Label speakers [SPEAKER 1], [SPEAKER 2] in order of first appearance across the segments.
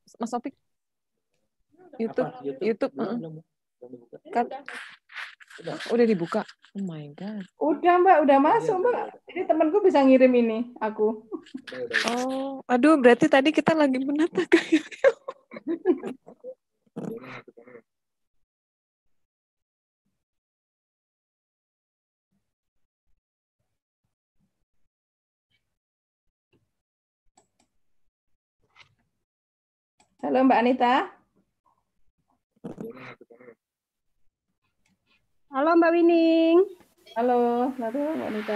[SPEAKER 1] Mas Opik. YouTube.
[SPEAKER 2] Belum dibuka.
[SPEAKER 1] Kan udah dibuka. Oh my god.
[SPEAKER 3] Udah Mbak, udah masuk Mbak. Jadi temanku bisa ngirim ini aku.
[SPEAKER 1] Oh, aduh berarti tadi kita lagi menata kayak.
[SPEAKER 3] Halo Mbak Anita.
[SPEAKER 4] Halo Mbak Wining.
[SPEAKER 3] Halo Mbak Anita.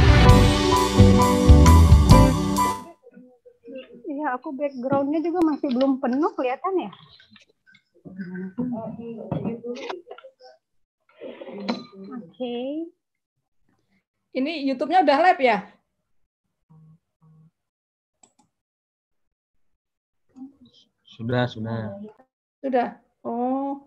[SPEAKER 4] Iya, aku backgroundnya juga masih belum penuh kelihatan ya. Oke.
[SPEAKER 3] Ini YouTube-nya udah live ya?
[SPEAKER 2] Sudah.
[SPEAKER 3] Sudah. Oh.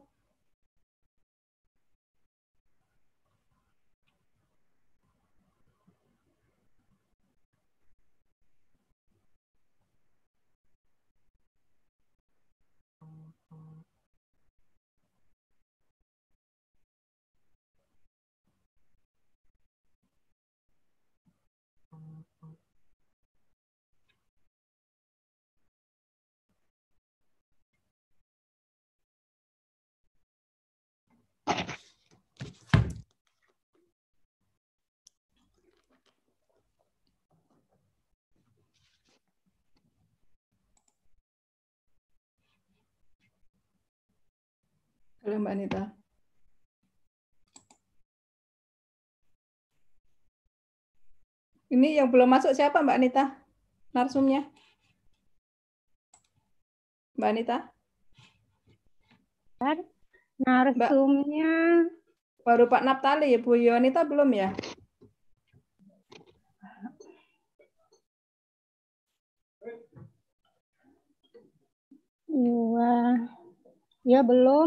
[SPEAKER 3] Halo Mbak Anita. Ini yang belum masuk siapa Mbak Anita? Narsumnya? Mbak Anita?
[SPEAKER 4] Narsumnya
[SPEAKER 3] baru Pak Naptali ya, Bu Yonita belum ya?
[SPEAKER 4] Iya. Ya belum.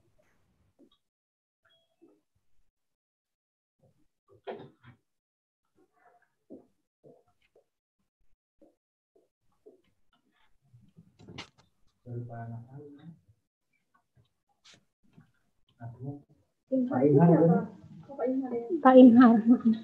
[SPEAKER 4] Pak Inhar.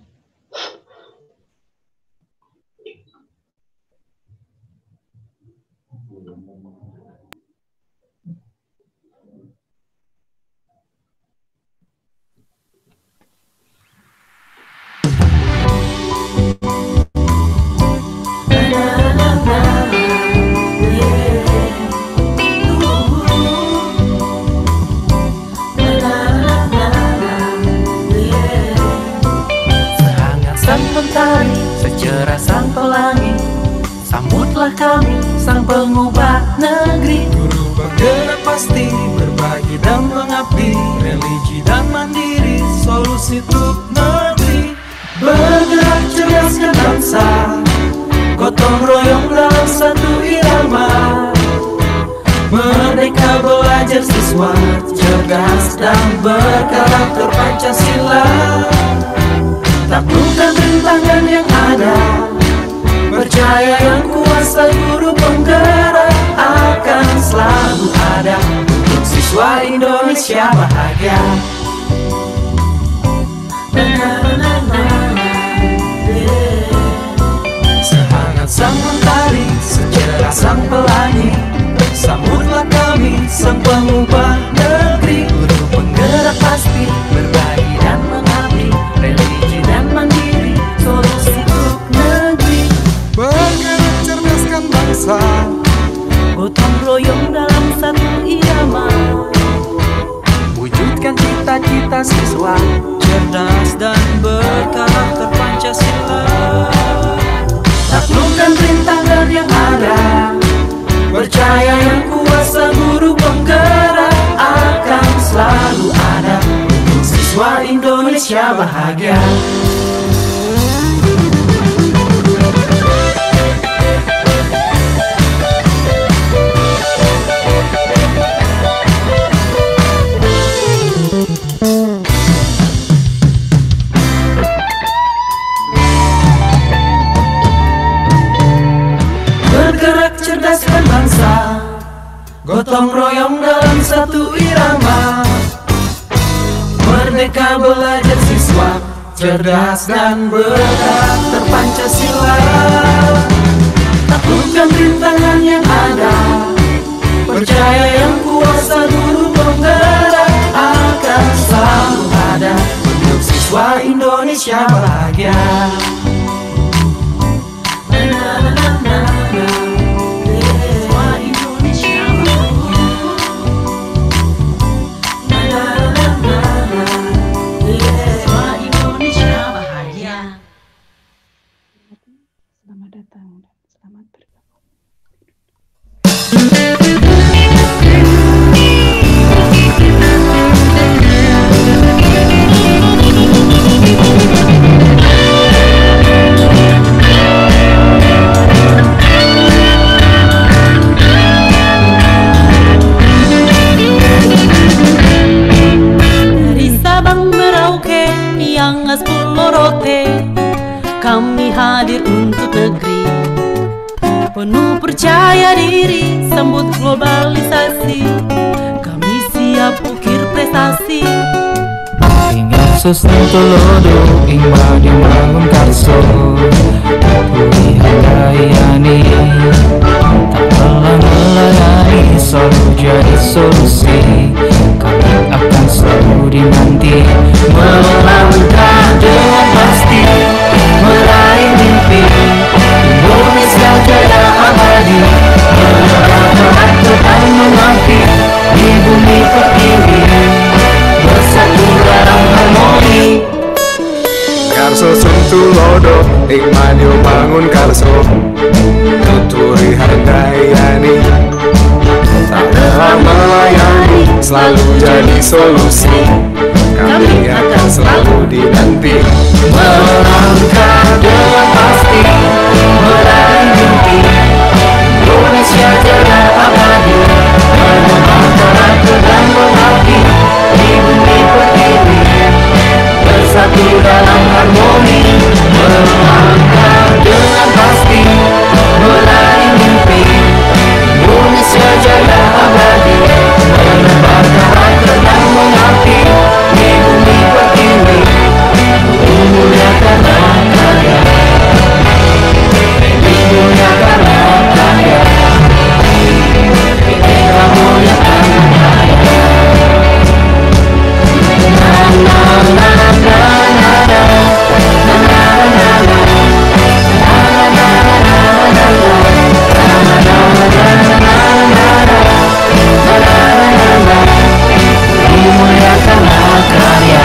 [SPEAKER 5] Secerah sang pelangi, sambutlah kami sang pengubah negeri. Guru bergerak pasti, berbagi dan mengabdi, religi dan mandiri, solusi untuk negeri. Bergerak cerdaskan bangsa, gotong royong dalam satu irama. Merdeka belajar siswa, cerdas dan berkarakter Pancasila. Taklukkan rintangan yang ada, percaya yang kuasa guru penggerak akan selalu ada untuk siswa Indonesia bahagia. Sehangat sang mentari, secerah sang pelangi, sambutlah kami sang pengubah negeri. Guru penggerak pasti, berbagi dan mengabdi, religi dan mandiri, solusi untuk negeri.
[SPEAKER 6] Bergerak cerdaskan bangsa,
[SPEAKER 5] gotong royong dalam satu irama. Wujudkan cita-cita siswa, cerdas dan berkarakter Pancasila. Taklukkan rintangan yang ada, percaya yang kuasa guru penggerak akan selalu ada untuk siswa Indonesia bahagia. Bergerak cerdaskan bangsa, Gotong royong dalam satu irama, merdeka belajar siswa, cerdas dan berat terpancasila. Taklukkan rintangan yang ada, percaya yang kuasa guru penggerak akan selalu ada untuk siswa Indonesia bahagia.
[SPEAKER 3] Selamat datang dan selamat bergabung.
[SPEAKER 7] Dari Sabang Merauke yang Pulau Rote, kami hadir untuk negeri, penuh percaya diri sambut globalisasi. Kami siap ukir prestasi.
[SPEAKER 5] Tinggal sesentuh lodo ingba dibangun karso, lihat yani tak lelah melayani, selalu jadi solusi. Kami akan selalu dinanti, melangkah dengan pasti, meraih mimpi Indonesia jaya abadi, menebar dan mengabdi di bumi pertiwi, bersatu dalam harmoni.
[SPEAKER 6] Karso sentuh lodo Ikmanyo bangun karso, tuturi hargai yani tak lelah melayani, selalu jadi solusi. Kami akan selalu dinanti,
[SPEAKER 5] Melangkah dengan pasti, meraih mimpi Indonesia jaya abadi, menebar dan mengabdi di bumi pertiwi, bersatu dalam harmoni. Melangkah dengan pasti, meraih mimpi Indonesia jaya abadi, menebar dan mengabdi di bumi pertiwi, memuliakan karya, memuliakan karya, kita muliakan karya. Memuliakan karya.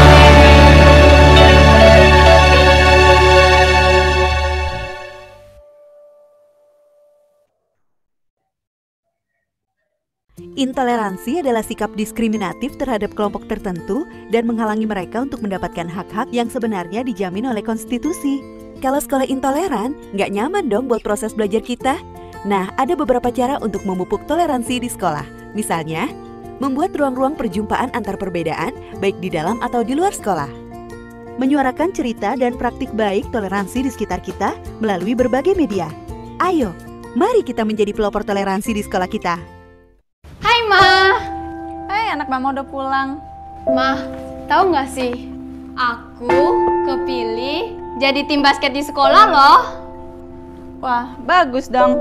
[SPEAKER 8] Intoleransi adalah sikap diskriminatif terhadap kelompok tertentu dan menghalangi mereka untuk mendapatkan hak-hak yang sebenarnya dijamin oleh konstitusi. Kalau sekolah intoleran, nggak nyaman dong buat proses belajar kita. Nah, ada beberapa cara untuk memupuk toleransi di sekolah. Misalnya, membuat ruang-ruang perjumpaan antar perbedaan, baik di dalam atau di luar sekolah. Menyuarakan cerita dan praktik baik toleransi di sekitar kita melalui berbagai media. Ayo, mari kita menjadi pelopor toleransi di sekolah kita.
[SPEAKER 9] Hai Ma.
[SPEAKER 10] Hai, anak mama udah pulang.
[SPEAKER 9] Ma, tahu nggak sih? Aku kepilih jadi tim basket di sekolah loh.
[SPEAKER 10] Wah, bagus dong.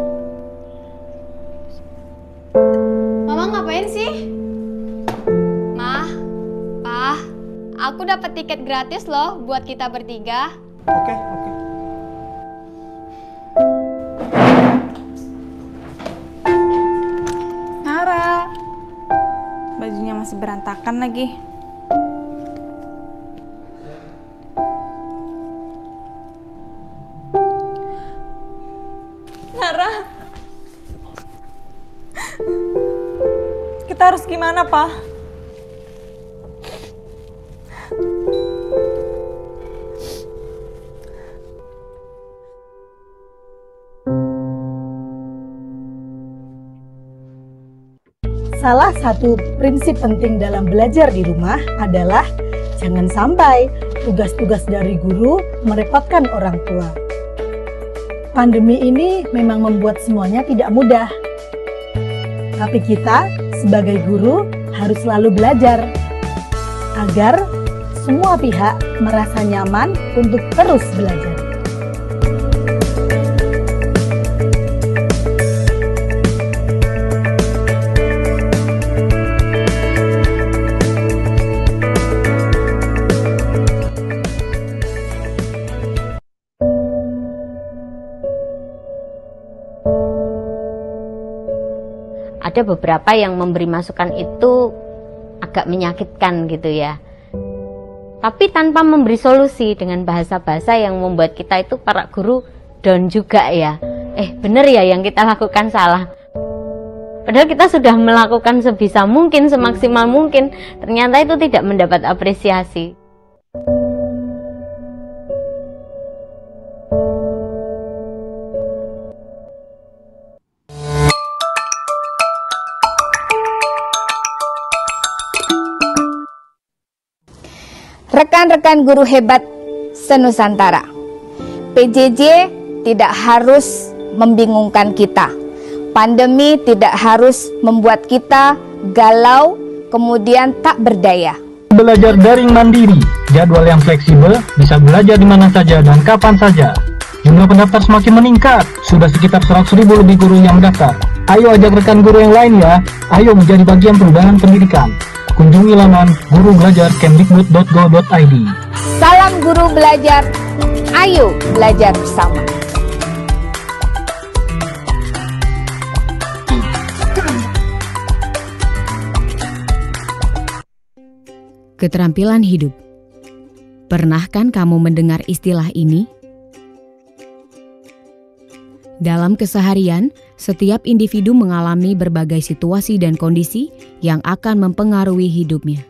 [SPEAKER 9] Mama ngapain sih? Ma, Pa, aku dapat tiket gratis loh buat kita bertiga.
[SPEAKER 6] Oke.
[SPEAKER 10] Nara, bajunya masih berantakan lagi. Nara, kita harus gimana, Pa?
[SPEAKER 11] Salah satu prinsip penting dalam belajar di rumah adalah jangan sampai tugas-tugas dari guru merepotkan orang tua. Pandemi ini memang membuat semuanya tidak mudah. Tapi kita sebagai guru harus selalu belajar agar semua pihak merasa nyaman untuk terus belajar.
[SPEAKER 12] Ada beberapa yang memberi masukan itu agak menyakitkan gitu ya. Tapi tanpa memberi solusi dengan bahasa-bahasa yang membuat kita itu para guru down juga ya. Bener ya yang kita lakukan salah. Padahal kita sudah melakukan sebisa mungkin, semaksimal mungkin. Ternyata itu tidak mendapat apresiasi.
[SPEAKER 13] Rekan-rekan guru hebat senusantara, PJJ tidak harus membingungkan kita. Pandemi tidak harus membuat kita galau, kemudian tak berdaya.
[SPEAKER 14] Belajar daring mandiri, jadwal yang fleksibel, bisa belajar di mana saja dan kapan saja. Jumlah pendaftar semakin meningkat, sudah sekitar 100.000 lebih guru yang mendaftar. Ayo ajak rekan guru yang lain ya, ayo menjadi bagian perubahan pendidikan. Kunjungi laman gurubelajar.kemdikbud.go.id.
[SPEAKER 13] Salam guru belajar, ayo belajar bersama.
[SPEAKER 15] Keterampilan hidup. Pernah kan kamu mendengar istilah ini? Dalam keseharian, setiap individu mengalami berbagai situasi dan kondisi yang akan mempengaruhi hidupnya.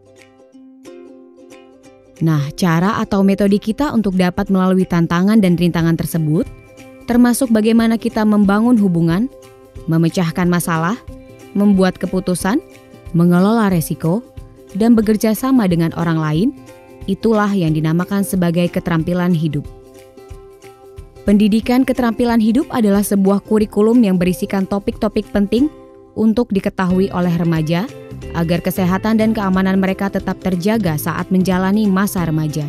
[SPEAKER 15] Nah, cara atau metode kita untuk dapat melalui tantangan dan rintangan tersebut, termasuk bagaimana kita membangun hubungan, memecahkan masalah, membuat keputusan, mengelola resiko, dan bekerja sama dengan orang lain, itulah yang dinamakan sebagai keterampilan hidup. Pendidikan keterampilan hidup adalah sebuah kurikulum yang berisikan topik-topik penting untuk diketahui oleh remaja agar kesehatan dan keamanan mereka tetap terjaga saat menjalani masa remaja.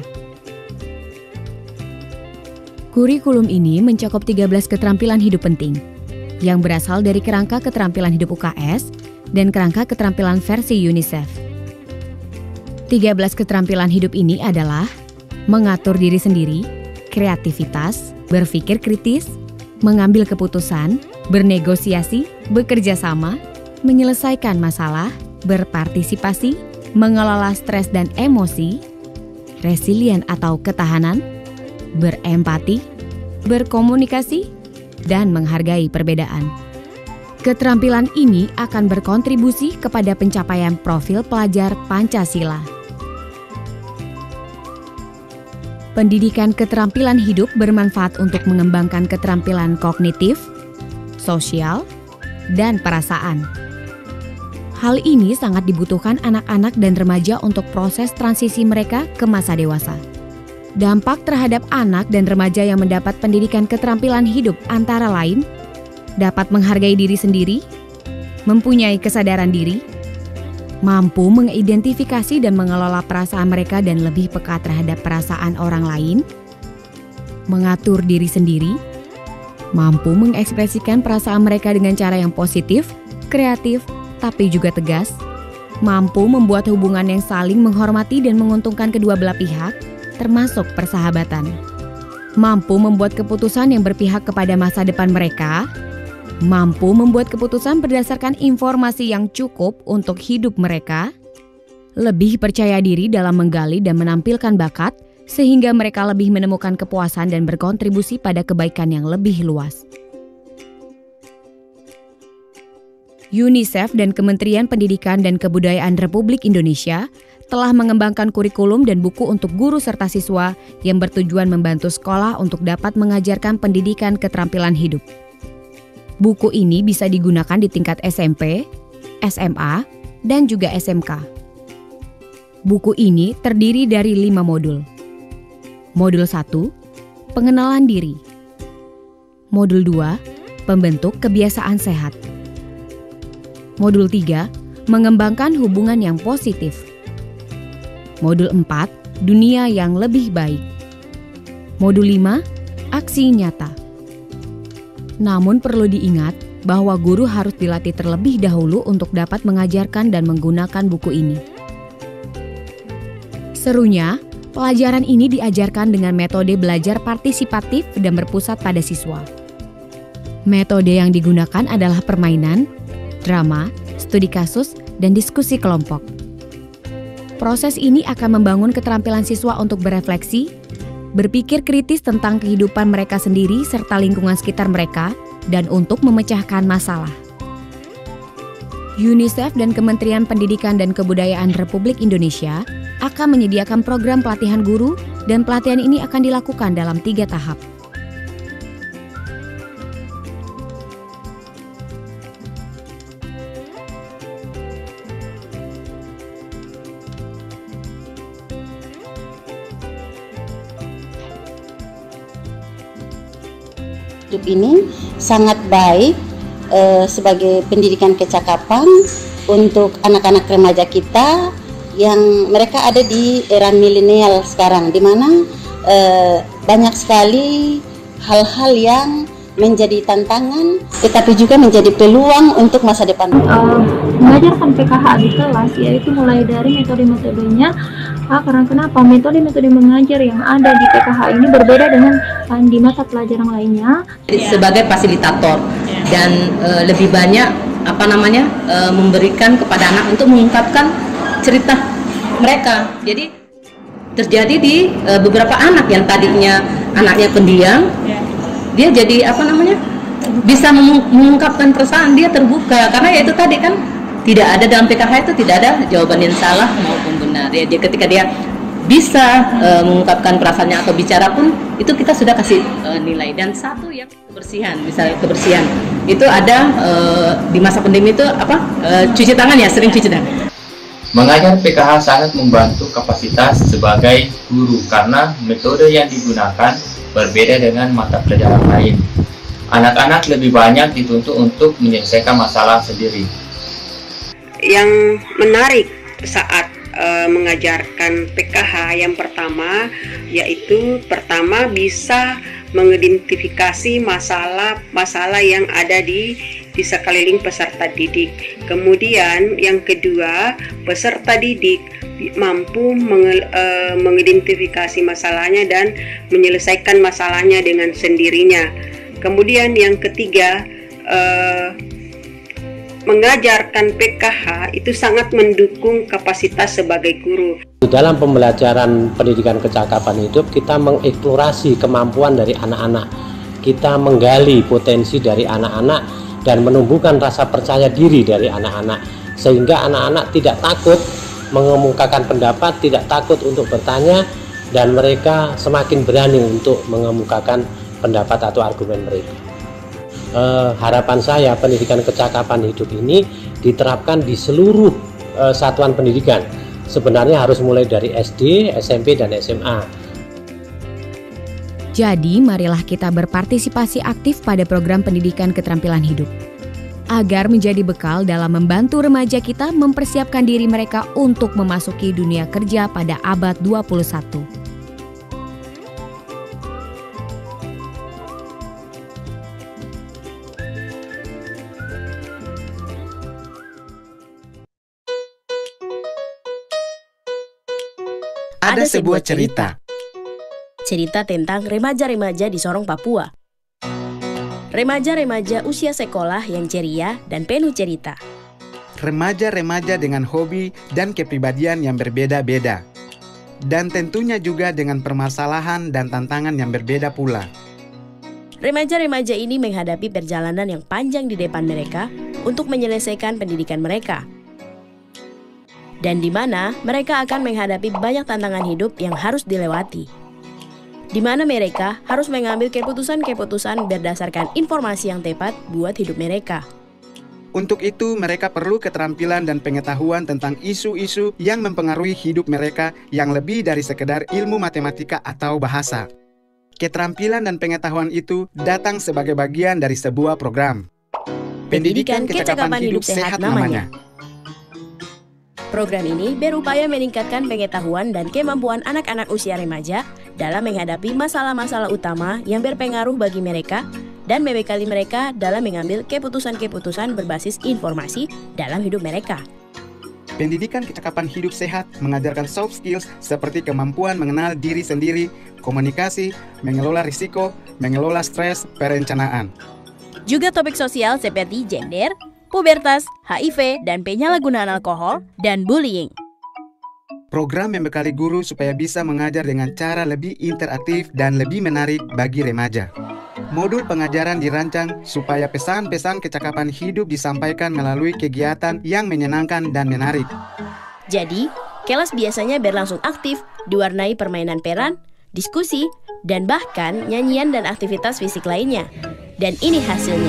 [SPEAKER 15] Kurikulum ini mencakup 13 keterampilan hidup penting yang berasal dari kerangka keterampilan hidup UKS dan kerangka keterampilan versi UNICEF. 13 keterampilan hidup ini adalah mengatur diri sendiri, kreativitas, berpikir kritis, mengambil keputusan, bernegosiasi, bekerja sama, menyelesaikan masalah, berpartisipasi, mengelola stres dan emosi, resilien atau ketahanan, berempati, berkomunikasi, dan menghargai perbedaan. Keterampilan ini akan berkontribusi kepada pencapaian profil pelajar Pancasila. Pendidikan keterampilan hidup bermanfaat untuk mengembangkan keterampilan kognitif, sosial, dan perasaan. Hal ini sangat dibutuhkan anak-anak dan remaja untuk proses transisi mereka ke masa dewasa. Dampak terhadap anak dan remaja yang mendapat pendidikan keterampilan hidup antara lain dapat menghargai diri sendiri, mempunyai kesadaran diri, mampu mengidentifikasi dan mengelola perasaan mereka dan lebih peka terhadap perasaan orang lain, mengatur diri sendiri, mampu mengekspresikan perasaan mereka dengan cara yang positif, kreatif, tapi juga tegas, mampu membuat hubungan yang saling menghormati dan menguntungkan kedua belah pihak, termasuk persahabatan, mampu membuat keputusan yang berpihak kepada masa depan mereka, mampu membuat keputusan berdasarkan informasi yang cukup untuk hidup mereka, lebih percaya diri dalam menggali dan menampilkan bakat, sehingga mereka lebih menemukan kepuasan dan berkontribusi pada kebaikan yang lebih luas. UNICEF dan Kementerian Pendidikan dan Kebudayaan Republik Indonesia telah mengembangkan kurikulum dan buku untuk guru serta siswa yang bertujuan membantu sekolah untuk dapat mengajarkan pendidikan keterampilan hidup. Buku ini bisa digunakan di tingkat SMP, SMA, dan juga SMK. Buku ini terdiri dari 5 modul. Modul 1, pengenalan diri. Modul 2, pembentuk kebiasaan sehat. Modul 3, mengembangkan hubungan yang positif. Modul 4, dunia yang lebih baik. Modul 5, aksi nyata. Namun perlu diingat bahwa guru harus dilatih terlebih dahulu untuk dapat mengajarkan dan menggunakan buku ini. Serunya, pelajaran ini diajarkan dengan metode belajar partisipatif dan berpusat pada siswa. Metode yang digunakan adalah permainan, drama, studi kasus, dan diskusi kelompok. Proses ini akan membangun keterampilan siswa untuk berefleksi, berpikir kritis tentang kehidupan mereka sendiri serta lingkungan sekitar mereka, dan untuk memecahkan masalah. UNICEF dan Kementerian Pendidikan dan Kebudayaan Republik Indonesia akan menyediakan program pelatihan guru, dan pelatihan ini akan dilakukan dalam 3 tahap.
[SPEAKER 16] Hidup ini sangat baik sebagai pendidikan kecakapan untuk anak-anak remaja kita yang mereka ada di era milenial sekarang, di mana banyak sekali hal-hal yang menjadi tantangan tetapi juga menjadi peluang untuk masa depan.
[SPEAKER 17] Mengajarkan PKH di kelas yaitu mulai dari metode-metodenya. Karena kenapa? Metode-metode mengajar yang ada di PKH ini berbeda dengan di mata pelajaran lainnya.
[SPEAKER 18] Sebagai fasilitator dan lebih banyak memberikan kepada anak untuk mengungkapkan cerita mereka. Jadi terjadi di beberapa anak yang tadinya anaknya pendiam, dia jadi bisa mengungkapkan perasaan, dia terbuka karena ya itu tadi kan tidak ada dalam PKH itu tidak ada jawaban yang salah maupun benar. Ya, ketika dia bisa mengungkapkan perasaannya atau bicara pun itu kita sudah kasih nilai. Dan satu yang kebersihan, misalnya kebersihan itu ada di masa pandemi itu cuci tangan ya, sering cuci tangan.
[SPEAKER 2] Mengajar PKH sangat membantu kapasitas sebagai guru karena metode yang digunakan berbeda dengan mata pelajaran lain. Anak-anak lebih banyak dituntut untuk menyelesaikan masalah sendiri.
[SPEAKER 19] Yang menarik saat mengajarkan PKH yang pertama yaitu bisa mengidentifikasi masalah yang ada di sekeliling peserta didik. Kemudian yang kedua, peserta didik mampu mengidentifikasi masalahnya dan menyelesaikan masalahnya dengan sendirinya. Kemudian yang ketiga, mengajarkan PKH itu sangat mendukung kapasitas sebagai guru.
[SPEAKER 20] Di dalam pembelajaran pendidikan kecakapan hidup, kita mengeksplorasi kemampuan dari anak-anak. Kita menggali potensi dari anak-anak dan menumbuhkan rasa percaya diri dari anak-anak. Sehingga anak-anak tidak takut mengemukakan pendapat, tidak takut untuk bertanya, dan mereka semakin berani untuk mengemukakan pendapat atau argumen mereka. Harapan saya pendidikan kecakapan hidup ini diterapkan di seluruh satuan pendidikan. Sebenarnya harus mulai dari SD, SMP, dan SMA.
[SPEAKER 15] Jadi marilah kita berpartisipasi aktif pada program pendidikan keterampilan hidup, agar menjadi bekal dalam membantu remaja kita mempersiapkan diri mereka untuk memasuki dunia kerja pada abad 21.
[SPEAKER 21] Ada sebuah cerita.
[SPEAKER 22] Cerita tentang remaja-remaja di Sorong, Papua. Remaja-remaja usia sekolah yang ceria dan penuh cerita.
[SPEAKER 21] Remaja-remaja dengan hobi dan kepribadian yang berbeda-beda. Dan tentunya juga dengan permasalahan dan tantangan yang berbeda pula.
[SPEAKER 22] Remaja-remaja ini menghadapi perjalanan yang panjang di depan mereka untuk menyelesaikan pendidikan mereka. Dan di mana mereka akan menghadapi banyak tantangan hidup yang harus dilewati. Di mana mereka harus mengambil keputusan-keputusan berdasarkan informasi yang tepat buat hidup mereka.
[SPEAKER 21] Untuk itu, mereka perlu keterampilan dan pengetahuan tentang isu-isu yang mempengaruhi hidup mereka yang lebih dari sekedar ilmu matematika atau bahasa. Keterampilan dan pengetahuan itu datang sebagai bagian dari sebuah program.
[SPEAKER 22] Pendidikan Kecakapan Hidup Sehat namanya. Program ini berupaya meningkatkan pengetahuan dan kemampuan anak-anak usia remaja dalam menghadapi masalah-masalah utama yang berpengaruh bagi mereka dan membekali mereka dalam mengambil keputusan-keputusan berbasis informasi dalam hidup mereka.
[SPEAKER 21] Pendidikan Kecakapan Hidup Sehat mengajarkan soft skills seperti kemampuan mengenal diri sendiri, komunikasi, mengelola risiko, mengelola stres, perencanaan.
[SPEAKER 22] Juga topik sosial seperti gender, pubertas, HIV, dan penyalahgunaan alkohol, dan bullying.
[SPEAKER 21] Program membekali guru supaya bisa mengajar dengan cara lebih interaktif dan lebih menarik bagi remaja. Modul pengajaran dirancang supaya pesan-pesan kecakapan hidup disampaikan melalui kegiatan yang menyenangkan dan menarik.
[SPEAKER 22] Jadi, kelas biasanya berlangsung aktif, diwarnai permainan peran, diskusi, dan bahkan nyanyian dan aktivitas fisik lainnya. Dan ini hasilnya.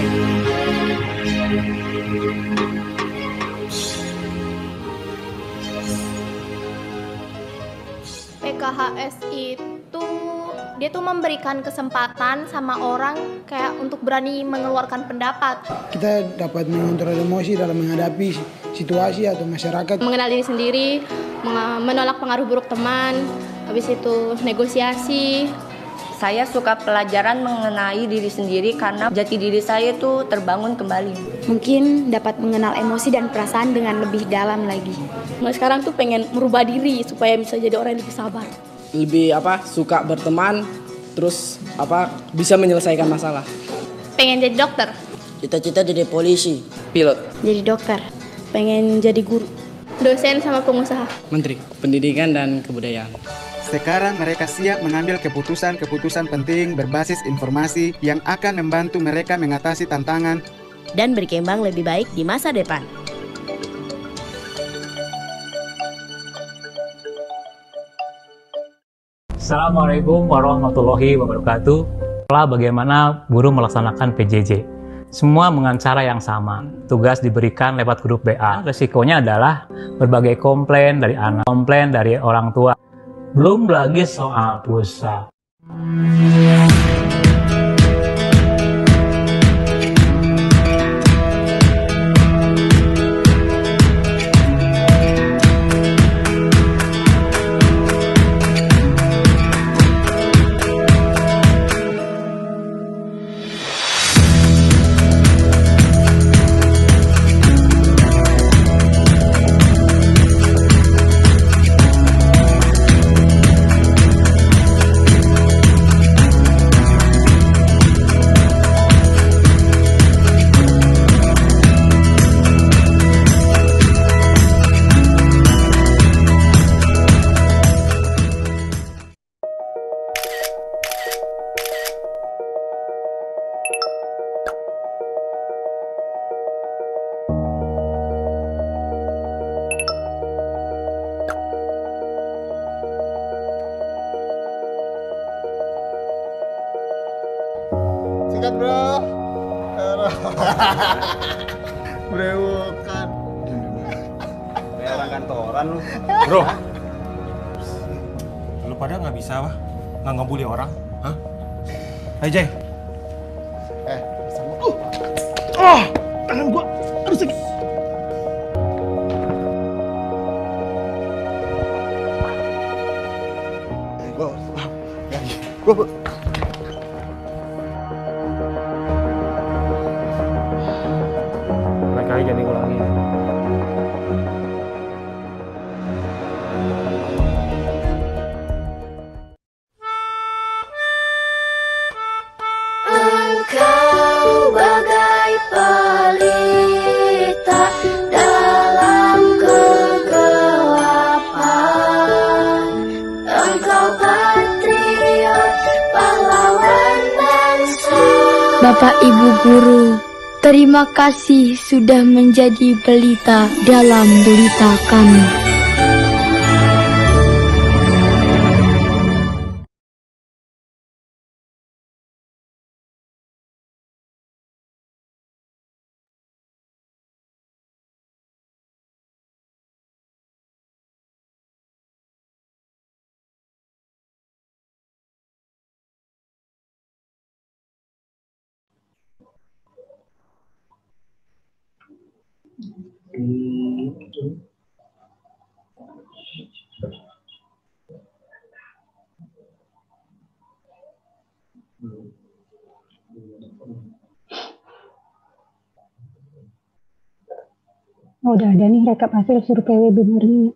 [SPEAKER 1] PKHS itu dia tuh memberikan kesempatan sama orang kayak untuk berani mengeluarkan pendapat.
[SPEAKER 4] Kita dapat mengontrol emosi dalam menghadapi situasi atau masyarakat.
[SPEAKER 1] Mengenal diri sendiri, menolak pengaruh buruk teman, habis itu negosiasi.
[SPEAKER 23] Saya suka pelajaran mengenai diri sendiri karena jati diri saya itu terbangun kembali.
[SPEAKER 1] Mungkin dapat mengenal emosi dan perasaan dengan lebih dalam lagi. Sekarang tuh pengen merubah diri supaya bisa jadi orang yang lebih sabar.
[SPEAKER 24] Lebih suka berteman, terus bisa menyelesaikan masalah.
[SPEAKER 1] Pengen jadi dokter.
[SPEAKER 24] Cita-cita jadi polisi, pilot.
[SPEAKER 1] Jadi dokter. Pengen jadi guru, dosen sama pengusaha.
[SPEAKER 24] Menteri Pendidikan dan Kebudayaan.
[SPEAKER 21] Sekarang mereka siap mengambil keputusan-keputusan penting berbasis informasi yang akan membantu mereka mengatasi tantangan
[SPEAKER 22] dan berkembang lebih baik di masa depan.
[SPEAKER 25] Assalamualaikum warahmatullahi wabarakatuh. Bagaimana guru melaksanakan PJJ? Semua dengan cara yang sama. Tugas diberikan lewat grup BA. Resikonya adalah berbagai komplain dari anak, komplain dari orang tua. Belum lagi soal pulsa.
[SPEAKER 26] Sikat bro. Brewokan. Kayak orang kantoran lu.
[SPEAKER 27] Bro. Lu pada nggak bisa nggak ngebully orang? Hah? Hai Jay.
[SPEAKER 26] Tangan gua. Aduh sakit. Gua.
[SPEAKER 27] Lain kali jangan diulangi.
[SPEAKER 5] Engkau bagai pelita dalam kegelapan. Engkau patriot, pahlawan bangsa.
[SPEAKER 28] Bapak Ibu Guru, terima kasih sudah menjadi pelita dalam berita kami.
[SPEAKER 3] Oh, udah ada nih rekap hasil survei webinarnya.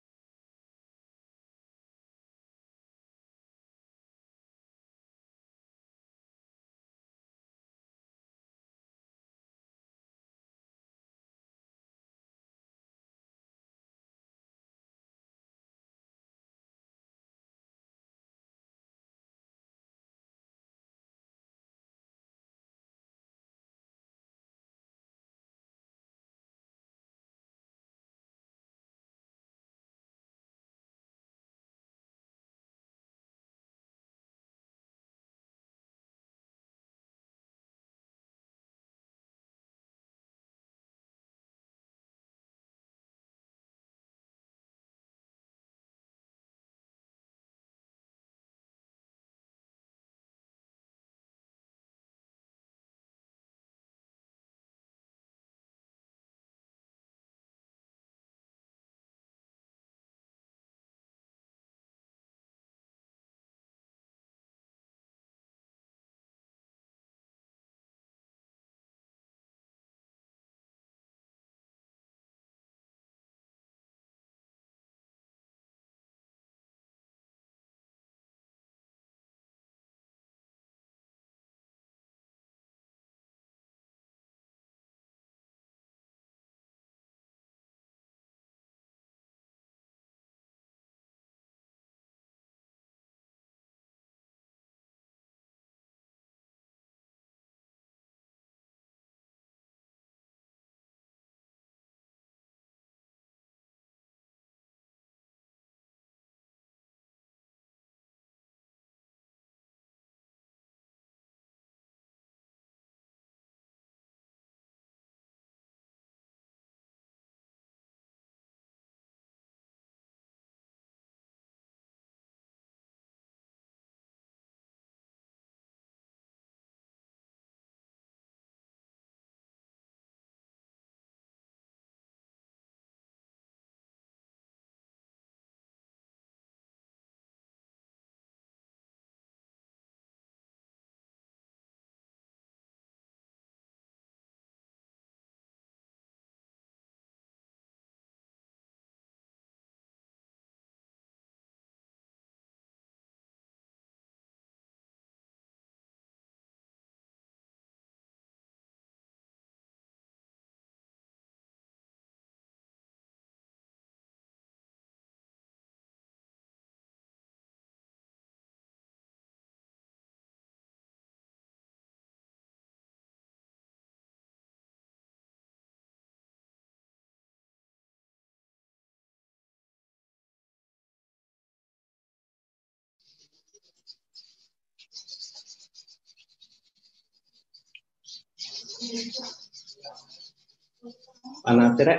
[SPEAKER 20] Anak cerek.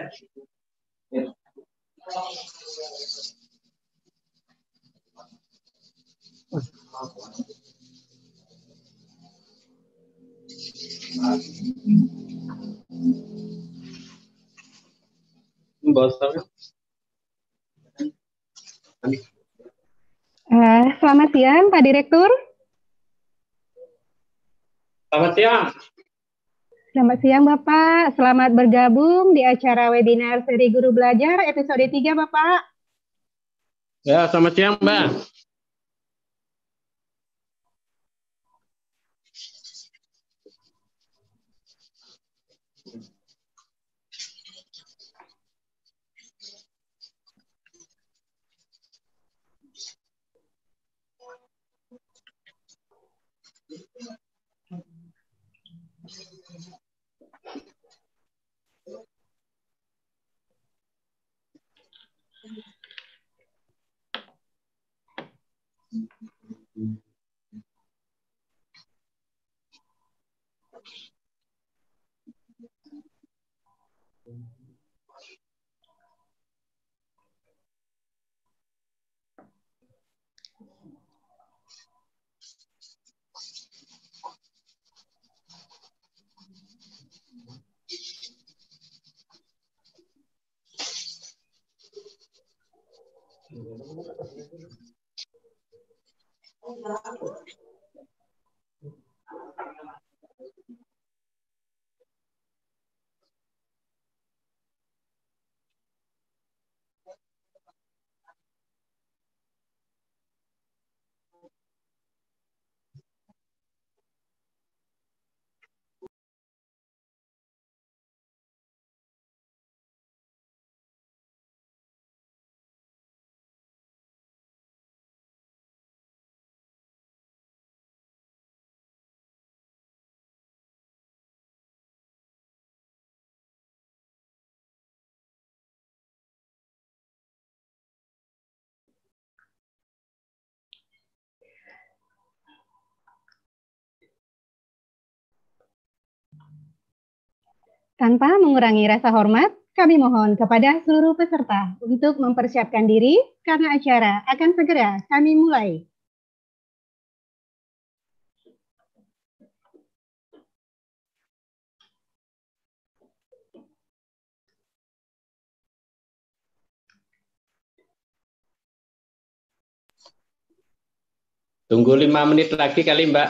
[SPEAKER 3] Selamat siang, Pak Direktur.
[SPEAKER 20] Selamat siang.
[SPEAKER 3] Selamat siang, Bapak. Selamat bergabung di acara webinar seri Guru Belajar episode 3, Bapak.
[SPEAKER 20] Ya, selamat siang, Mbak.
[SPEAKER 3] Tanpa mengurangi rasa hormat, kami mohon kepada seluruh peserta untuk mempersiapkan diri karena acara akan segera kami mulai.
[SPEAKER 20] Tunggu 5 menit lagi kali, Mbak.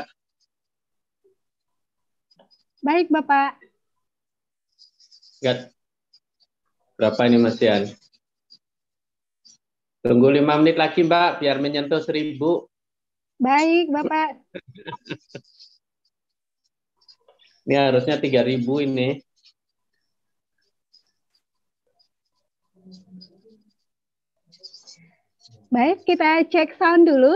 [SPEAKER 3] Baik, Bapak.
[SPEAKER 20] Enggak. Berapa ini, Mas Yan? Tunggu 5 menit lagi, Mbak, biar menyentuh 1000.
[SPEAKER 3] Baik, Bapak.
[SPEAKER 20] Ini harusnya 3000 ini.
[SPEAKER 3] Baik, kita cek sound dulu.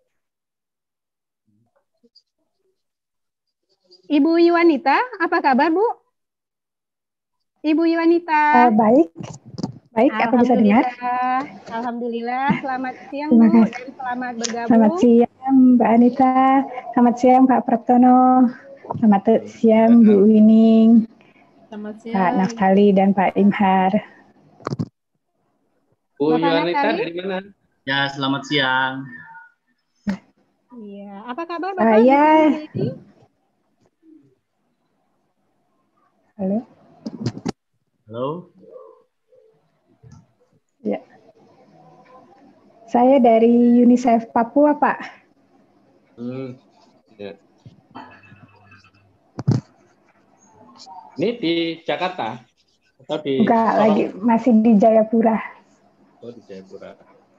[SPEAKER 3] Ibu Yuwanita, apa kabar, Bu? Ibu Yuwanita.
[SPEAKER 6] Baik, aku bisa dengar.
[SPEAKER 3] Alhamdulillah. Selamat siang,
[SPEAKER 6] Terima
[SPEAKER 3] Bu,
[SPEAKER 6] kasih.
[SPEAKER 3] dan selamat bergabung.
[SPEAKER 6] Selamat siang, Mbak Anita. Selamat siang, Pak Praptono. Selamat siang, Bu Wining,
[SPEAKER 3] Selamat
[SPEAKER 6] Pak Naftali, dan Pak Imhar.
[SPEAKER 20] Bu
[SPEAKER 3] Bapak
[SPEAKER 20] Yuwanita
[SPEAKER 3] Naftali?
[SPEAKER 20] dari mana?
[SPEAKER 7] Ya, selamat siang.
[SPEAKER 3] Iya, apa kabar, Bapak?
[SPEAKER 6] Saya.
[SPEAKER 3] Di sini?
[SPEAKER 6] Halo.
[SPEAKER 7] Halo.
[SPEAKER 6] Ya. Saya dari UNICEF Papua, Pak.
[SPEAKER 20] Ya. Ini di Jakarta atau di
[SPEAKER 6] Enggak,
[SPEAKER 20] Sorong?
[SPEAKER 6] lagi masih di Jayapura.
[SPEAKER 20] Oh, di Jayapura.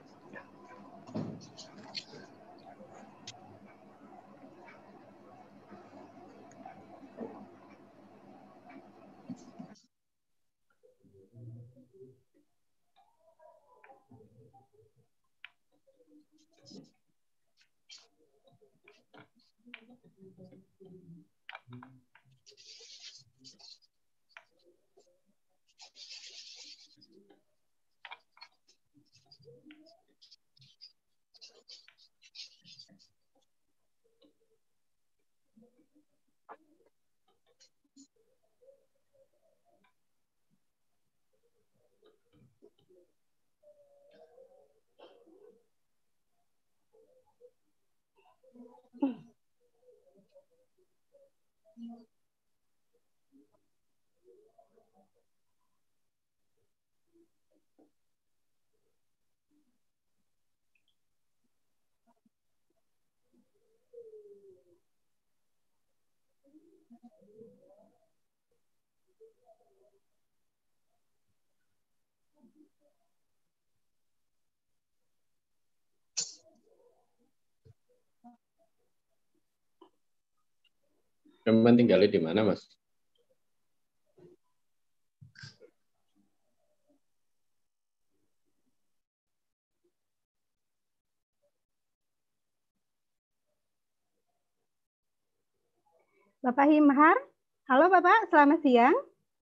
[SPEAKER 20] Teman tinggalnya di mana, Mas?
[SPEAKER 3] Bapak Himhar. Halo, Bapak. Selamat siang.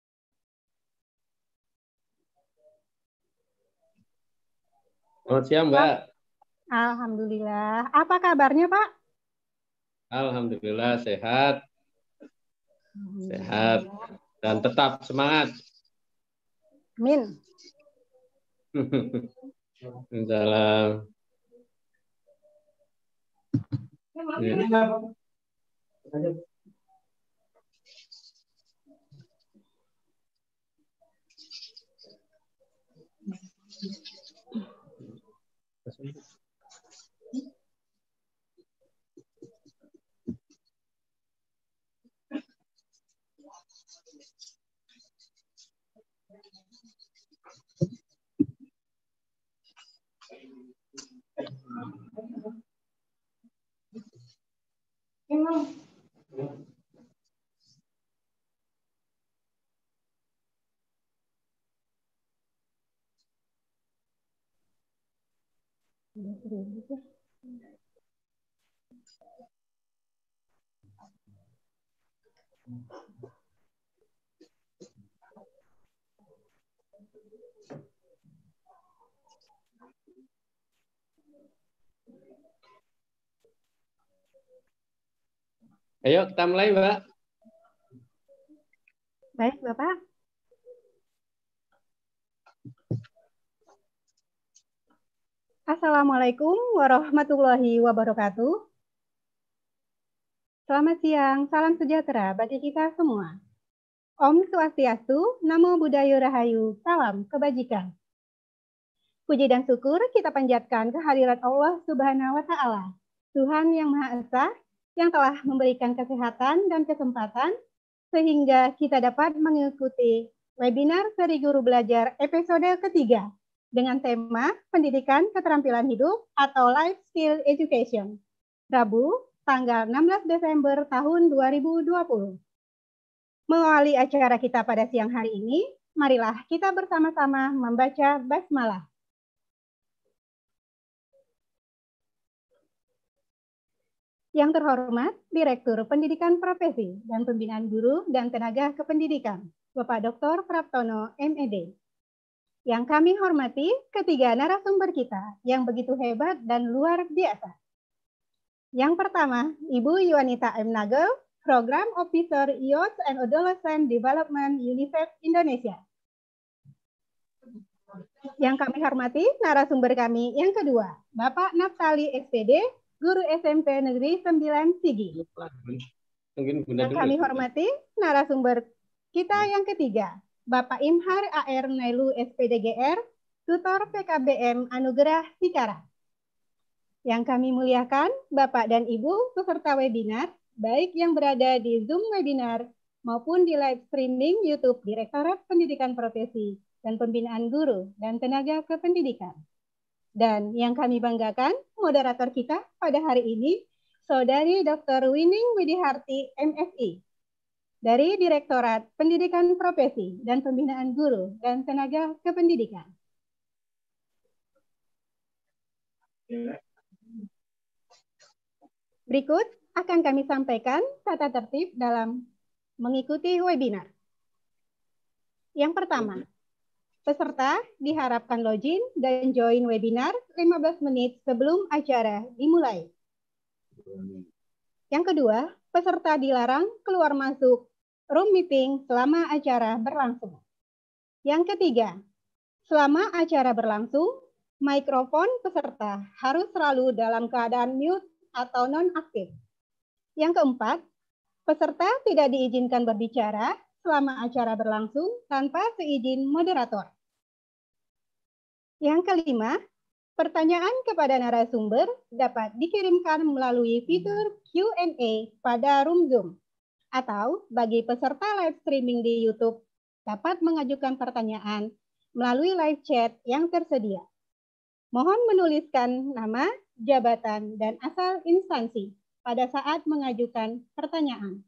[SPEAKER 20] Selamat siang, Mbak.
[SPEAKER 3] Alhamdulillah. Apa kabarnya, Pak?
[SPEAKER 20] Alhamdulillah sehat. Sehat dan tetap semangat.
[SPEAKER 3] Amin.
[SPEAKER 20] Salam.
[SPEAKER 8] Ayo kita mulai, Mbak.
[SPEAKER 3] Baik, Bapak. Assalamualaikum warahmatullahi wabarakatuh. Selamat siang, salam sejahtera bagi kita semua. Om Swastiastu, Namo Buddhaya Rahayu, salam kebajikan. Puji dan syukur kita panjatkan kehadirat Allah Subhanahu wa Ta'ala, Tuhan yang Maha Esa, yang telah memberikan kesehatan dan kesempatan sehingga kita dapat mengikuti webinar Seri Guru Belajar episode ketiga dengan tema Pendidikan Keterampilan Hidup atau Life Skill Education, Rabu, tanggal 16 Desember tahun 2020. Mengawali acara kita pada siang hari ini, marilah kita bersama-sama membaca basmalah. Yang terhormat, Direktur Pendidikan Profesi dan Pembinaan Guru dan Tenaga Kependidikan, Bapak Dr. Praptono, MED. Yang kami hormati ketiga narasumber kita yang begitu hebat dan luar biasa. Yang pertama, Ibu Yuanita M. Nagel, Program Officer Youth and Adolescent Development UNICEF Indonesia. Yang kami hormati narasumber kami yang kedua, Bapak Naftali SPD, Guru SMP Negeri 9 Sigi. Yang kami hormati narasumber kita yang ketiga, Bapak Imhar AR Nailu SPDGR, Tutor PKBM Anugerah Sikara. Yang kami muliakan Bapak dan Ibu peserta webinar, baik yang berada di Zoom webinar maupun di live streaming YouTube Direktorat Pendidikan Profesi dan Pembinaan Guru dan Tenaga Kependidikan. Dan yang kami banggakan, moderator kita pada hari ini, Saudari Dr. Wining Widiharti, MSI, dari Direktorat Pendidikan Profesi dan Pembinaan Guru dan Tenaga Kependidikan. Berikut akan kami sampaikan tata tertib dalam mengikuti webinar. Yang pertama, peserta diharapkan login dan join webinar 15 menit sebelum acara dimulai. Yang kedua, peserta dilarang keluar masuk room meeting selama acara berlangsung. Yang ketiga, selama acara berlangsung, mikrofon peserta harus selalu dalam keadaan mute atau non-aktif. Yang keempat, peserta tidak diizinkan berbicara selama acara berlangsung tanpa seizin moderator. Yang kelima, pertanyaan kepada narasumber dapat dikirimkan melalui fitur Q&A pada room Zoom, atau bagi peserta live streaming di YouTube dapat mengajukan pertanyaan melalui live chat yang tersedia. Mohon menuliskan nama, jabatan, dan asal instansi pada saat mengajukan pertanyaan.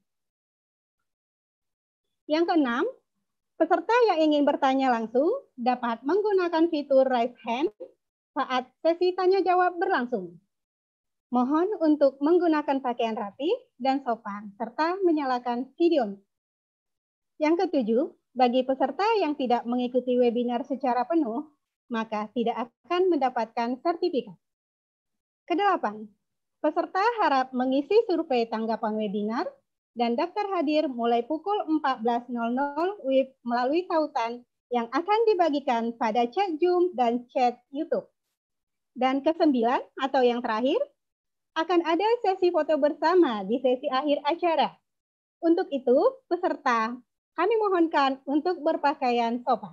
[SPEAKER 3] Yang keenam, peserta yang ingin bertanya langsung dapat menggunakan fitur raise hand saat sesi tanya jawab berlangsung. Mohon untuk menggunakan pakaian rapi dan sopan serta menyalakan video. Yang ketujuh, bagi peserta yang tidak mengikuti webinar secara penuh, maka tidak akan mendapatkan sertifikat. Kedelapan, peserta harap mengisi survei tanggapan webinar dan daftar hadir mulai pukul 14.00 WIB melalui tautan yang akan dibagikan pada chat Zoom dan chat YouTube. Dan kesembilan atau yang terakhir, akan ada sesi foto bersama di sesi akhir acara. Untuk itu, peserta kami mohonkan untuk berpakaian sopan.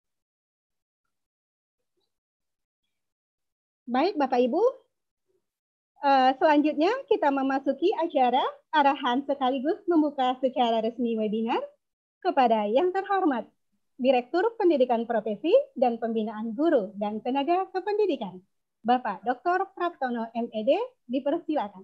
[SPEAKER 3] Baik Bapak Ibu, selanjutnya kita memasuki acara arahan sekaligus membuka secara resmi webinar kepada yang terhormat Direktur Pendidikan Profesi dan Pembinaan Guru dan Tenaga Kependidikan, Bapak Dr. Praptono MED, dipersilakan.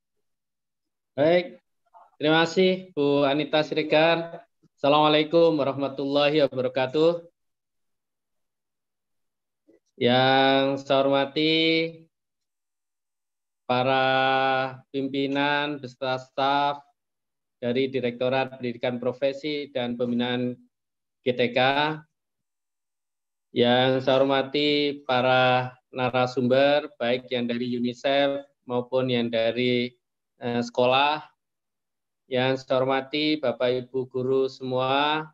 [SPEAKER 8] Baik, terima kasih Bu Anita Siregar. Assalamualaikum warahmatullahi wabarakatuh. Yang saya hormati para pimpinan beserta staf dari Direktorat Pendidikan Profesi dan Pembinaan GTK, yang saya hormati para narasumber, baik yang dari UNICEF maupun yang dari sekolah, yang saya hormati Bapak Ibu guru semua.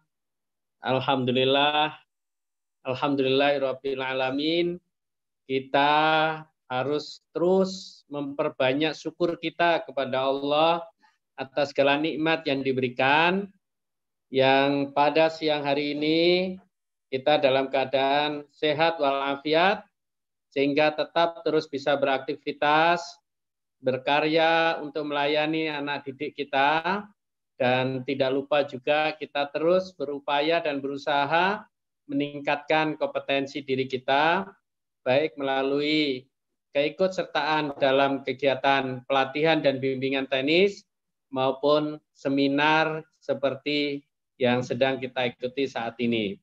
[SPEAKER 8] Alhamdulillahirabbil alamin, kita harus terus memperbanyak syukur kita kepada Allah atas segala nikmat yang diberikan, yang pada siang hari ini kita dalam keadaan sehat walafiat, sehingga tetap terus bisa beraktivitas, berkarya untuk melayani anak didik kita, dan tidak lupa juga kita terus berupaya dan berusaha meningkatkan kompetensi diri kita, baik melalui keikutsertaan dalam kegiatan pelatihan dan bimbingan tenis, maupun seminar seperti yang sedang kita ikuti saat ini.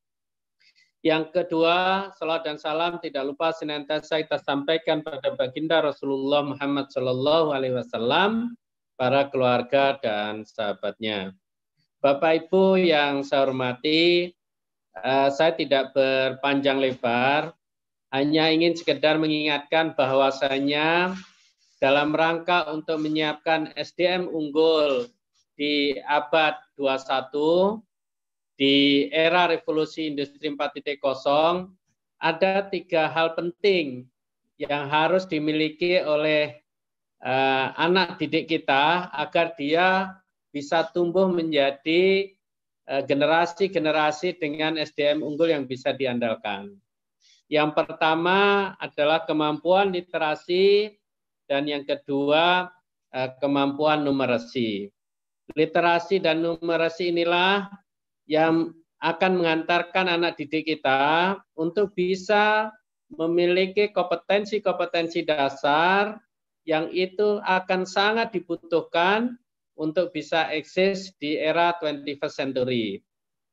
[SPEAKER 8] Yang kedua, salawat dan salam tidak lupa senantiasa kita sampaikan pada baginda Rasulullah Muhammad SAW, para keluarga dan sahabatnya. Bapak Ibu yang saya hormati, saya tidak berpanjang lebar, hanya ingin sekedar mengingatkan bahwasanya dalam rangka untuk menyiapkan SDM unggul di abad 21, di era revolusi industri 4.0, ada 3 hal penting yang harus dimiliki oleh anak didik kita agar dia bisa tumbuh menjadi generasi-generasi dengan SDM unggul yang bisa diandalkan. Yang pertama adalah kemampuan literasi, dan yang kedua kemampuan numerasi. Literasi dan numerasi inilah yang akan mengantarkan anak didik kita untuk bisa memiliki kompetensi-kompetensi dasar yang itu akan sangat dibutuhkan untuk bisa eksis di era 21st century.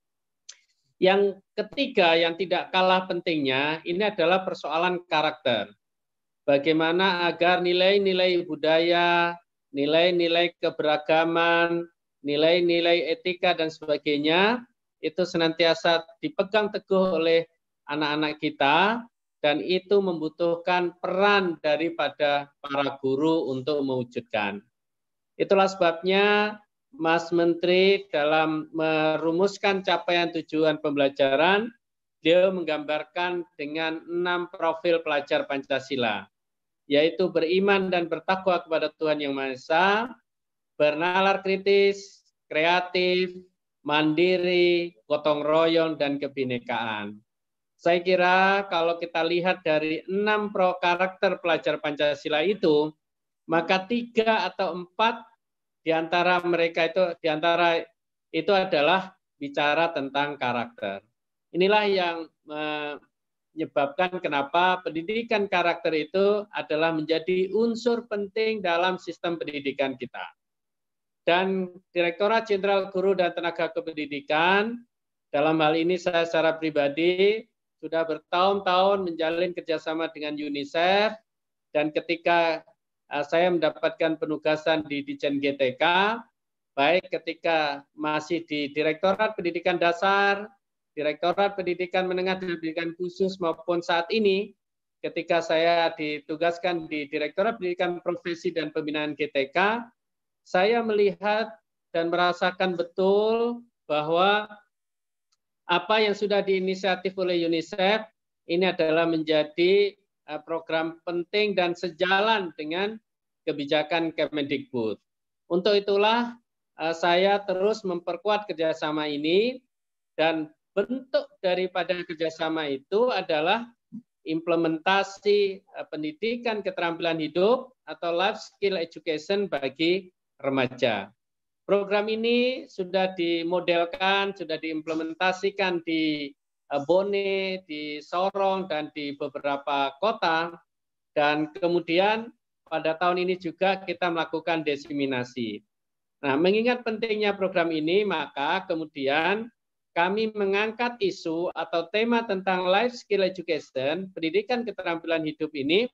[SPEAKER 8] Yang ketiga yang tidak kalah pentingnya, ini adalah persoalan karakter. Bagaimana agar nilai-nilai budaya, nilai-nilai keberagaman, nilai-nilai etika dan sebagainya itu senantiasa dipegang teguh oleh anak-anak kita, dan itu membutuhkan peran daripada para guru untuk mewujudkan. Itulah sebabnya Mas Menteri dalam merumuskan capaian tujuan pembelajaran, dia menggambarkan dengan 6 profil pelajar Pancasila, yaitu beriman dan bertakwa kepada Tuhan Yang Maha Esa, bernalar kritis, kreatif, mandiri, gotong royong, dan kebinekaan. Saya kira kalau kita lihat dari 6 karakter pelajar Pancasila itu, maka 3 atau 4 di antara mereka itu adalah bicara tentang karakter. Inilah yang menyebabkan kenapa pendidikan karakter itu adalah menjadi unsur penting dalam sistem pendidikan kita. Dan Direktorat Jenderal Guru dan Tenaga Kependidikan, dalam hal ini saya secara pribadi sudah bertahun-tahun menjalin kerjasama dengan UNICEF, dan ketika saya mendapatkan penugasan di Ditjen GTK, baik ketika masih di Direktorat Pendidikan Dasar, Direktorat Pendidikan Menengah dan Pendidikan Khusus, maupun saat ini ketika saya ditugaskan di Direktorat Pendidikan Profesi dan Pembinaan GTK, saya melihat dan merasakan betul bahwa apa yang sudah diinisiatif oleh UNICEF ini adalah menjadi program penting dan sejalan dengan kebijakan Kemendikbud. Untuk itulah saya terus memperkuat kerjasama ini, dan bentuk daripada kerjasama itu adalah implementasi pendidikan keterampilan hidup atau life skill education bagi remaja. Program ini sudah dimodelkan, sudah diimplementasikan di Bone, di Sorong, dan di beberapa kota. Dan kemudian pada tahun ini juga kita melakukan diseminasi. Nah, mengingat pentingnya program ini, maka kemudian kami mengangkat isu atau tema tentang life skill education, pendidikan keterampilan hidup ini,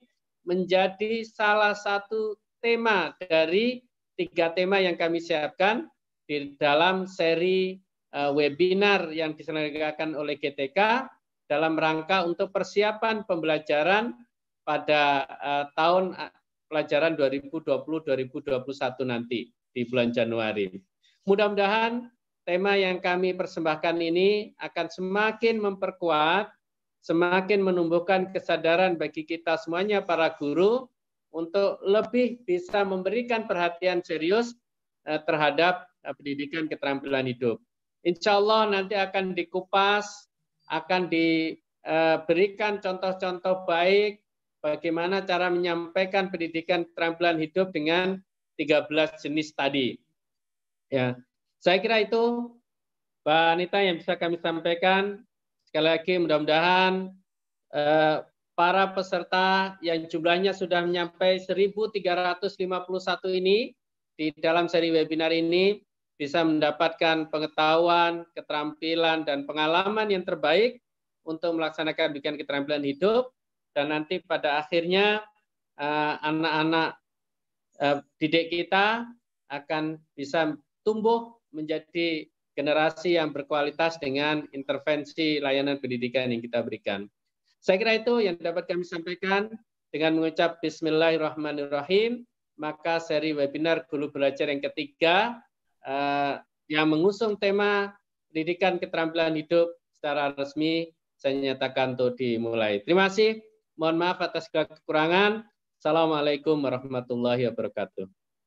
[SPEAKER 8] menjadi salah satu tema dari 3 tema yang kami siapkan di dalam seri webinar yang diselenggarakan oleh GTK dalam rangka untuk persiapan pembelajaran pada tahun pelajaran 2020-2021 nanti di bulan Januari. Mudah-mudahan tema yang kami persembahkan ini akan semakin memperkuat, semakin menumbuhkan kesadaran bagi kita semuanya para guru untuk lebih bisa memberikan perhatian serius terhadap pendidikan keterampilan hidup. Insya Allah nanti akan dikupas, akan diberikan contoh-contoh baik bagaimana cara menyampaikan pendidikan keterampilan hidup dengan 13 jenis tadi. Ya, saya kira itu Mbak Anita yang bisa kami sampaikan. Sekali lagi mudah-mudahan para peserta yang jumlahnya sudah mencapai 1.351 ini di dalam seri webinar ini bisa mendapatkan pengetahuan, keterampilan, dan pengalaman yang terbaik untuk melaksanakan pendidikan keterampilan hidup, dan nanti pada akhirnya anak-anak didik kita akan bisa tumbuh menjadi generasi yang berkualitas dengan intervensi layanan pendidikan yang kita berikan. Saya kira itu yang dapat kami sampaikan. Dengan mengucap Bismillahirrahmanirrahim, maka seri webinar Guru Belajar yang ketiga yang mengusung tema pendidikan keterampilan hidup secara resmi saya nyatakan untuk dimulai. Terima kasih. Mohon maaf atas segala kekurangan. Assalamualaikum warahmatullahi wabarakatuh.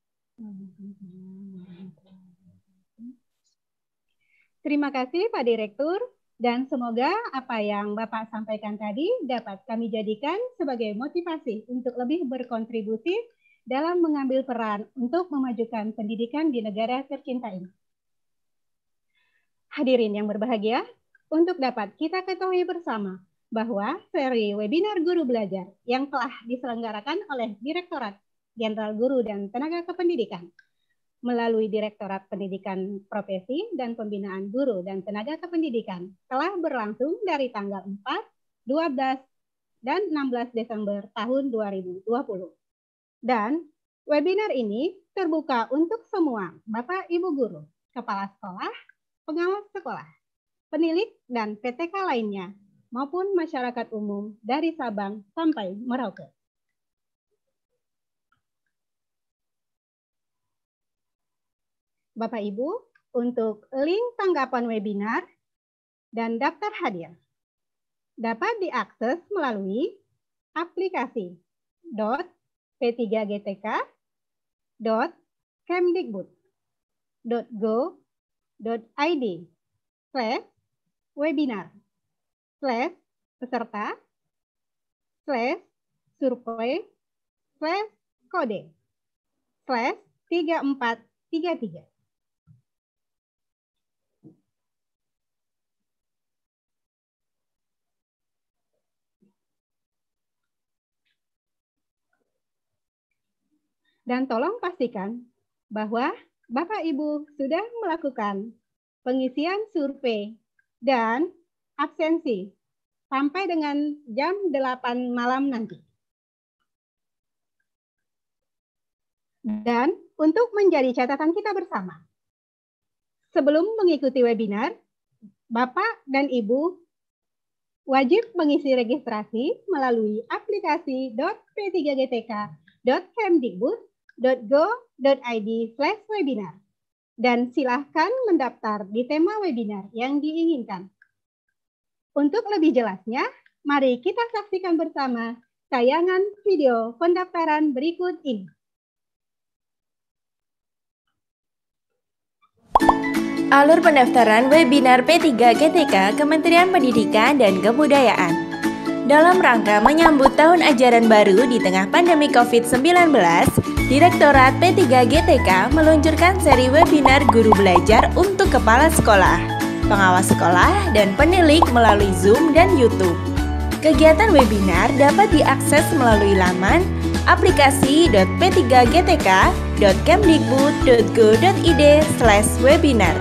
[SPEAKER 3] Terima kasih Pak Direktur, dan semoga apa yang Bapak sampaikan tadi dapat kami jadikan sebagai motivasi untuk lebih berkontribusi dalam mengambil peran untuk memajukan pendidikan di negara tercinta ini. Hadirin yang berbahagia, untuk dapat kita ketahui bersama bahwa seri webinar Guru Belajar yang telah diselenggarakan oleh Direktorat Jenderal Guru dan Tenaga Kependidikan melalui Direktorat Pendidikan Profesi dan Pembinaan Guru dan Tenaga Kependidikan telah berlangsung dari tanggal 4, 12, dan 16 Desember tahun 2020. Dan webinar ini terbuka untuk semua Bapak Ibu Guru, Kepala Sekolah, Pengawas Sekolah, Penilik, dan PTK lainnya, maupun masyarakat umum dari Sabang sampai Merauke. Bapak Ibu, untuk link tanggapan webinar dan daftar hadir dapat diakses melalui aplikasi .go.id/webinar/peserta/survei/kode/3433. Dan tolong pastikan bahwa Bapak Ibu sudah melakukan pengisian survei dan absensi sampai dengan jam 8 malam nanti. Dan untuk menjadi catatan kita bersama, sebelum mengikuti webinar, Bapak dan Ibu wajib mengisi registrasi melalui aplikasi p3gtk.kemdikbud.go.id/webinar dan silahkan mendaftar di tema webinar yang diinginkan. Untuk lebih jelasnya, mari kita saksikan bersama tayangan video pendaftaran berikut ini.
[SPEAKER 22] Alur pendaftaran webinar P3GTK Kementerian Pendidikan dan Kebudayaan. Dalam rangka menyambut tahun ajaran baru di tengah pandemi COVID-19, Direktorat P3GTK meluncurkan seri webinar Guru Belajar untuk Kepala Sekolah, Pengawas Sekolah, dan Penilik melalui Zoom dan YouTube. Kegiatan webinar dapat diakses melalui laman aplikasi.p3gtk.kemdikbud.go.id/webinar.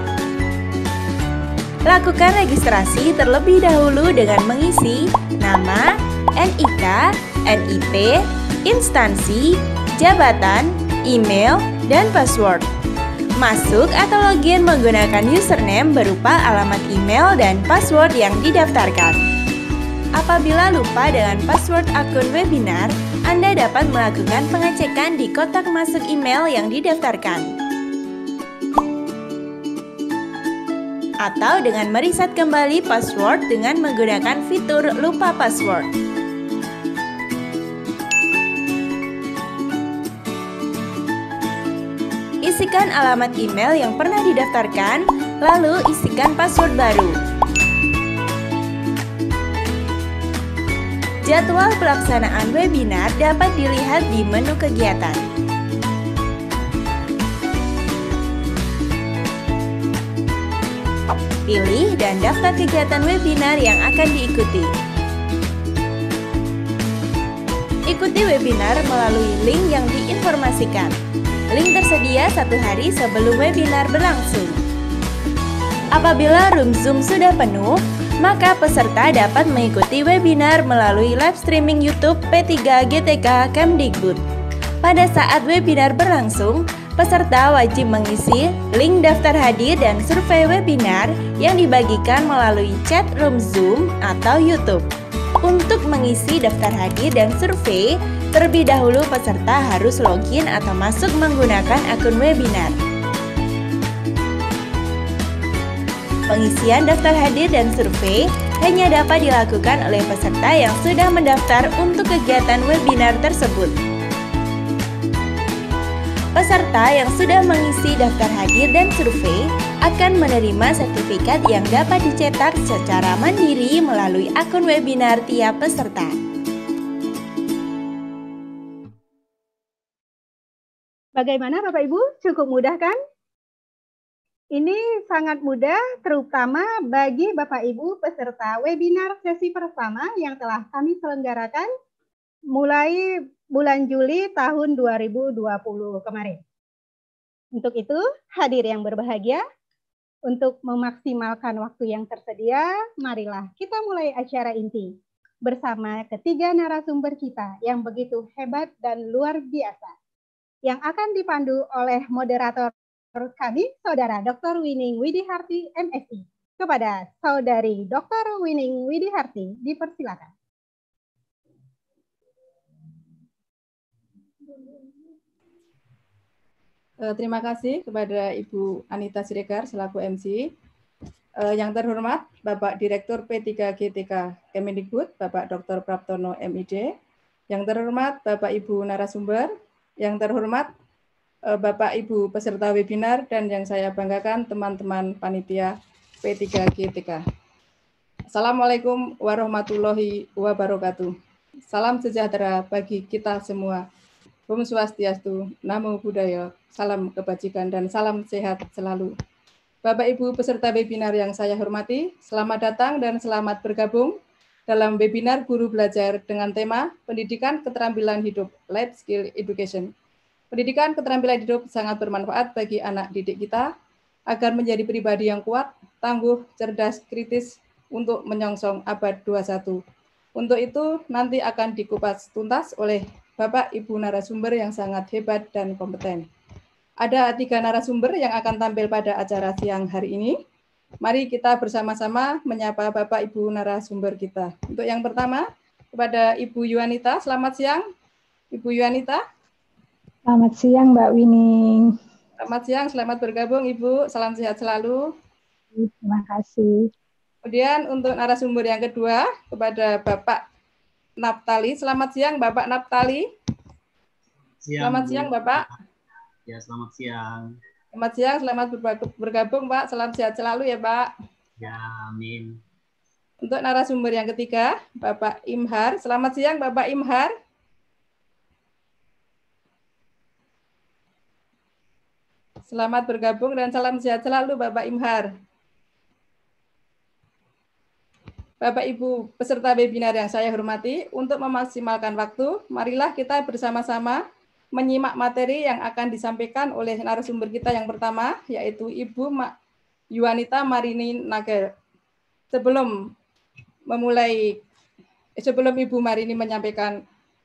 [SPEAKER 22] Lakukan registrasi terlebih dahulu dengan mengisi nama, NIK, NIP, instansi, jabatan, email, dan password. Masuk atau login menggunakan username berupa alamat email dan password yang didaftarkan. Apabila lupa dengan password akun webinar, Anda dapat melakukan pengecekan di kotak masuk email yang didaftarkan. Atau dengan mereset kembali password dengan menggunakan fitur lupa password. Isikan alamat email yang pernah didaftarkan, lalu isikan password baru. Jadwal pelaksanaan webinar dapat dilihat di menu kegiatan. Pilih dan daftar kegiatan webinar yang akan diikuti. Ikuti webinar melalui link yang diinformasikan. Link tersedia 1 hari sebelum webinar berlangsung. Apabila room Zoom sudah penuh, maka peserta dapat mengikuti webinar melalui live streaming YouTube P3GTK Kemdikbud. Pada saat webinar berlangsung, peserta wajib mengisi link daftar hadir dan survei webinar yang dibagikan melalui chat room Zoom atau YouTube. Untuk mengisi daftar hadir dan survei, terlebih dahulu peserta harus login atau masuk menggunakan akun webinar. Pengisian daftar hadir dan survei hanya dapat dilakukan oleh peserta yang sudah mendaftar untuk kegiatan webinar tersebut. Peserta yang sudah mengisi daftar hadir dan survei akan menerima sertifikat yang dapat dicetak secara mandiri melalui akun webinar tiap peserta.
[SPEAKER 3] Bagaimana Bapak Ibu? Cukup mudah kan? Ini sangat mudah terutama bagi Bapak Ibu peserta webinar sesi pertama yang telah kami selenggarakan mulai bulan Juli tahun 2020 kemarin. Untuk itu, hadir yang berbahagia, untuk memaksimalkan waktu yang tersedia, marilah kita mulai acara inti bersama ketiga narasumber kita yang begitu hebat dan luar biasa, yang akan dipandu oleh moderator kami, Saudara Dr. Wining Widiharti, MSI. Kepada Saudari Dr. Wining Widiharti, dipersilakan.
[SPEAKER 9] Terima kasih kepada Ibu Anita Siregar selaku MC. Yang terhormat Bapak Direktur P3GTK Kemendikbud, Bapak Dr. Praptono MID. Yang terhormat Bapak Ibu narasumber, yang terhormat Bapak Ibu peserta webinar, dan yang saya banggakan teman-teman panitia P3GTK. Assalamualaikum warahmatullahi wabarakatuh. Salam sejahtera bagi kita semua. Om Swastiastu, Namo Buddhaya, salam kebajikan dan salam sehat selalu. Bapak Ibu peserta webinar yang saya hormati, selamat datang dan selamat bergabung dalam webinar Guru Belajar dengan tema Pendidikan Keterampilan Hidup, Life Skill Education. Pendidikan keterampilan hidup sangat bermanfaat bagi anak didik kita agar menjadi pribadi yang kuat, tangguh, cerdas, kritis untuk menyongsong abad 21. Untuk itu nanti akan dikupas tuntas oleh Bapak Ibu narasumber yang sangat hebat dan kompeten. Ada 3 narasumber yang akan tampil pada acara siang hari ini. Mari kita bersama-sama menyapa Bapak Ibu narasumber kita. Untuk yang pertama, kepada Ibu Yuanita, selamat siang. Ibu Yuanita.
[SPEAKER 6] Selamat siang Mbak Wining.
[SPEAKER 9] Selamat siang, selamat bergabung Ibu. Salam sehat selalu.
[SPEAKER 6] Terima kasih.
[SPEAKER 9] Kemudian untuk narasumber yang kedua, kepada Bapak Naptali. Selamat siang Bapak Naptali. Selamat siang Bapak.
[SPEAKER 7] Ya, selamat siang.
[SPEAKER 9] Selamat siang, selamat bergabung Pak. Salam sehat selalu ya Pak.
[SPEAKER 7] Ya, amin.
[SPEAKER 9] Untuk narasumber yang ketiga, Bapak Imhar. Selamat siang Bapak Imhar. Selamat bergabung dan salam sehat selalu Bapak Imhar. Bapak Ibu peserta webinar yang saya hormati, untuk memaksimalkan waktu, marilah kita bersama-sama menyimak materi yang akan disampaikan oleh narasumber kita yang pertama, yaitu Ibu Yuanita Marini Nager. Sebelum Ibu Marini menyampaikan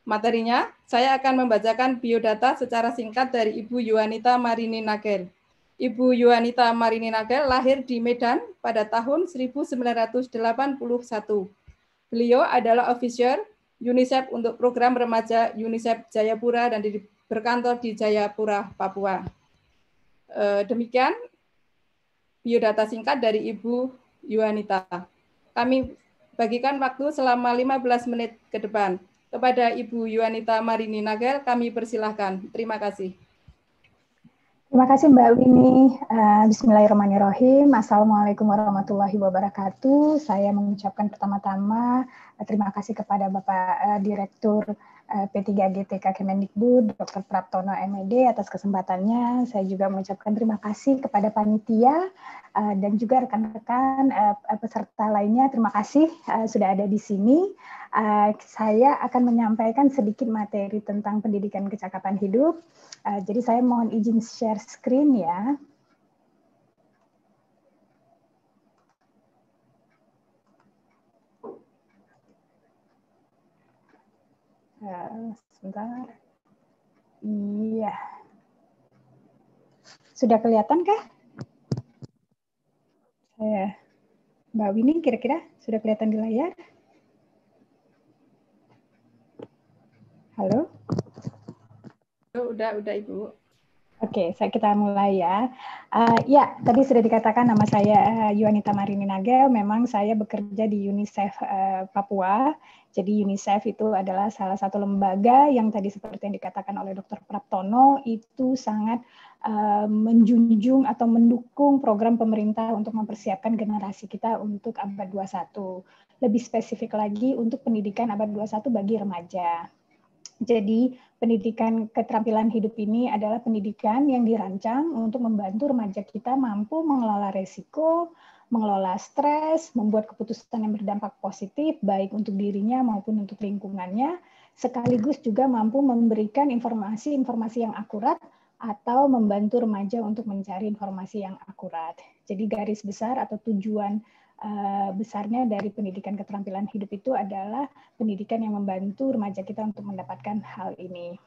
[SPEAKER 9] Materinya, saya akan membacakan biodata secara singkat dari Ibu Yuanita Marini Nagel. Ibu Yuanita Marini Nagel lahir di Medan pada tahun 1981. Beliau adalah officer UNICEF untuk program remaja UNICEF Jayapura dan berkantor di Jayapura, Papua. Demikian biodata singkat dari Ibu Yuanita. Kami bagikan waktu selama 15 menit ke depan. Kepada Ibu Yuanita Marini Nagel, kami persilahkan. Terima kasih.
[SPEAKER 6] Terima kasih Mbak Winnie. Bismillahirrahmanirrahim. Assalamualaikum warahmatullahi wabarakatuh. Saya mengucapkan pertama-tama terima kasih kepada Bapak Direktur P3GTK Kemendikbud, Dr. Praptono MED atas kesempatannya. Saya juga mengucapkan terima kasih kepada panitia dan juga rekan-rekan peserta lainnya. Terima kasih sudah ada di sini. Saya akan menyampaikan sedikit materi tentang pendidikan kecakapan hidup. Jadi saya mohon izin share screen ya. Sebentar. Iya. Sudah kelihatan kah? Mbak Winnie kira-kira sudah kelihatan di layar? Halo?
[SPEAKER 9] Udah Ibu.
[SPEAKER 6] Oke, kita mulai ya. Ya, tadi sudah dikatakan nama saya Yuanita Marini Nagel. Memang saya bekerja di UNICEF Papua. Jadi UNICEF itu adalah salah satu lembaga yang tadi seperti yang dikatakan oleh Dr. Praptono itu sangat menjunjung atau mendukung program pemerintah untuk mempersiapkan generasi kita untuk abad 21. Lebih spesifik lagi untuk pendidikan abad 21 bagi remaja. Jadi pendidikan keterampilan hidup ini adalah pendidikan yang dirancang untuk membantu remaja kita mampu mengelola resiko, mengelola stres, membuat keputusan yang berdampak positif baik untuk dirinya maupun untuk lingkungannya, sekaligus juga mampu memberikan informasi-informasi yang akurat atau membantu remaja untuk mencari informasi yang akurat. Jadi garis besar atau tujuan besarnya dari pendidikan keterampilan hidup itu adalah pendidikan yang membantu remaja kita untuk mendapatkan hal ini.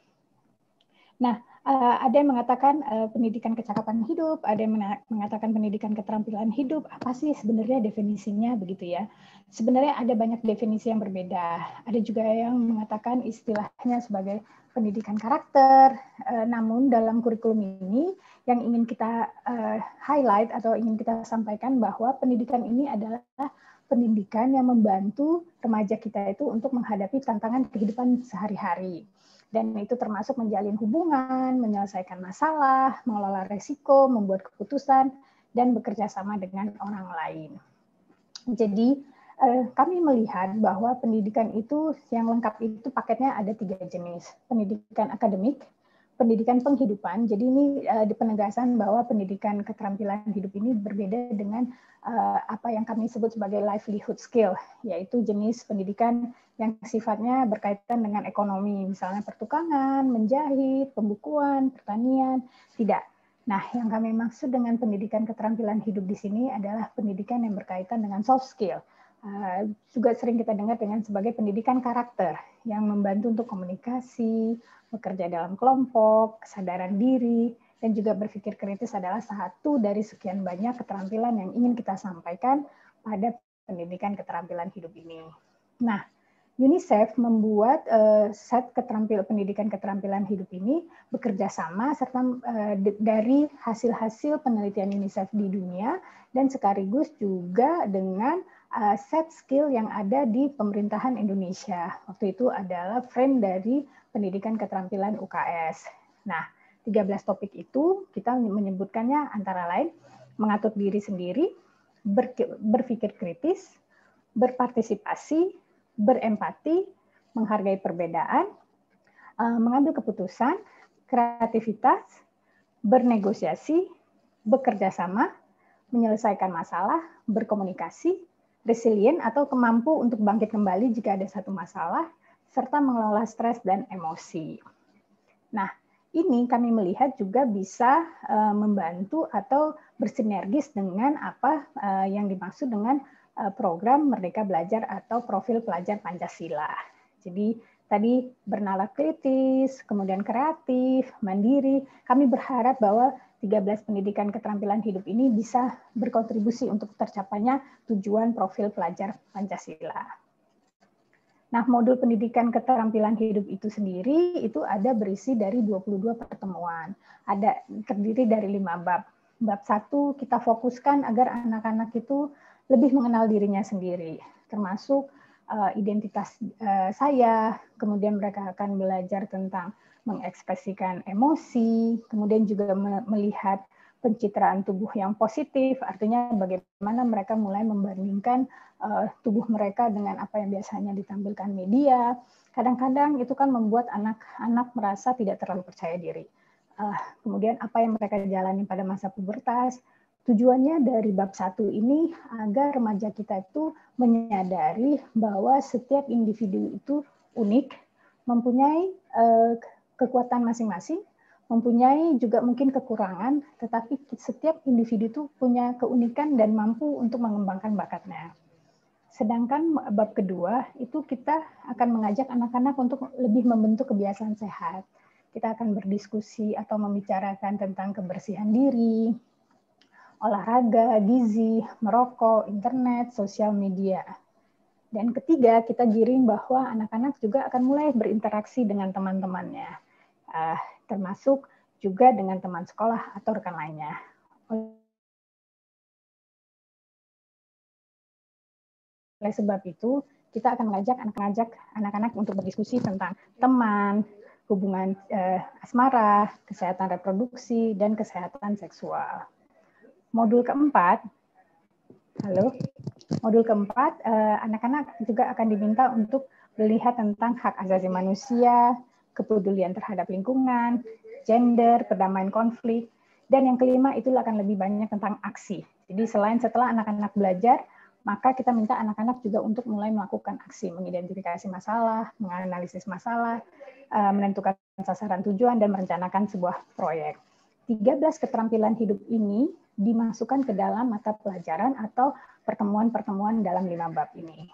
[SPEAKER 6] Nah, ada yang mengatakan pendidikan kecakapan hidup, ada yang mengatakan pendidikan keterampilan hidup. Apa sih sebenarnya definisinya begitu ya? Sebenarnya ada banyak definisi yang berbeda. Ada juga yang mengatakan istilahnya sebagai pendidikan karakter. Namun dalam kurikulum ini yang ingin kita highlight atau ingin kita sampaikan bahwa pendidikan ini adalah pendidikan yang membantu remaja kita itu untuk menghadapi tantangan kehidupan sehari-hari. Dan itu termasuk menjalin hubungan, menyelesaikan masalah, mengelola resiko, membuat keputusan, dan bekerja sama dengan orang lain. Jadi kami melihat bahwa pendidikan itu yang lengkap itu paketnya ada 3 jenis. Pendidikan akademik, pendidikan penghidupan. Jadi ini di penegasan bahwa pendidikan keterampilan hidup ini berbeda dengan apa yang kami sebut sebagai livelihood skill, yaitu jenis pendidikan yang sifatnya berkaitan dengan ekonomi, misalnya pertukangan, menjahit, pembukuan, pertanian, tidak. Nah, yang kami maksud dengan pendidikan keterampilan hidup di sini adalah pendidikan yang berkaitan dengan soft skill. Juga sering kita dengar dengan sebagai pendidikan karakter yang membantu untuk komunikasi, bekerja dalam kelompok, kesadaran diri, dan juga berpikir kritis adalah satu dari sekian banyak keterampilan yang ingin kita sampaikan pada pendidikan keterampilan hidup ini. Nah, UNICEF membuat set pendidikan keterampilan hidup ini bekerja sama serta dari hasil-hasil penelitian UNICEF di dunia dan sekaligus juga dengan set skill yang ada di pemerintahan Indonesia. Waktu itu adalah frame dari pendidikan keterampilan UKS. Nah, 13 topik itu kita menyebutkannya antara lain mengatur diri sendiri, berpikir kritis, berpartisipasi, berempati, menghargai perbedaan, mengambil keputusan, kreativitas, bernegosiasi, bekerja sama, menyelesaikan masalah, berkomunikasi, resilient atau kemampu untuk bangkit kembali jika ada satu masalah, serta mengelola stres dan emosi. Nah, ini kami melihat juga bisa membantu atau bersinergis dengan apa yang dimaksud dengan program Merdeka Belajar atau profil pelajar Pancasila. Jadi tadi bernalar kritis, kemudian kreatif, mandiri. Kami berharap bahwa 13 pendidikan keterampilan hidup ini bisa berkontribusi untuk tercapainya tujuan profil pelajar Pancasila. Nah, modul pendidikan keterampilan hidup itu sendiri itu ada berisi dari 22 pertemuan. Terdiri dari 5 bab. Bab 1 kita fokuskan agar anak-anak itu lebih mengenal dirinya sendiri, termasuk identitas saya, kemudian mereka akan belajar tentang mengekspresikan emosi, kemudian juga melihat pencitraan tubuh yang positif, artinya bagaimana mereka mulai membandingkan tubuh mereka dengan apa yang biasanya ditampilkan media. Kadang-kadang itu kan membuat anak-anak merasa tidak terlalu percaya diri. Kemudian apa yang mereka jalani pada masa pubertas. Tujuannya dari bab 1 ini agar remaja kita itu menyadari bahwa setiap individu itu unik, mempunyai kekuatan masing-masing, mempunyai juga mungkin kekurangan, tetapi setiap individu itu punya keunikan dan mampu untuk mengembangkan bakatnya. Sedangkan bab kedua itu kita akan mengajak anak-anak untuk lebih membentuk kebiasaan sehat. Kita akan berdiskusi atau membicarakan tentang kebersihan diri, olahraga, gizi, merokok, internet, sosial media. Dan ketiga, kita giring bahwa anak-anak juga akan mulai berinteraksi dengan teman-temannya, termasuk juga dengan teman sekolah atau rekan lainnya. Oleh sebab itu, kita akan mengajak anak-anak untuk berdiskusi tentang teman, hubungan asmara, kesehatan reproduksi, dan kesehatan seksual. Modul keempat, anak-anak juga akan diminta untuk melihat tentang hak asasi manusia, kepedulian terhadap lingkungan, gender, perdamaian konflik, dan yang kelima itu akan lebih banyak tentang aksi. Jadi setelah anak-anak belajar, maka kita minta anak-anak juga untuk mulai melakukan aksi, mengidentifikasi masalah, menganalisis masalah, menentukan sasaran tujuan, dan merencanakan sebuah proyek. 13 keterampilan hidup ini dimasukkan ke dalam mata pelajaran atau pertemuan-pertemuan dalam 5 bab ini.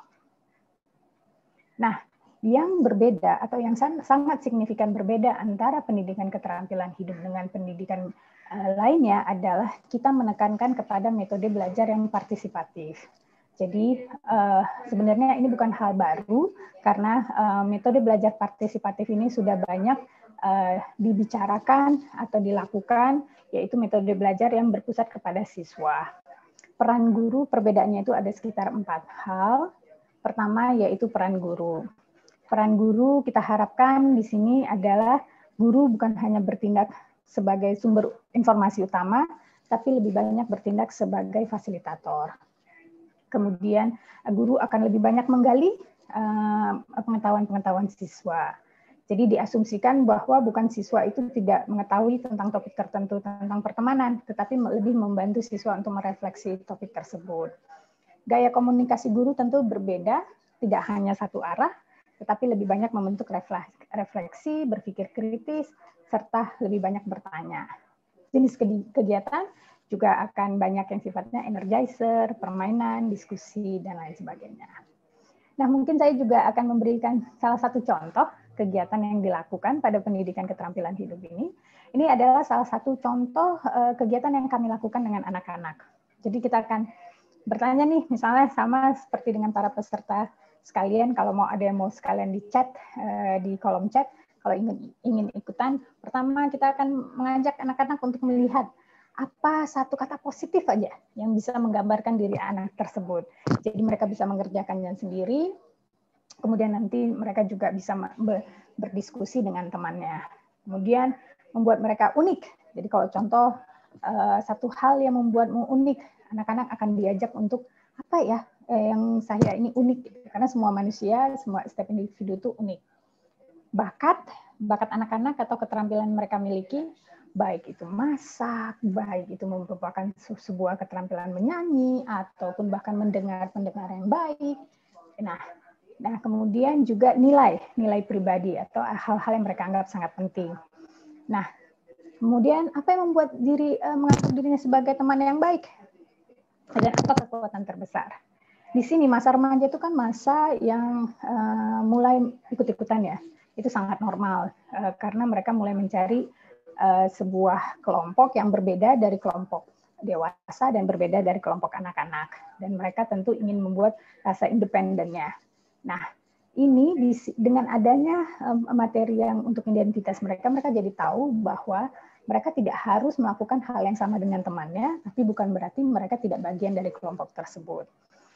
[SPEAKER 6] Nah, yang berbeda atau yang sangat signifikan berbeda antara pendidikan keterampilan hidup dengan pendidikan lainnya adalah kita menekankan kepada metode belajar yang partisipatif. Jadi sebenarnya ini bukan hal baru karena metode belajar partisipatif ini sudah banyak dibicarakan atau dilakukan, yaitu metode belajar yang berpusat kepada siswa. Peran guru perbedaannya itu ada sekitar 4 hal. Pertama yaitu peran guru. Peran guru kita harapkan di sini adalah guru bukan hanya bertindak sebagai sumber informasi utama, tapi lebih banyak bertindak sebagai fasilitator. Kemudian guru akan lebih banyak menggali pengetahuan-pengetahuan siswa. Jadi diasumsikan bahwa bukan siswa itu tidak mengetahui tentang topik tertentu tentang pertemanan, tetapi lebih membantu siswa untuk merefleksi topik tersebut. Gaya komunikasi guru tentu berbeda, tidak hanya satu arah, tetapi lebih banyak membentuk refleksi, berpikir kritis, serta lebih banyak bertanya. Jenis kegiatan juga akan banyak yang sifatnya energizer, permainan, diskusi, dan lain sebagainya. Nah, mungkin saya juga akan memberikan salah satu contoh kegiatan yang dilakukan pada pendidikan keterampilan hidup ini. Ini adalah salah satu contoh kegiatan yang kami lakukan dengan anak-anak. Jadi kita akan bertanya nih, misalnya sama seperti dengan para peserta sekalian, kalau ada yang mau sekalian di chat, di kolom chat, kalau ingin ikutan, pertama kita akan mengajak anak-anak untuk melihat apa satu kata positif aja yang bisa menggambarkan diri anak tersebut. Jadi mereka bisa mengerjakannya sendiri, kemudian nanti mereka juga bisa berdiskusi dengan temannya. Kemudian membuat mereka unik. Jadi kalau contoh satu hal yang membuatmu unik, anak-anak akan diajak untuk apa ya yang saya ini unik, karena semua manusia, setiap individu itu unik. Bakat anak-anak atau keterampilan mereka miliki, baik itu masak, baik itu merupakan sebuah keterampilan menyanyi, ataupun bahkan mendengar yang baik. Nah, kemudian juga nilai pribadi atau hal-hal yang mereka anggap sangat penting. Nah, kemudian apa yang membuat menganggap dirinya sebagai teman yang baik? Dan apa kekuatan terbesar? di sini masa remaja itu kan masa yang mulai ikut-ikutan ya. Itu sangat normal karena mereka mulai mencari sebuah kelompok yang berbeda dari kelompok dewasa dan berbeda dari kelompok anak-anak. Dan mereka tentu ingin membuat rasa independennya. Nah, ini dengan adanya materi yang untuk identitas mereka, mereka jadi tahu bahwa mereka tidak harus melakukan hal yang sama dengan temannya, tapi bukan berarti mereka tidak bagian dari kelompok tersebut.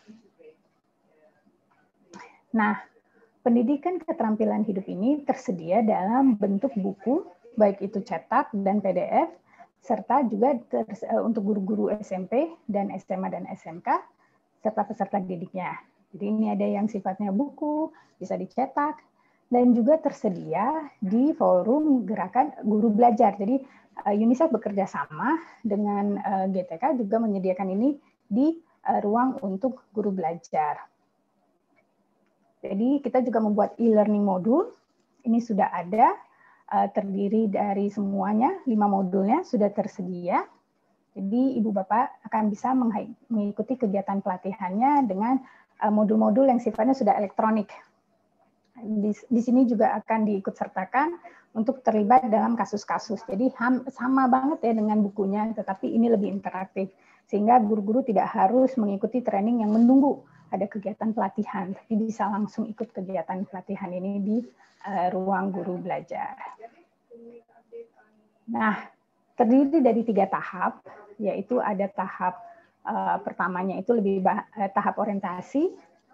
[SPEAKER 6] Nah, pendidikan keterampilan hidup ini tersedia dalam bentuk buku, baik itu cetak dan PDF, serta juga untuk guru-guru SMP dan SMA dan SMK, serta peserta didiknya. Jadi ini ada yang sifatnya buku, bisa dicetak, dan juga tersedia di forum gerakan guru belajar. Jadi UNICEF bekerja sama dengan GTK juga menyediakan ini di ruang untuk guru belajar. Jadi kita juga membuat e-learning modul, ini sudah ada, terdiri dari semuanya, 5 modulnya sudah tersedia. Jadi Ibu Bapak akan bisa mengikuti kegiatan pelatihannya dengan modul-modul yang sifatnya sudah elektronik. Di sini juga akan diikut sertakan untuk terlibat dalam kasus-kasus. Jadi sama banget ya dengan bukunya, tetapi ini lebih interaktif. Sehingga guru-guru tidak harus mengikuti training yang menunggu ada kegiatan pelatihan, tapi bisa langsung ikut kegiatan pelatihan ini di ruang guru belajar. Nah, terdiri dari 3 tahap, yaitu ada tahap pertamanya itu lebih tahap orientasi,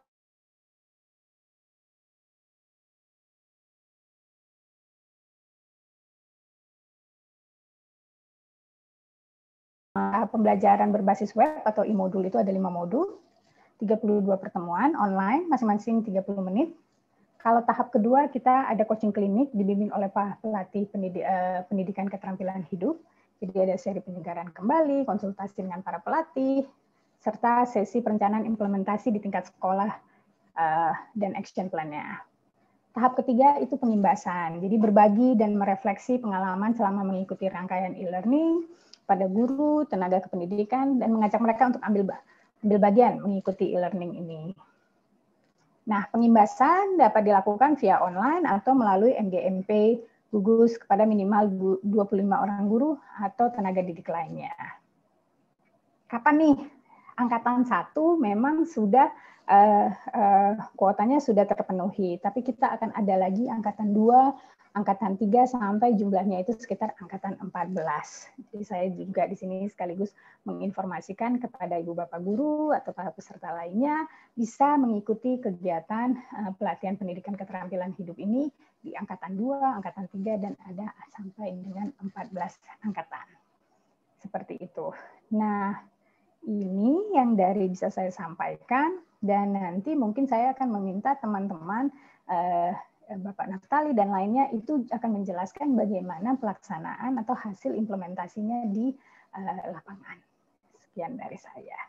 [SPEAKER 6] pembelajaran berbasis web atau e-modul itu ada 5 modul, 32 pertemuan online, masing-masing 30 menit. Kalau tahap kedua kita ada coaching klinik dibimbing oleh pelatih pendidikan keterampilan hidup. Jadi ada seri penyegaran kembali, konsultasi dengan para pelatih, serta sesi perencanaan implementasi di tingkat sekolah dan action plan-nya. Tahap ketiga itu pengimbasan. Jadi berbagi dan merefleksi pengalaman selama mengikuti rangkaian e-learning pada guru, tenaga kependidikan, dan mengajak mereka untuk ambil bagian mengikuti e-learning ini. Nah, pengimbasan dapat dilakukan via online atau melalui MGMP gugus kepada minimal 25 orang guru atau tenaga didik lainnya. Kapan nih? Angkatan 1 memang sudah kuotanya sudah terpenuhi, tapi kita akan ada lagi angkatan 2, angkatan 3 sampai jumlahnya itu sekitar angkatan 14. Jadi saya juga di sini sekaligus menginformasikan kepada Ibu Bapak guru atau para peserta lainnya bisa mengikuti kegiatan pelatihan pendidikan keterampilan hidup ini di angkatan 2, angkatan 3 dan ada sampai dengan 14 angkatan. Seperti itu. Nah, ini yang dari bisa saya sampaikan dan nanti mungkin saya akan meminta teman-teman Bapak Naftali dan lainnya itu akan menjelaskan bagaimana pelaksanaan atau hasil implementasinya di lapangan. Sekian dari saya.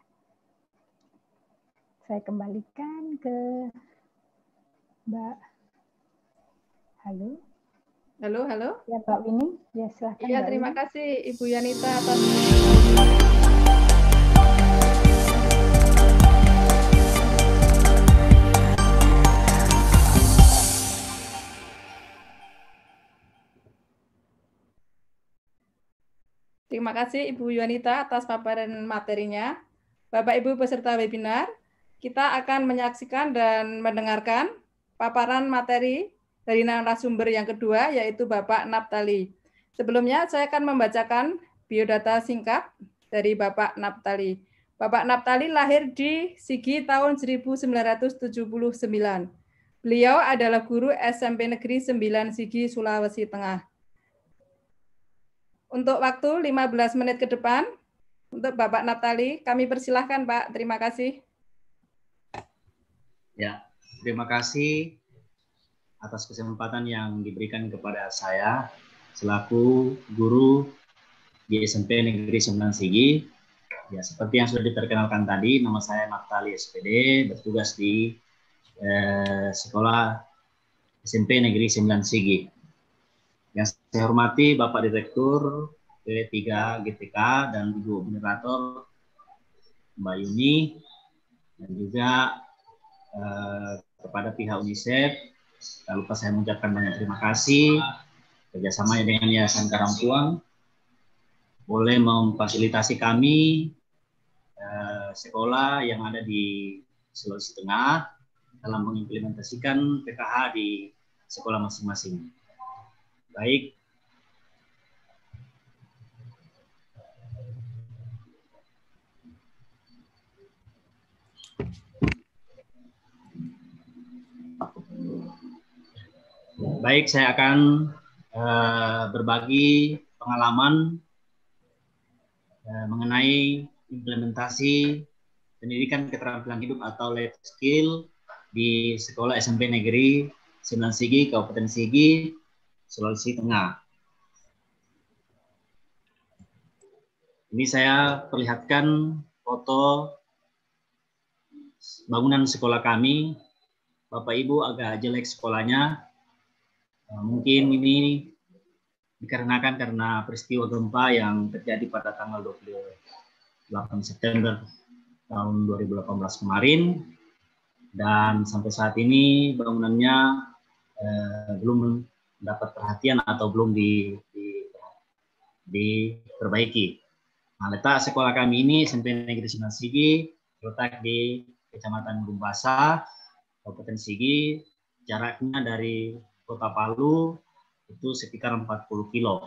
[SPEAKER 6] Saya kembalikan ke Mbak. Halo.
[SPEAKER 9] Halo.
[SPEAKER 6] Ya, Mbak Winnie. Ya, silakan.
[SPEAKER 9] Iya, terima kasih Ibu Yanita atas Terima kasih Ibu Yuanita atas paparan materinya. Bapak Ibu peserta webinar, kita akan menyaksikan dan mendengarkan paparan materi dari narasumber yang kedua, yaitu Bapak Naftali. Sebelumnya saya akan membacakan biodata singkat dari Bapak Naftali. Bapak Naftali lahir di Sigi tahun 1979. Beliau adalah guru SMP Negeri 9 Sigi, Sulawesi Tengah. Untuk waktu 15 menit ke depan, untuk Bapak Naftali, kami persilahkan Pak. Terima kasih.
[SPEAKER 7] Ya, terima kasih atas kesempatan yang diberikan kepada saya selaku guru di SMP Negeri 9 Sigi. Ya, seperti yang sudah diperkenalkan tadi, nama saya Naftali SPD, bertugas di Sekolah SMP Negeri 9 Sigi. Yang saya hormati Bapak Direktur P3 GTK dan Ibu Moderator Mbak Yuni, dan juga kepada pihak UNICEF. Tak lupa saya mengucapkan banyak terima kasih kerjasamanya dengan Yayasan Karangtuang boleh memfasilitasi kami sekolah yang ada di Sulawesi Tengah dalam mengimplementasikan PKH di sekolah masing-masing. Baik. Baik, saya akan berbagi pengalaman mengenai implementasi pendidikan keterampilan hidup atau life skill di Sekolah SMP Negeri 9 Sigi, Kabupaten Sigi, Sulawesi Tengah. Ini saya perlihatkan foto bangunan sekolah kami. Bapak Ibu agak jelek sekolahnya. Mungkin ini dikarenakan karena peristiwa gempa yang terjadi pada tanggal 28 September tahun 2018 kemarin, dan sampai saat ini bangunannya belum mendapat perhatian atau belum diperbaiki. Nah, letak sekolah kami ini SMP Negeri 9 Sigi terletak di Kecamatan Gumbasa, Kabupaten Sigi. Jaraknya dari Kota Palu itu sekitar 40 kilo.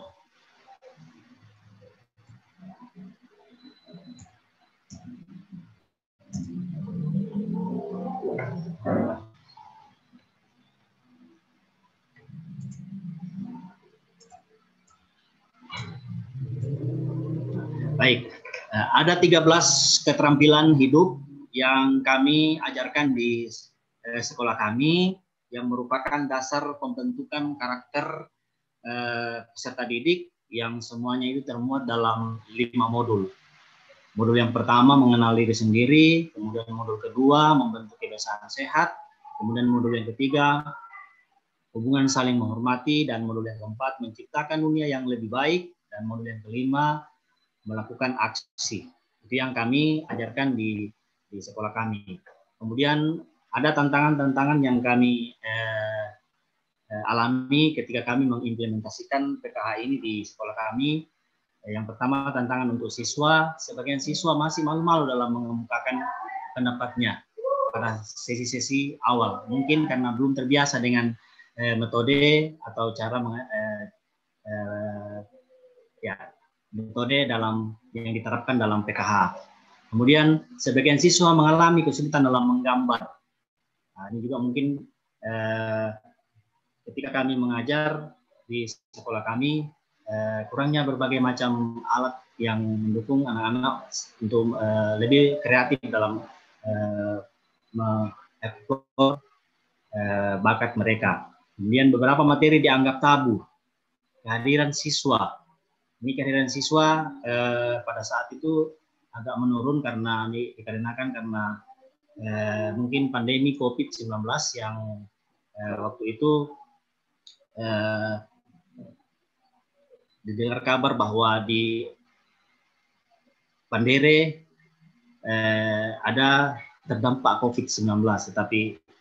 [SPEAKER 7] Baik, ada 13 keterampilan hidup yang kami ajarkan di sekolah kami, yang merupakan dasar pembentukan karakter peserta didik yang semuanya itu termuat dalam 5 modul. Modul yang pertama mengenal diri sendiri, kemudian modul kedua membentuk kebiasaan sehat, kemudian modul yang ketiga hubungan saling menghormati, dan modul yang keempat menciptakan dunia yang lebih baik, dan modul yang kelima melakukan aksi. Itu yang kami ajarkan di sekolah kami. Kemudian ada tantangan-tantangan yang kami alami ketika kami mengimplementasikan PKH ini di sekolah kami. Yang pertama, tantangan untuk siswa. Sebagian siswa masih malu-malu dalam mengemukakan pendapatnya pada sesi-sesi awal. Mungkin karena belum terbiasa dengan metode atau cara metode dalam yang diterapkan dalam PKH. Kemudian sebagian siswa mengalami kesulitan dalam menggambar. Nah, ini juga mungkin ketika kami mengajar di sekolah kami, kurangnya berbagai macam alat yang mendukung anak-anak untuk lebih kreatif dalam mengeksplor bakat mereka. Kemudian beberapa materi dianggap tabu. Kehadiran siswa. Ini kehadiran siswa pada saat itu agak menurun karena dikarenakan karena mungkin pandemi COVID-19 yang waktu itu didengar kabar bahwa di Pandere ada terdampak COVID-19, tetapi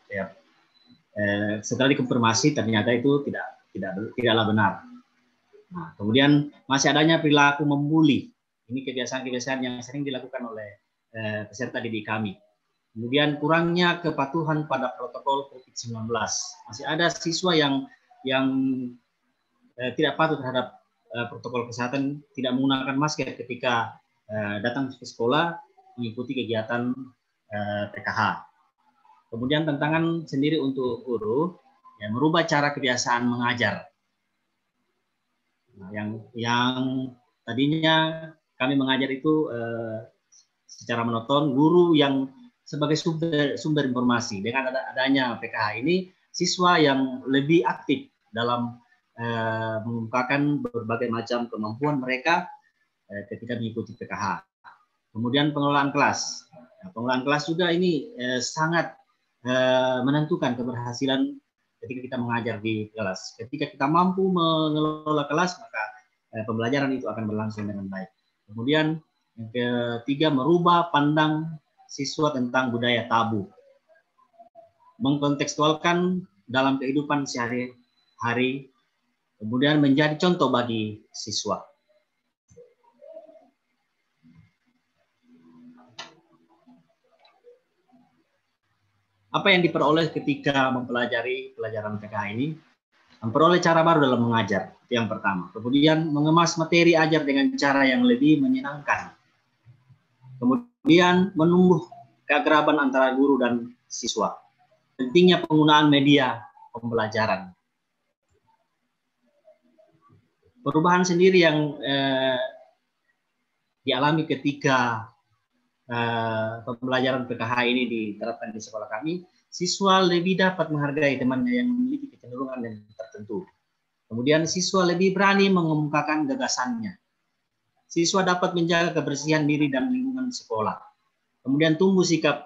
[SPEAKER 7] setelah dikonfirmasi ternyata itu tidaklah benar. Nah, kemudian masih adanya perilaku membuli. Ini kebiasaan-kebiasaan yang sering dilakukan oleh peserta didik kami. Kemudian kurangnya kepatuhan pada protokol COVID-19. Masih ada siswa yang tidak patuh terhadap protokol kesehatan, tidak menggunakan masker ketika datang ke sekolah mengikuti kegiatan PKH. Kemudian tantangan sendiri untuk guru, merubah cara kebiasaan mengajar. Nah, yang tadinya kami mengajar itu secara monoton, guru yang sebagai sumber informasi. Dengan adanya PKH ini, siswa yang lebih aktif dalam mengungkapkan berbagai macam kemampuan mereka ketika mengikuti PKH. Kemudian pengelolaan kelas. Nah, pengelolaan kelas juga ini sangat menentukan keberhasilan ketika kita mengajar di kelas. Ketika kita mampu mengelola kelas, maka pembelajaran itu akan berlangsung dengan baik. Kemudian yang ketiga, merubah pandang siswa tentang budaya tabu, mengkontekstualkan dalam kehidupan sehari-hari, kemudian menjadi contoh bagi siswa. Apa yang diperoleh ketika mempelajari pelajaran PKH ini? Memperoleh cara baru dalam mengajar, itu yang pertama. Kemudian mengemas materi ajar dengan cara yang lebih menyenangkan. Kemudian menumbuh keakraban antara guru dan siswa. Pentingnya penggunaan media pembelajaran. Perubahan sendiri yang dialami ketika pembelajaran PKH ini diterapkan di sekolah kami, siswa lebih dapat menghargai temannya yang memiliki kecenderungan yang tertentu. Kemudian siswa lebih berani mengemukakan gagasannya. Siswa dapat menjaga kebersihan diri dan lingkungan sekolah. Kemudian tumbuh sikap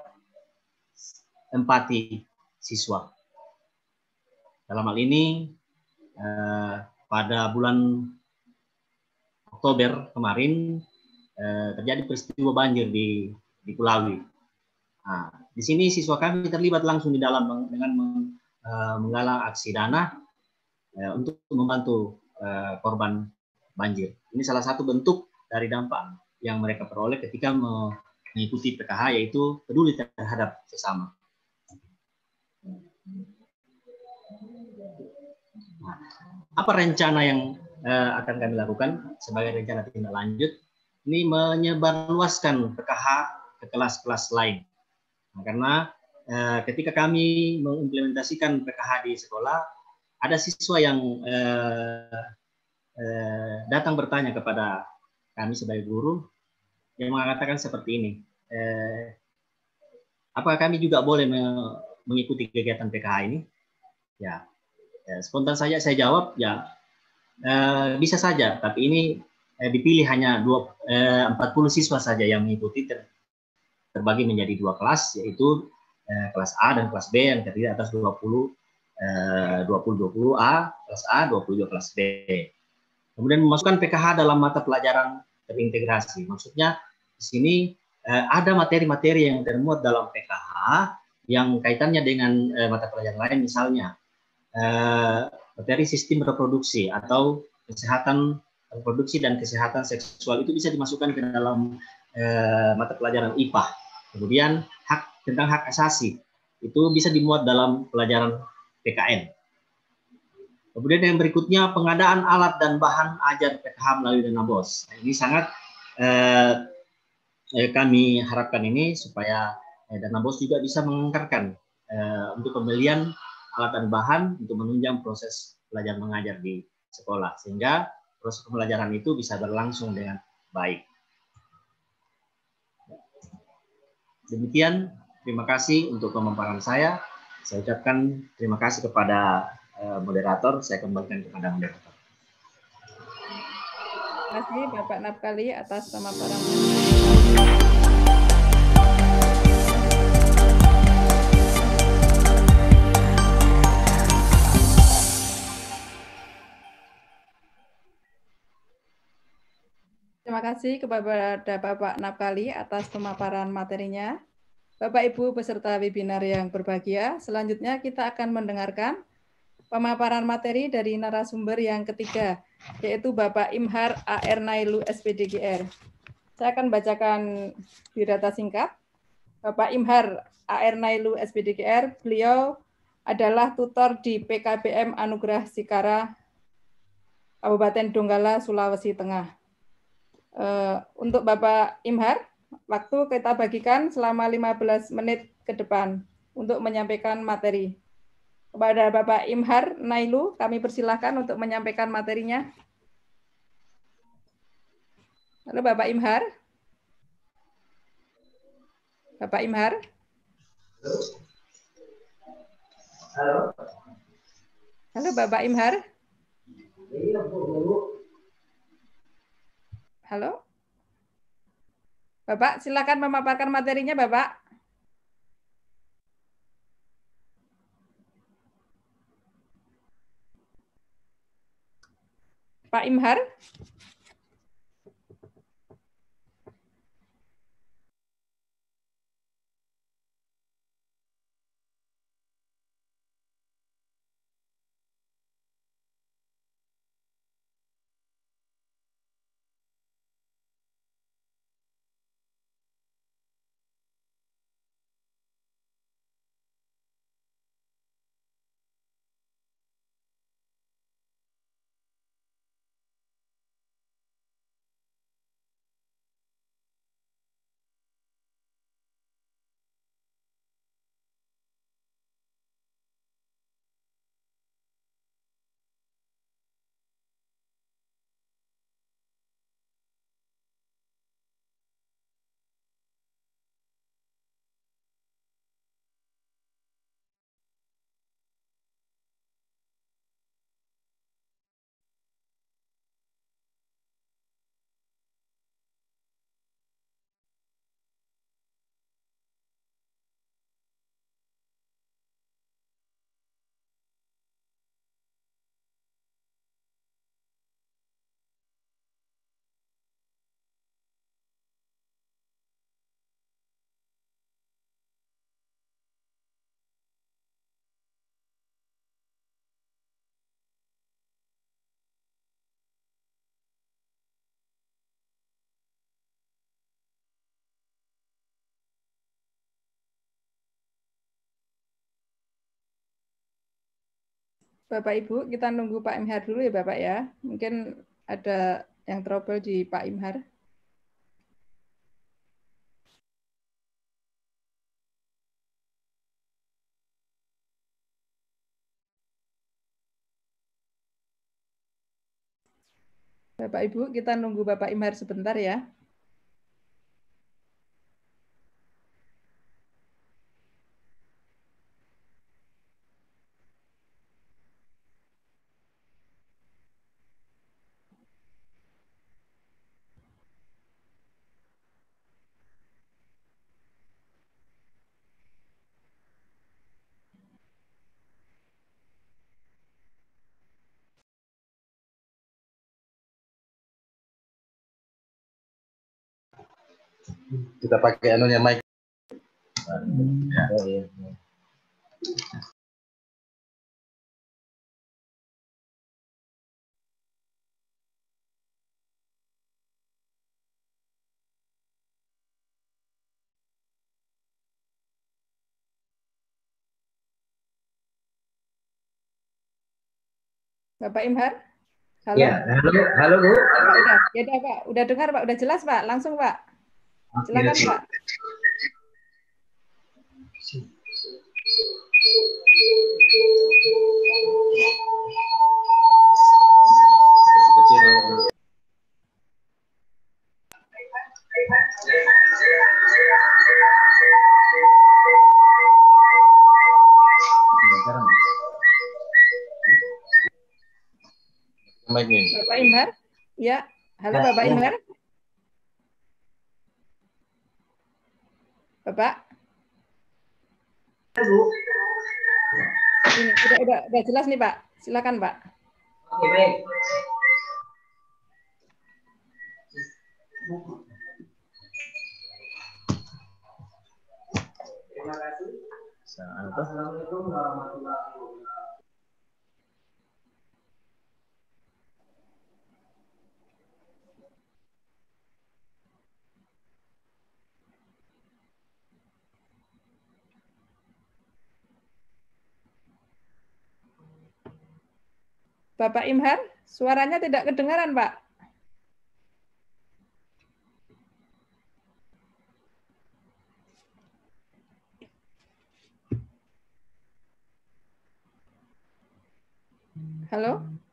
[SPEAKER 7] empati siswa. Dalam hal ini, pada bulan Oktober kemarin, terjadi peristiwa banjir di Kulawi. Nah, di sini siswa kami terlibat langsung di dalam dengan menggalang aksi dana untuk membantu korban banjir. Ini salah satu bentuk dari dampak yang mereka peroleh ketika mengikuti PKH, yaitu peduli terhadap sesama. Nah, apa rencana yang akan kami lakukan sebagai rencana tindak lanjut? Ini menyebarluaskan PKH ke kelas-kelas lain. Nah, karena ketika kami mengimplementasikan PKH di sekolah, ada siswa yang datang bertanya kepada kami sebagai guru yang mengatakan seperti ini, apakah kami juga boleh mengikuti kegiatan PKH ini? Ya, spontan saja saya jawab, ya bisa saja, tapi ini dipilih hanya 40 siswa saja yang mengikuti, terbagi menjadi 2 kelas, yaitu kelas A dan kelas B yang terdiri atas 20 A kelas A, 22 kelas B. Kemudian memasukkan PKH dalam mata pelajaran terintegrasi. Maksudnya di sini ada materi-materi yang termuat dalam PKH yang kaitannya dengan mata pelajaran lain, misalnya materi sistem reproduksi atau kesehatan reproduksi dan kesehatan seksual, itu bisa dimasukkan ke dalam mata pelajaran IPA. Kemudian tentang hak asasi itu bisa dimuat dalam pelajaran PKN. Kemudian yang berikutnya, pengadaan alat dan bahan ajar PKH melalui dana BOS. Nah, ini sangat kami harapkan ini supaya dana BOS juga bisa menganggarkan untuk pembelian alat dan bahan untuk menunjang proses belajar mengajar di sekolah, sehingga proses pembelajaran itu bisa berlangsung dengan baik. Demikian, terima kasih untuk pemaparan saya. Saya ucapkan terima kasih kepada moderator. Saya kembalikan kepada moderator.
[SPEAKER 9] Terima kasih Bapak Napkali atas pemaparan. Terima kasih kepada Bapak Napkali atas pemaparan materinya. Bapak Ibu peserta webinar yang berbahagia, selanjutnya kita akan mendengarkan pemaparan materi dari narasumber yang ketiga, yaitu Bapak Imhar AR Nailu SPDGR. Saya akan bacakan biodata singkat. Bapak Imhar AR Nailu SPDGR, beliau adalah tutor di PKBM Anugerah Sikara, Kabupaten Donggala, Sulawesi Tengah. Untuk Bapak Imhar, waktu kita bagikan selama 15 menit ke depan untuk menyampaikan materi. Kepada Bapak Imhar Nailu, kami persilahkan untuk menyampaikan materinya. Halo Bapak Imhar. Bapak Imhar.
[SPEAKER 10] Halo.
[SPEAKER 9] Halo Bapak Imhar. Halo. Bapak, silakan memaparkan materinya, Bapak. Pak Imhar. Bapak Ibu, kita nunggu Pak Imhar dulu ya Bapak ya. Mungkin ada yang trouble di Pak Imhar. Bapak Ibu, kita nunggu Bapak Imhar sebentar ya.
[SPEAKER 2] Kita pakai anunya mic.
[SPEAKER 9] Bapak Imhar? Halo?
[SPEAKER 2] Ya, halo Bu.
[SPEAKER 9] Udah, ya udah Pak, udah dengar Pak, udah jelas Pak, langsung Pak. Silakan Pak. Bapak Imhar? Ya, halo Bapak Imhar. Bapak? Ini, udah jelas nih Pak. Silakan Pak.
[SPEAKER 2] Oke, baik. Terima kasih. Assalamualaikum warahmatullahi wabarakatuh.
[SPEAKER 9] Bapak Imhar, suaranya tidak kedengaran Pak. Halo?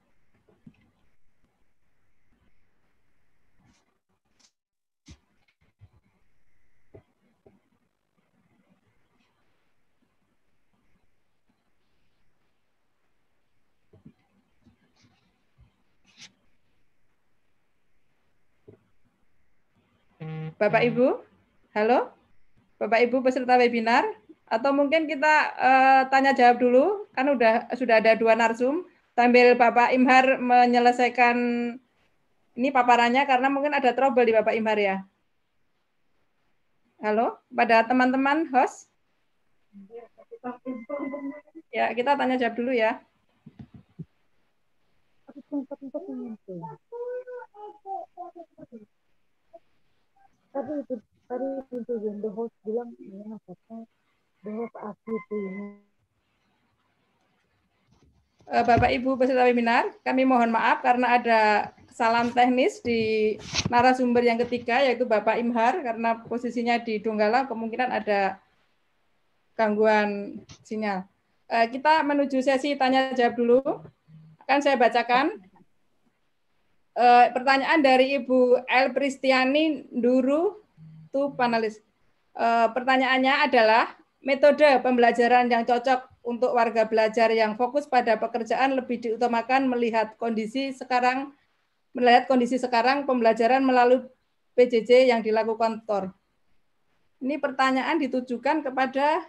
[SPEAKER 9] Bapak Ibu, halo? Bapak Ibu peserta webinar, atau mungkin kita tanya jawab dulu, kan sudah ada 2 narsum, sambil Bapak Imhar menyelesaikan ini paparannya karena mungkin ada trouble di Bapak Imhar ya. Halo, pada teman-teman host? Ya, kita tanya jawab dulu ya.
[SPEAKER 11] Tadi itu yang the host bilang ini katanya the host asli itu ini.
[SPEAKER 9] Bapak Ibu peserta webinar, kami mohon maaf karena ada kesalahan teknis di narasumber yang ketiga yaitu Bapak Imhar karena posisinya di Donggala kemungkinan ada gangguan sinyal. Kita menuju sesi tanya jawab dulu. Akan saya bacakan pertanyaan dari Ibu El Pristiani Nduru to panelis. Pertanyaannya adalah metode pembelajaran yang cocok untuk warga belajar yang fokus pada pekerjaan lebih diutamakan melihat kondisi sekarang pembelajaran melalui PJJ yang dilakukan TOR. Ini pertanyaan ditujukan kepada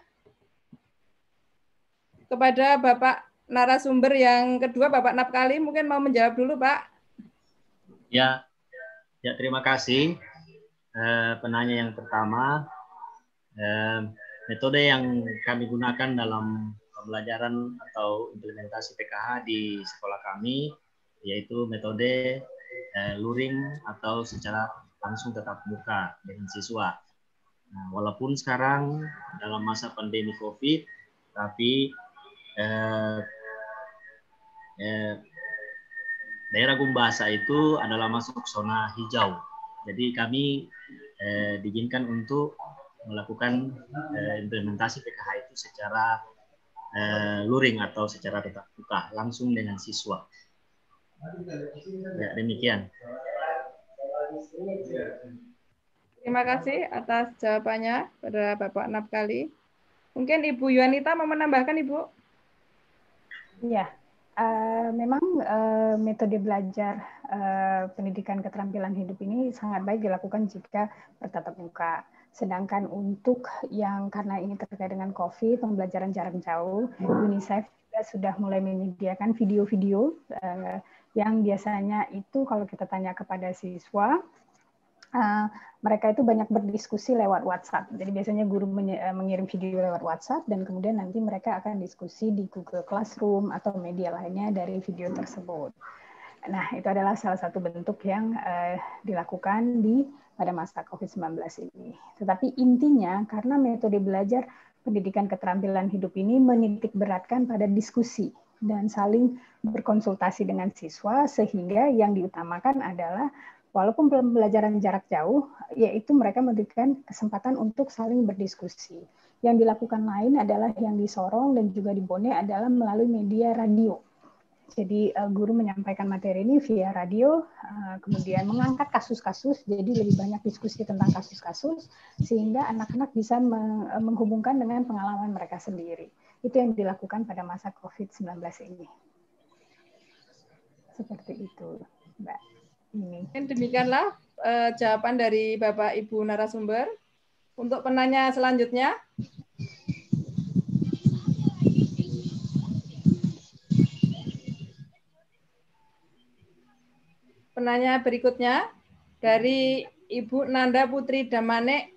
[SPEAKER 9] Bapak narasumber yang kedua, Bapak Napkali, mungkin mau menjawab dulu, Pak.
[SPEAKER 7] Ya, terima kasih. Penanya yang pertama, metode yang kami gunakan dalam pembelajaran atau implementasi PKH di sekolah kami yaitu metode luring atau secara langsung tatap muka dengan siswa. Nah, walaupun sekarang dalam masa pandemi COVID, tapi daerah Gumbasa itu adalah masuk zona hijau. Jadi kami diizinkan untuk melakukan implementasi PKH itu secara luring atau secara tatap muka langsung dengan siswa. Ya, demikian.
[SPEAKER 9] Terima kasih atas jawabannya pada Bapak Napkali. Mungkin Ibu Yuanita mau menambahkan, Ibu?
[SPEAKER 6] Iya, memang metode belajar pendidikan keterampilan hidup ini sangat baik dilakukan jika bertatap muka. Sedangkan untuk yang karena ini terkait dengan COVID, pembelajaran jarak jauh, UNICEF juga sudah mulai menyediakan video-video yang biasanya itu kalau kita tanya kepada siswa, mereka itu banyak berdiskusi lewat WhatsApp. Jadi biasanya guru mengirim video lewat WhatsApp dan kemudian nanti mereka akan diskusi di Google Classroom atau media lainnya dari video tersebut. Nah, itu adalah salah satu bentuk yang dilakukan pada masa COVID-19 ini. Tetapi intinya, karena metode belajar pendidikan keterampilan hidup ini menitik beratkan pada diskusi dan saling berkonsultasi dengan siswa, sehingga yang diutamakan adalah walaupun pembelajaran jarak jauh, yaitu mereka memberikan kesempatan untuk saling berdiskusi. Yang dilakukan lain adalah yang di Sorong dan juga di Bone adalah melalui media radio. Jadi guru menyampaikan materi ini via radio, kemudian mengangkat kasus-kasus, jadi lebih banyak diskusi tentang kasus-kasus, sehingga anak-anak bisa menghubungkan dengan pengalaman mereka sendiri. Itu yang dilakukan pada masa COVID-19 ini. Seperti itu, Mbak.
[SPEAKER 9] Demikianlah jawaban dari Bapak Ibu narasumber. Untuk penanya selanjutnya, penanya berikutnya dari Ibu Nanda Putri Damanek,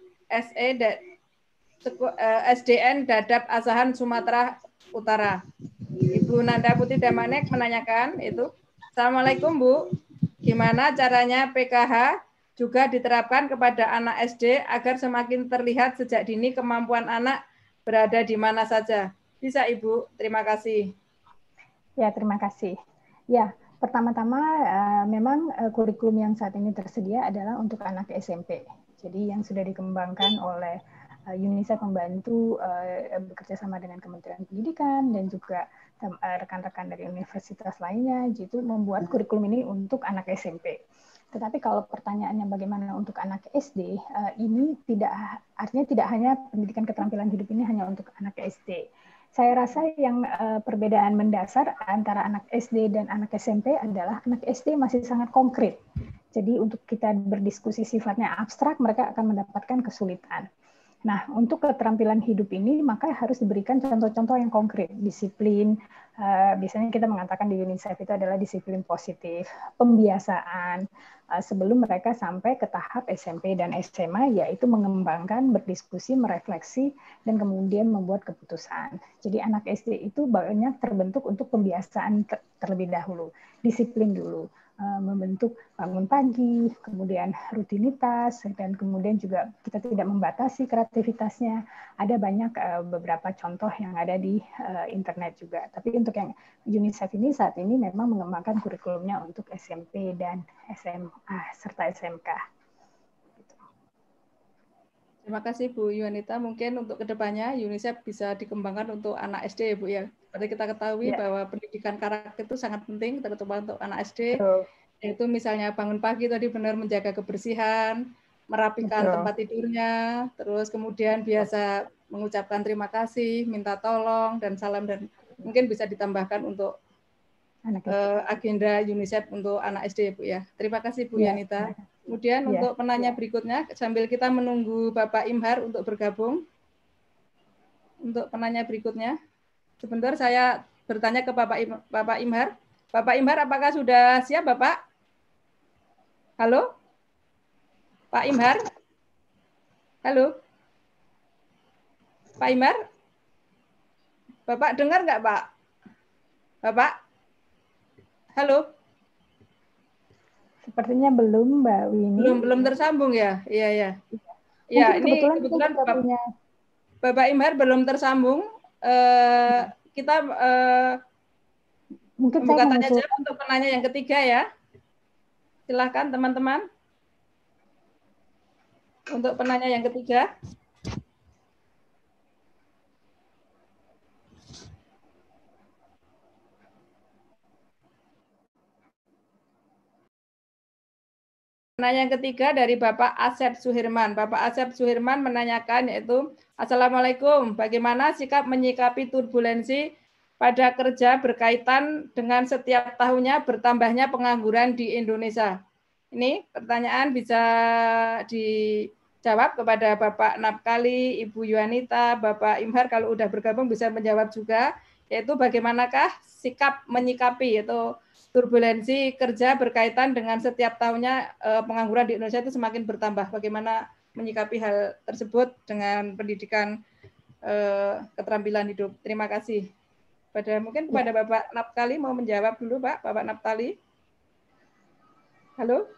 [SPEAKER 9] SDN Dadap Asahan Sumatera Utara. Ibu Nanda Putri Damanek menanyakan itu, Assalamualaikum Bu, gimana caranya PKH juga diterapkan kepada anak SD agar semakin terlihat sejak dini kemampuan anak berada di mana saja? Bisa Ibu? Terima kasih.
[SPEAKER 6] Ya, terima kasih. Ya, pertama-tama memang kurikulum yang saat ini tersedia adalah untuk anak SMP. Jadi yang sudah dikembangkan oleh UNICEF membantu bekerja sama dengan Kementerian Pendidikan dan juga rekan-rekan dari universitas lainnya, itu membuat kurikulum ini untuk anak SMP. Tetapi kalau pertanyaannya bagaimana untuk anak SD, ini artinya tidak hanya pendidikan keterampilan hidup ini hanya untuk anak SD. Saya rasa yang perbedaan mendasar antara anak SD dan anak SMP adalah anak SD masih sangat konkret. Jadi untuk kita berdiskusi sifatnya abstrak, mereka akan mendapatkan kesulitan. Nah, untuk keterampilan hidup ini, maka harus diberikan contoh-contoh yang konkret. Disiplin, biasanya kita mengatakan di UNICEF itu adalah disiplin positif, pembiasaan, sebelum mereka sampai ke tahap SMP dan SMA, yaitu mengembangkan, berdiskusi, merefleksi, dan kemudian membuat keputusan. Jadi anak SD itu banyak terbentuk untuk pembiasaan terlebih dahulu, disiplin dulu. Membentuk bangun pagi, kemudian rutinitas, dan kemudian juga kita tidak membatasi kreativitasnya. Ada banyak beberapa contoh yang ada di internet juga. Tapi untuk yang UNICEF ini saat ini memang mengembangkan kurikulumnya untuk SMP dan SMA serta SMK.
[SPEAKER 9] Terima kasih Bu Yuanita. Mungkin untuk kedepannya UNICEF bisa dikembangkan untuk anak SD ya Bu ya. Seperti kita ketahui bahwa pendidikan karakter itu sangat penting, terutama untuk anak SD. Yaitu misalnya bangun pagi tadi benar menjaga kebersihan, merapikan tempat tidurnya, terus kemudian biasa mengucapkan terima kasih, minta tolong, dan salam, dan mungkin bisa ditambahkan untuk agenda UNICEF untuk anak SD Bu ya. Terima kasih Bu Yuanita. Kemudian untuk penanya berikutnya, sambil kita menunggu Bapak Imhar untuk bergabung. Untuk penanya berikutnya, sebentar saya bertanya ke Bapak Imhar. Bapak Imhar, apakah sudah siap Bapak? Halo? Pak Imhar? Halo? Pak Imhar? Bapak dengar nggak Pak? Bapak? Halo?
[SPEAKER 6] Sepertinya belum, Mbak Winnie.
[SPEAKER 9] Belum tersambung ya? Iya. Ya, ini kebetulan Bapak Imhar belum tersambung. Kita
[SPEAKER 6] Mungkin
[SPEAKER 9] Membuka
[SPEAKER 6] saya
[SPEAKER 9] tanya
[SPEAKER 6] mengusul.
[SPEAKER 9] jawab untuk penanya yang ketiga ya. Silahkan teman-teman. Untuk penanya yang ketiga. Penanya yang ketiga dari Bapak Asep Suhirman. Bapak Asep Suhirman menanyakan yaitu, Assalamualaikum, bagaimana sikap menyikapi turbulensi pada kerja berkaitan dengan setiap tahunnya bertambahnya pengangguran di Indonesia? Ini pertanyaan bisa dijawab kepada Bapak Napkali, Ibu Yuanita, Bapak Imhar, kalau udah bergabung bisa menjawab juga, yaitu bagaimanakah sikap menyikapi yaitu turbulensi kerja berkaitan dengan setiap tahunnya pengangguran di Indonesia itu semakin bertambah. Bagaimana menyikapi hal tersebut dengan pendidikan keterampilan hidup. Terima kasih. Mungkin kepada Bapak Napkali mau menjawab dulu, Pak. Bapak Napkali. Halo?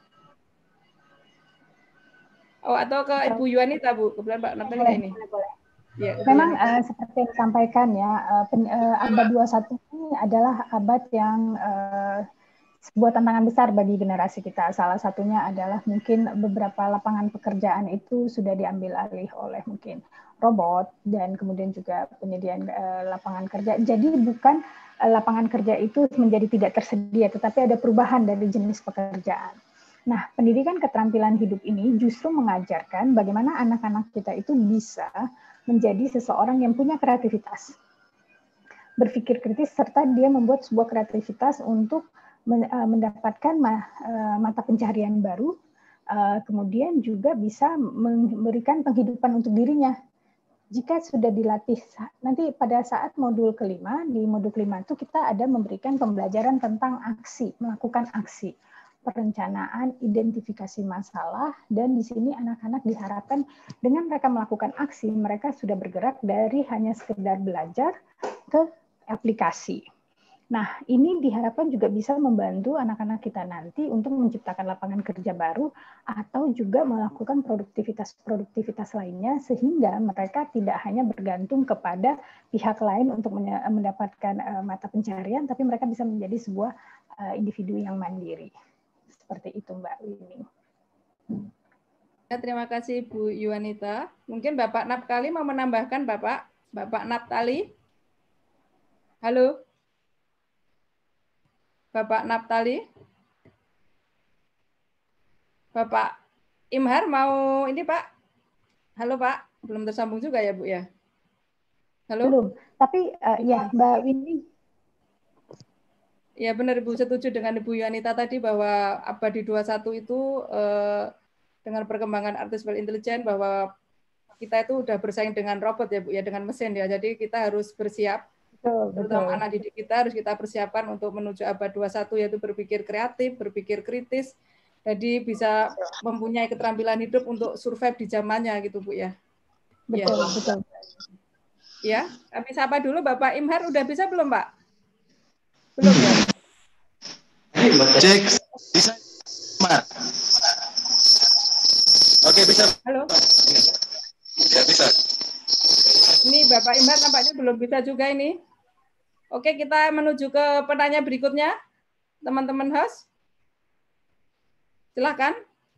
[SPEAKER 9] Oh, atau ke Ibu Yuanita, Bu. Kebetulan Pak Napkali nggak ini.
[SPEAKER 6] Boleh.
[SPEAKER 9] Ya,
[SPEAKER 6] memang seperti yang disampaikan ya, abad 21 ini adalah abad yang sebuah tantangan besar bagi generasi kita. Salah satunya adalah mungkin beberapa lapangan pekerjaan itu sudah diambil alih oleh mungkin robot dan kemudian juga penyediaan lapangan kerja. Jadi bukan lapangan kerja itu menjadi tidak tersedia, tetapi ada perubahan dari jenis pekerjaan. Nah, pendidikan keterampilan hidup ini justru mengajarkan bagaimana anak-anak kita itu bisa menjadi seseorang yang punya kreativitas, berpikir kritis, serta dia membuat sebuah kreativitas untuk mendapatkan mata pencaharian baru, kemudian juga bisa memberikan penghidupan untuk dirinya. Jika sudah dilatih, nanti pada saat modul kelima, di modul kelima itu kita ada memberikan pembelajaran tentang aksi, melakukan aksi, perencanaan, identifikasi masalah, dan di sini anak-anak diharapkan dengan mereka melakukan aksi, mereka sudah bergerak dari hanya sekedar belajar ke aplikasi. Nah, ini diharapkan juga bisa membantu anak-anak kita nanti untuk menciptakan lapangan kerja baru atau juga melakukan produktivitas lainnya sehingga mereka tidak hanya bergantung kepada pihak lain untuk mendapatkan mata pencaharian, tapi mereka bisa menjadi sebuah individu yang mandiri. Seperti itu, Mbak Winnie.
[SPEAKER 9] Ya, terima kasih Bu Yuanita. Mungkin Bapak Napkali mau menambahkan, Bapak Naptali. Halo. Bapak Naptali. Bapak Imhar mau ini, Pak. Halo, Pak. Belum tersambung juga ya, Bu ya? Halo.
[SPEAKER 6] Belum. Tapi ya, Mbak Winnie.
[SPEAKER 9] Ya benar Ibu, setuju dengan Ibu Yuanita tadi bahwa abad 21 itu dengan perkembangan artificial intelligence bahwa kita itu udah bersaing dengan robot ya Bu ya, dengan mesin ya. Jadi kita harus bersiap, terutama anak didik kita harus kita persiapkan untuk menuju abad 21 yaitu berpikir kreatif, berpikir kritis. Jadi bisa mempunyai keterampilan hidup untuk survive di zamannya gitu Bu ya.
[SPEAKER 6] Betul,
[SPEAKER 9] ya.
[SPEAKER 6] betul.
[SPEAKER 9] Ya, kami sapa dulu Bapak Imhar, udah bisa belum Pak? Belum ya?
[SPEAKER 12] Cek, bisa, Mar. Oke, bisa.
[SPEAKER 9] Halo.
[SPEAKER 12] Ya, bisa.
[SPEAKER 9] Ini Bapak Imhar nampaknya belum bisa juga ini. Oke, kita menuju ke penanya berikutnya. Teman-teman host. Silakan.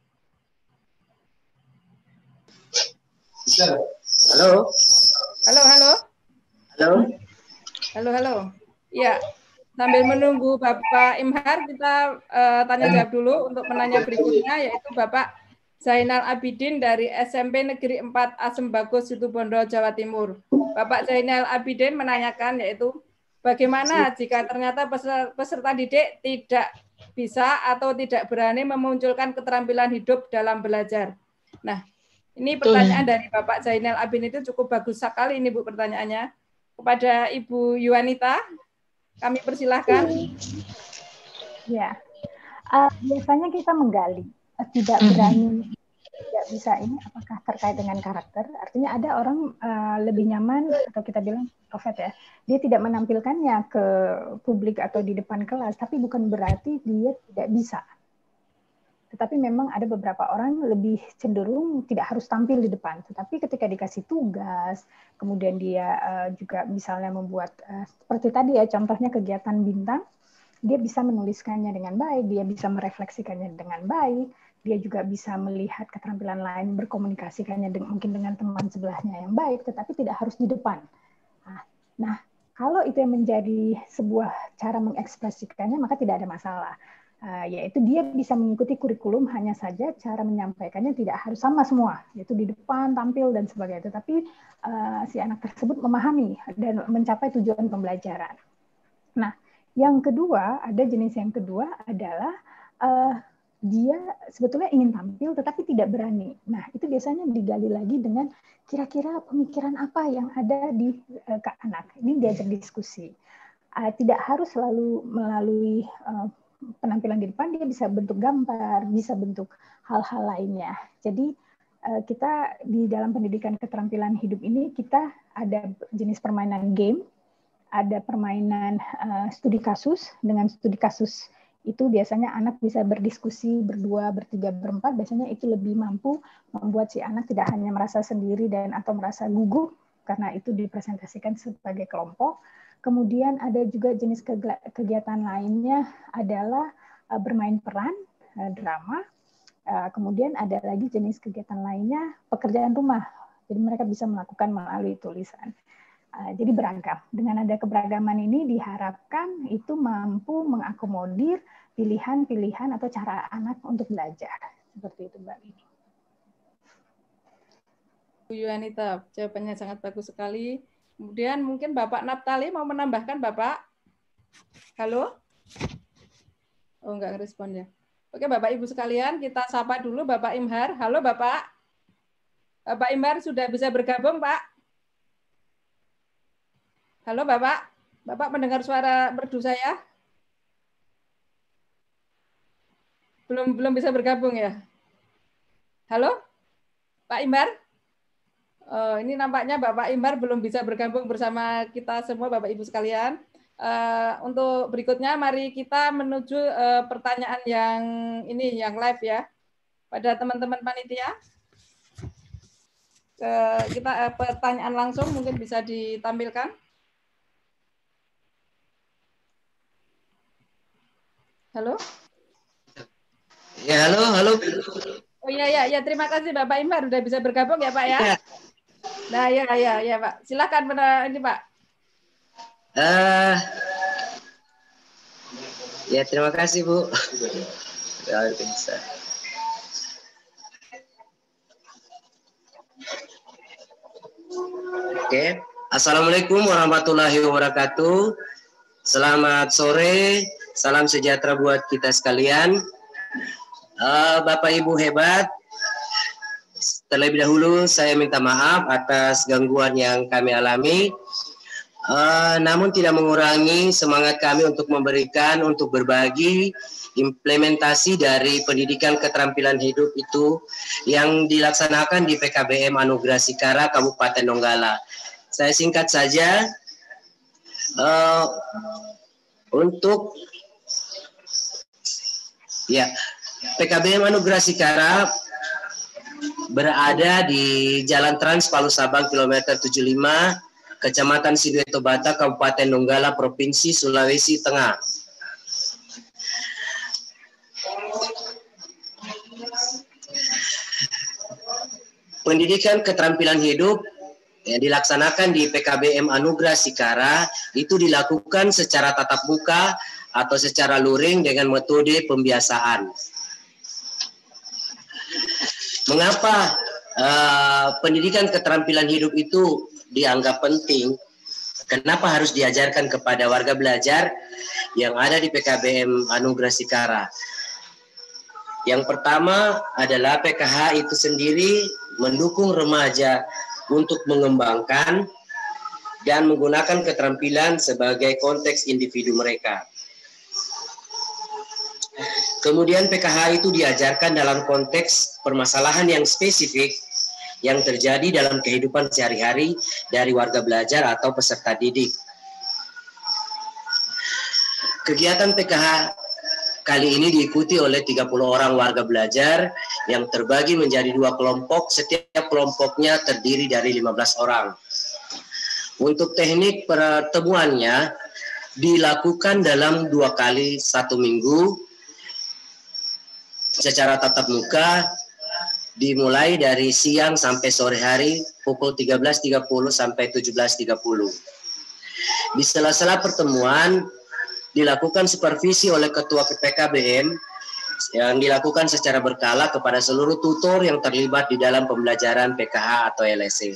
[SPEAKER 12] Bisa. Halo.
[SPEAKER 9] Halo, halo.
[SPEAKER 12] Halo.
[SPEAKER 9] Halo, halo. Ya, sambil menunggu Bapak Imhar, kita tanya jawab dulu untuk penanya berikutnya, yaitu Bapak Zainal Abidin dari SMP Negeri 4 Asembagos Situbondo, Jawa Timur. Bapak Zainal Abidin menanyakan, yaitu bagaimana jika ternyata peserta didik tidak bisa atau tidak berani memunculkan keterampilan hidup dalam belajar. Nah, ini pertanyaan dari Bapak Zainal Abidin itu cukup bagus sekali ini Bu pertanyaannya. Kepada Ibu Yuanita, kami persilahkan.
[SPEAKER 6] Ya, biasanya kita menggali, tidak berani, tidak bisa ini apakah terkait dengan karakter. Artinya ada orang lebih nyaman atau kita bilang introvert ya, dia tidak menampilkannya ke publik atau di depan kelas, tapi bukan berarti dia tidak bisa. Tetapi memang ada beberapa orang lebih cenderung tidak harus tampil di depan, tetapi ketika dikasih tugas, kemudian dia juga misalnya membuat seperti tadi ya contohnya kegiatan bintang, dia bisa menuliskannya dengan baik, dia bisa merefleksikannya dengan baik, dia juga bisa melihat keterampilan lain, berkomunikasikannya mungkin dengan teman sebelahnya yang baik, tetapi tidak harus di depan. Nah, kalau itu yang menjadi sebuah cara mengekspresikannya, maka tidak ada masalah. Yaitu dia bisa mengikuti kurikulum, hanya saja cara menyampaikannya tidak harus sama semua, yaitu di depan, tampil, dan sebagainya. Tetapi si anak tersebut memahami dan mencapai tujuan pembelajaran. Nah, yang kedua, ada jenis yang kedua adalah dia sebetulnya ingin tampil tetapi tidak berani. Nah, itu biasanya digali lagi dengan kira-kira pemikiran apa yang ada di anak. Ini diajak diskusi. Tidak harus selalu melalui penampilan di depan, dia bisa bentuk gambar, bisa bentuk hal-hal lainnya. Jadi kita di dalam pendidikan keterampilan hidup ini, kita ada jenis permainan game, ada permainan studi kasus. Dengan studi kasus itu biasanya anak bisa berdiskusi berdua, bertiga, berempat. Biasanya itu lebih mampu membuat si anak tidak hanya merasa sendiri dan atau merasa gugup karena itu dipresentasikan sebagai kelompok. Kemudian ada juga jenis kegiatan lainnya adalah bermain peran, drama. Kemudian ada lagi jenis kegiatan lainnya pekerjaan rumah. Jadi mereka bisa melakukan melalui tulisan. Jadi beragam. Dengan ada keberagaman ini diharapkan itu mampu mengakomodir pilihan-pilihan atau cara anak untuk belajar. Seperti itu, Mbak Lini.
[SPEAKER 9] Bu Yuanita, jawabannya sangat bagus sekali. Kemudian mungkin Bapak Naptali mau menambahkan, Bapak? Halo? Oh, enggak respon ya. Oke, Bapak Ibu sekalian, kita sapa dulu Bapak Imhar. Halo, Bapak. Bapak Imhar sudah bisa bergabung, Pak? Halo Bapak, Bapak mendengar suara merdu saya? Belum bisa bergabung ya? Halo, Pak Imbar? Ini nampaknya Bapak Imbar belum bisa bergabung bersama kita semua Bapak Ibu sekalian. Untuk berikutnya, mari kita menuju pertanyaan yang live ya, pada teman-teman panitia. Kita pertanyaan langsung mungkin bisa ditampilkan. Halo?
[SPEAKER 12] Ya, halo.
[SPEAKER 9] Oh iya, terima kasih Bapak Imbar sudah bisa bergabung ya Pak ya. Nah, ya Pak. Silakan ini Pak.
[SPEAKER 12] Ya, terima kasih Bu. Bisa. Oke. Assalamualaikum warahmatullahi wabarakatuh. Selamat sore. Salam sejahtera buat kita sekalian. Bapak Ibu hebat, terlebih dahulu saya minta maaf atas gangguan yang kami alami. Namun tidak mengurangi semangat kami untuk untuk berbagi implementasi dari pendidikan keterampilan hidup itu yang dilaksanakan di PKBM Anugerah Sikara Kabupaten Donggala. Saya singkat saja, untuk PKBM Anugerah Sikara berada di Jalan Trans Palu Sabang kilometer 75, Kecamatan Sidoeto Bata, Kabupaten Donggala, Provinsi Sulawesi Tengah. Pendidikan keterampilan hidup yang dilaksanakan di PKBM Anugerah Sikara itu dilakukan secara tatap muka atau secara luring dengan metode pembiasaan. Mengapa pendidikan keterampilan hidup itu dianggap penting? Kenapa harus diajarkan kepada warga belajar yang ada di PKBM Anugerah Sikara? Yang pertama adalah PKH itu sendiri mendukung remaja untuk mengembangkan dan menggunakan keterampilan sebagai konteks individu mereka. Kemudian PKH itu diajarkan dalam konteks permasalahan yang spesifik yang terjadi dalam kehidupan sehari-hari dari warga belajar atau peserta didik. Kegiatan PKH kali ini diikuti oleh 30 orang warga belajar yang terbagi menjadi 2 kelompok, setiap kelompoknya terdiri dari 15 orang. Untuk teknik pertemuannya, dilakukan dalam 2 kali 1 minggu secara tatap muka, dimulai dari siang sampai sore hari pukul 13.30 sampai 17.30. Di sela-sela pertemuan dilakukan supervisi oleh Ketua PKBM yang dilakukan secara berkala kepada seluruh tutor yang terlibat di dalam pembelajaran PKH atau LSE.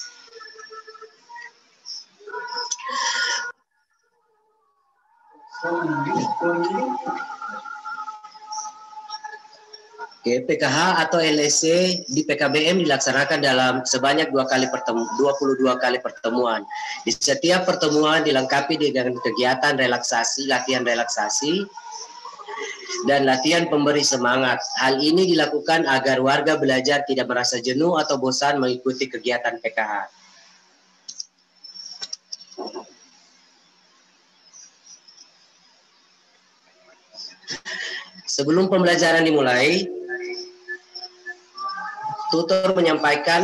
[SPEAKER 12] Oke, PKH atau LSE di PKBM dilaksanakan dalam sebanyak 22 kali pertemuan. Di setiap pertemuan dilengkapi dengan kegiatan relaksasi, latihan relaksasi, dan latihan pemberi semangat. Hal ini dilakukan agar warga belajar tidak merasa jenuh atau bosan mengikuti kegiatan PKH. Sebelum pembelajaran dimulai, tutor menyampaikan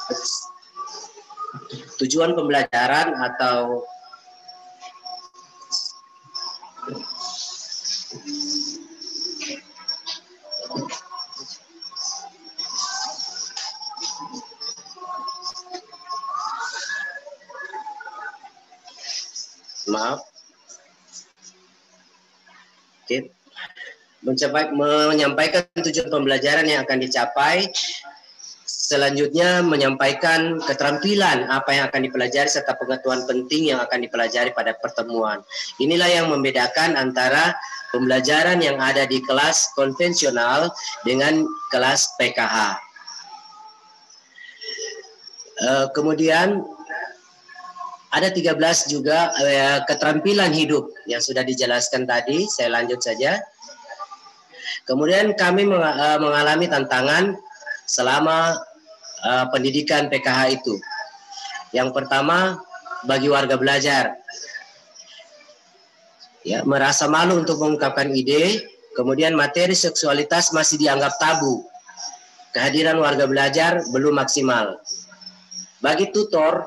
[SPEAKER 12] tujuan pembelajaran atau menyampaikan tujuan pembelajaran yang akan dicapai. Selanjutnya menyampaikan keterampilan apa yang akan dipelajari serta pengetahuan penting yang akan dipelajari pada pertemuan. Inilah yang membedakan antara pembelajaran yang ada di kelas konvensional dengan kelas PKH. Kemudian ada 13 juga keterampilan hidup yang sudah dijelaskan tadi, saya lanjut saja. Kemudian kami mengalami tantangan selama pendidikan PKH itu. Yang pertama, bagi warga belajar, ya, merasa malu untuk mengungkapkan ide, kemudian materi seksualitas masih dianggap tabu. Kehadiran warga belajar belum maksimal. Bagi tutor,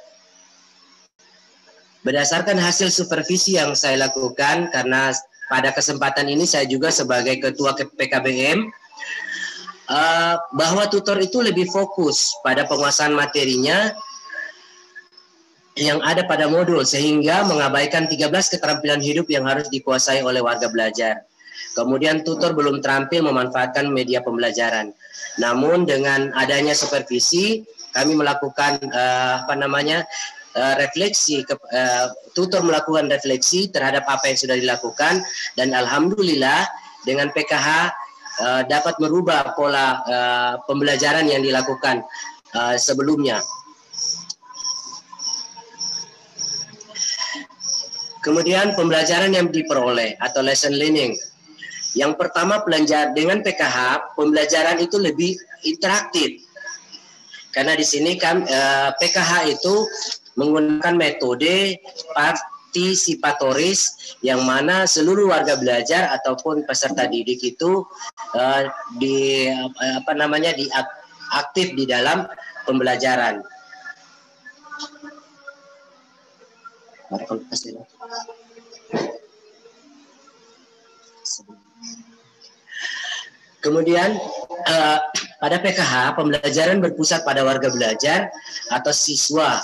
[SPEAKER 12] berdasarkan hasil supervisi yang saya lakukan, karena pada kesempatan ini saya juga sebagai ketua PKBM, bahwa tutor itu lebih fokus pada penguasaan materinya yang ada pada modul, sehingga mengabaikan 13 keterampilan hidup yang harus dikuasai oleh warga belajar. Kemudian tutor belum terampil memanfaatkan media pembelajaran. Namun dengan adanya supervisi, kami melakukan refleksi, tutor melakukan refleksi terhadap apa yang sudah dilakukan, dan alhamdulillah dengan PKH dapat merubah pola pembelajaran yang dilakukan sebelumnya. Kemudian pembelajaran yang diperoleh atau lesson learning. Yang pertama, dengan PKH pembelajaran itu lebih interaktif. Karena di sini kan PKH itu menggunakan metode partisipatoris, yang mana seluruh warga belajar ataupun peserta didik itu aktif di dalam pembelajaran. Kemudian pada PKH pembelajaran berpusat pada warga belajar atau siswa.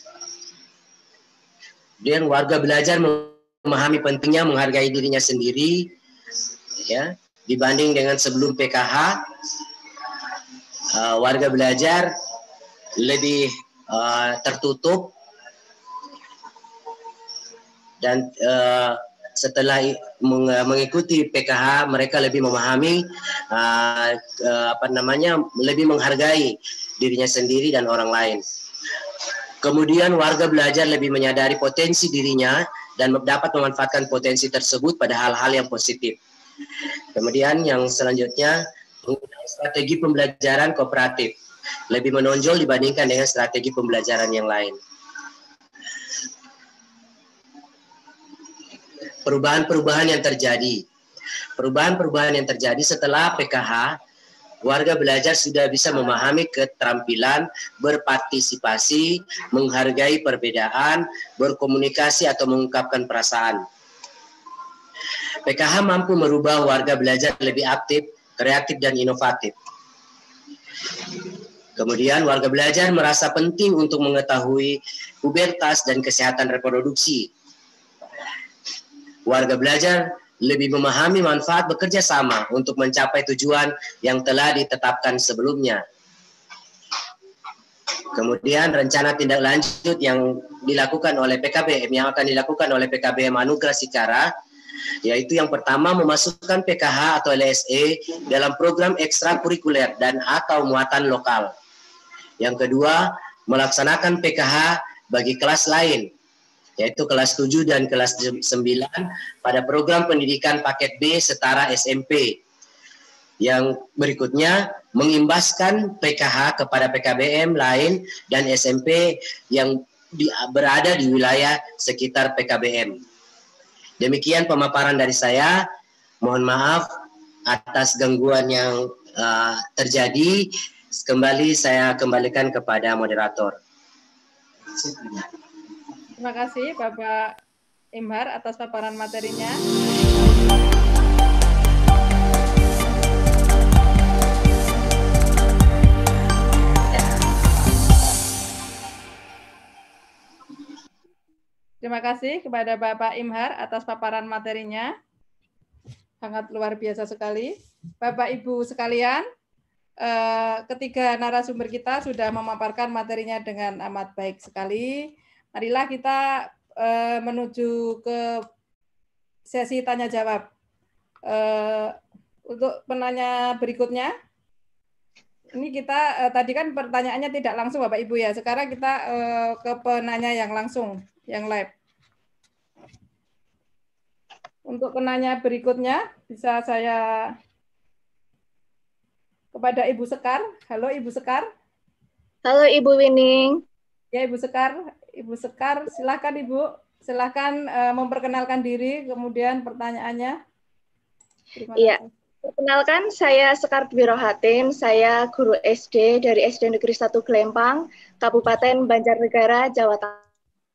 [SPEAKER 12] Dan warga belajar memahami pentingnya menghargai dirinya sendiri, ya, dibanding dengan sebelum PKH. Warga belajar lebih tertutup, dan setelah mengikuti PKH mereka lebih memahami, lebih menghargai dirinya sendiri dan orang lain. Kemudian warga belajar lebih menyadari potensi dirinya dan dapat memanfaatkan potensi tersebut pada hal-hal yang positif. Kemudian yang selanjutnya, strategi pembelajaran kooperatif lebih menonjol dibandingkan dengan strategi pembelajaran yang lain. Perubahan-perubahan yang terjadi. Perubahan-perubahan yang terjadi setelah PKH, warga belajar sudah bisa memahami keterampilan berpartisipasi, menghargai perbedaan, berkomunikasi atau mengungkapkan perasaan. PKH mampu merubah warga belajar lebih aktif, kreatif, dan inovatif. Kemudian warga belajar merasa penting untuk mengetahui pubertas dan kesehatan reproduksi. Warga belajar lebih memahami manfaat bekerja sama untuk mencapai tujuan yang telah ditetapkan sebelumnya. Kemudian rencana tindak lanjut yang dilakukan oleh PKBM, yang akan dilakukan oleh PKBM Anugerah Sikara, yaitu yang pertama memasukkan PKH atau LSE dalam program ekstrakurikuler dan atau muatan lokal. Yang kedua, melaksanakan PKH bagi kelas lain, yaitu kelas 7 dan kelas 9 pada program pendidikan paket B setara SMP. Yang berikutnya, mengimbaskan PKH kepada PKBM lain dan SMP yang berada di wilayah sekitar PKBM. Demikian pemaparan dari saya. Mohon maaf atas gangguan yang terjadi. Kembali saya kembalikan kepada moderator.
[SPEAKER 9] Terima kasih Bapak Imhar atas paparan materinya. Terima kasih kepada Bapak Imhar atas paparan materinya. Sangat luar biasa sekali. Bapak Ibu sekalian, ketiga narasumber kita sudah memaparkan materinya dengan amat baik sekali. Marilah kita menuju ke sesi tanya jawab. Untuk penanya berikutnya, ini kita tadi kan pertanyaannya tidak langsung Bapak Ibu ya. Sekarang kita ke penanya yang langsung, yang live. Untuk penanya berikutnya bisa saya kepada Ibu Sekar. Halo Ibu Sekar.
[SPEAKER 4] Halo Ibu Wining.
[SPEAKER 9] Ya Ibu Sekar. Ibu Sekar, silakan Ibu. Silakan memperkenalkan diri, kemudian pertanyaannya.
[SPEAKER 4] Iya. Perkenalkan, saya Sekar Birohatim, saya guru SD dari SD Negeri 1 Gelempang, Kabupaten Banjarnegara, Jawa Tengah.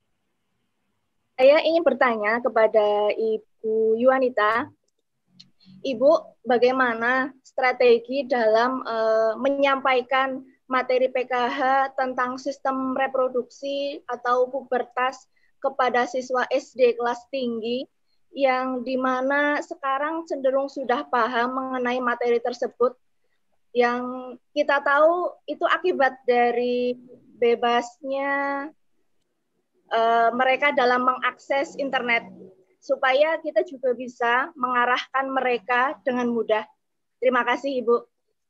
[SPEAKER 4] Saya ingin bertanya kepada Ibu Yuanita, Ibu, bagaimana strategi dalam menyampaikan materi PKH tentang sistem reproduksi atau pubertas kepada siswa SD kelas tinggi yang dimana sekarang cenderung sudah paham mengenai materi tersebut, yang kita tahu itu akibat dari bebasnya mereka dalam mengakses internet, supaya kita juga bisa mengarahkan mereka dengan mudah. Terima kasih Ibu.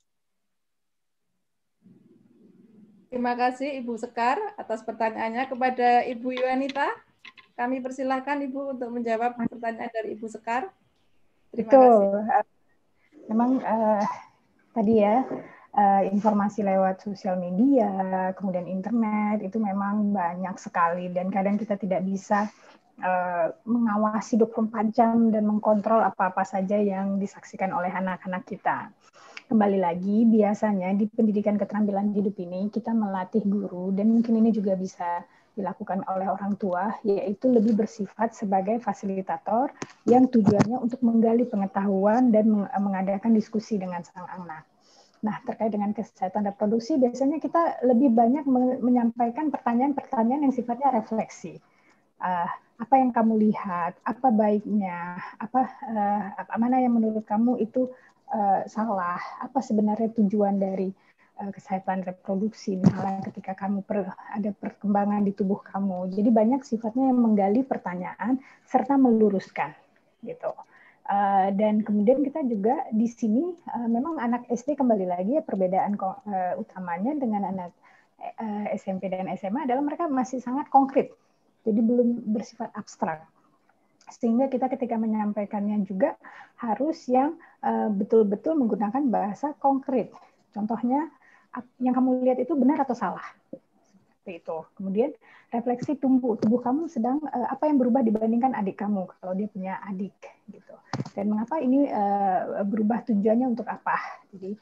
[SPEAKER 9] Terima kasih Ibu Sekar atas pertanyaannya. Kepada Ibu Yuanita, kami persilahkan Ibu untuk menjawab pertanyaan dari Ibu Sekar. Terima kasih.
[SPEAKER 6] Memang tadi ya, informasi lewat sosial media, kemudian internet, itu memang banyak sekali. Dan kadang kita tidak bisa mengawasi 24 jam dan mengkontrol apa-apa saja yang disaksikan oleh anak-anak kita. Kembali lagi, biasanya di pendidikan keterampilan hidup ini kita melatih guru, dan mungkin ini juga bisa dilakukan oleh orang tua, yaitu lebih bersifat sebagai fasilitator yang tujuannya untuk menggali pengetahuan dan mengadakan diskusi dengan sang anak. Nah, terkait dengan kesehatan reproduksi, biasanya kita lebih banyak menyampaikan pertanyaan-pertanyaan yang sifatnya refleksi. Apa yang kamu lihat, apa baiknya, mana yang menurut kamu itu salah, apa sebenarnya tujuan dari kesehatan reproduksi, misalnya ketika kamu ada perkembangan di tubuh kamu. Jadi banyak sifatnya yang menggali pertanyaan serta meluruskan, gitu. Dan kemudian kita juga di sini memang anak SD kembali lagi ya, perbedaan utamanya dengan anak SMP dan SMA adalah mereka masih sangat konkret, jadi belum bersifat abstrak. Sehingga kita ketika menyampaikannya juga harus yang betul-betul menggunakan bahasa konkret. Contohnya, yang kamu lihat itu benar atau salah? Seperti itu. Kemudian refleksi tubuh kamu sedang apa yang berubah dibandingkan adik kamu kalau dia punya adik, gitu. Dan mengapa ini berubah, tujuannya untuk apa? Jadi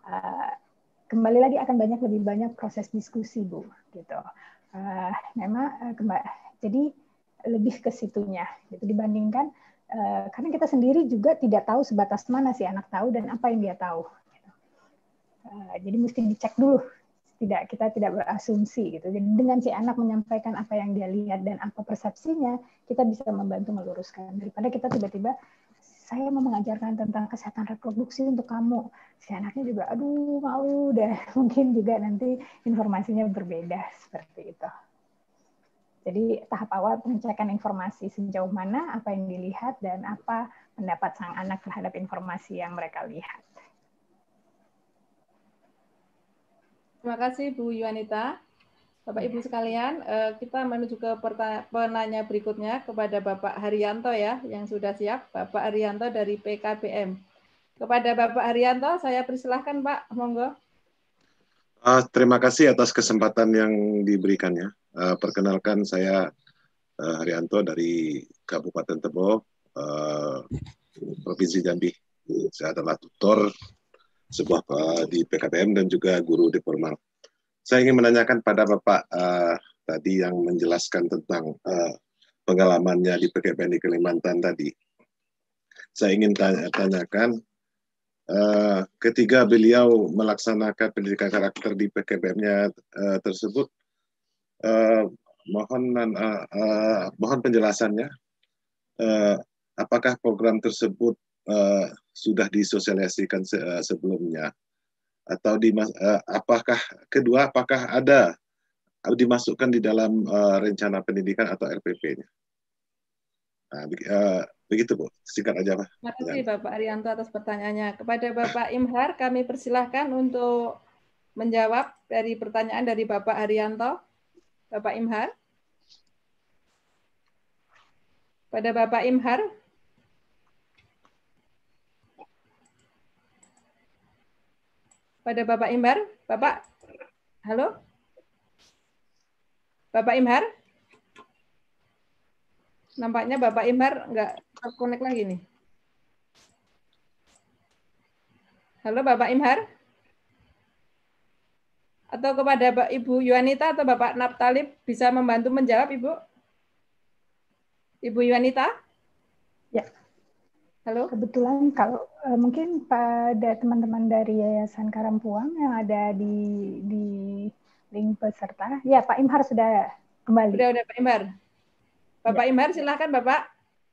[SPEAKER 6] kembali lagi akan lebih banyak proses diskusi, Bu, gitu. Memang jadi lebih ke situnya, gitu, dibandingkan karena kita sendiri juga tidak tahu sebatas mana si anak tahu dan apa yang dia tahu. Gitu. Jadi mesti dicek dulu, kita tidak berasumsi, gitu. Jadi dengan si anak menyampaikan apa yang dia lihat dan apa persepsinya, kita bisa membantu meluruskan daripada kita tiba-tiba saya mau mengajarkan tentang kesehatan reproduksi untuk kamu. Si anaknya juga, aduh malu deh. Mungkin juga nanti informasinya berbeda seperti itu. Jadi tahap awal pengecekan informasi sejauh mana, apa yang dilihat, dan apa pendapat sang anak terhadap informasi yang mereka lihat.
[SPEAKER 9] Terima kasih Bu Yuanita. Bapak Ibu sekalian, kita menuju ke penanya berikutnya kepada Bapak Haryanto ya, yang sudah siap. Bapak Haryanto dari PKBM. Kepada Bapak Haryanto, saya persilahkan Pak, monggo.
[SPEAKER 13] Terima kasih atas kesempatan yang diberikannya. Perkenalkan saya Haryanto dari Kabupaten Tebo, Provinsi Jambi. Saya adalah tutor di PKBM dan juga guru di formal. Saya ingin menanyakan pada Bapak tadi yang menjelaskan tentang pengalamannya di PKBM di Kalimantan tadi. Saya ingin tanyakan, ketika beliau melaksanakan pendidikan karakter di PKBM-nya tersebut, mohon penjelasannya, apakah program tersebut sudah disosialisasikan sebelumnya? Atau apakah ada dimasukkan di dalam rencana pendidikan atau RPP-nya? Nah, begitu Bu, singkat aja Pak.
[SPEAKER 9] Terima kasih Bapak Haryanto atas pertanyaannya. Kepada Bapak Imhar, kami persilahkan untuk menjawab dari pertanyaan dari Bapak Haryanto. Bapak Imhar. Pada Bapak Imhar. Pada Bapak Imhar, Bapak, halo? Bapak Imhar? Nampaknya Bapak Imhar nggak terkonek lagi nih. Halo Bapak Imhar? Atau kepada Ibu Yuanita atau Bapak Naptalib bisa membantu menjawab, Ibu? Ibu Yuanita?
[SPEAKER 6] Ya.
[SPEAKER 9] Halo.
[SPEAKER 6] Kebetulan kalau mungkin pada teman-teman dari Yayasan Karampuang yang ada di link peserta, ya Pak Imhar sudah kembali.
[SPEAKER 9] Sudah Pak Imhar. Bapak
[SPEAKER 6] ya.
[SPEAKER 9] Imhar silahkan Bapak.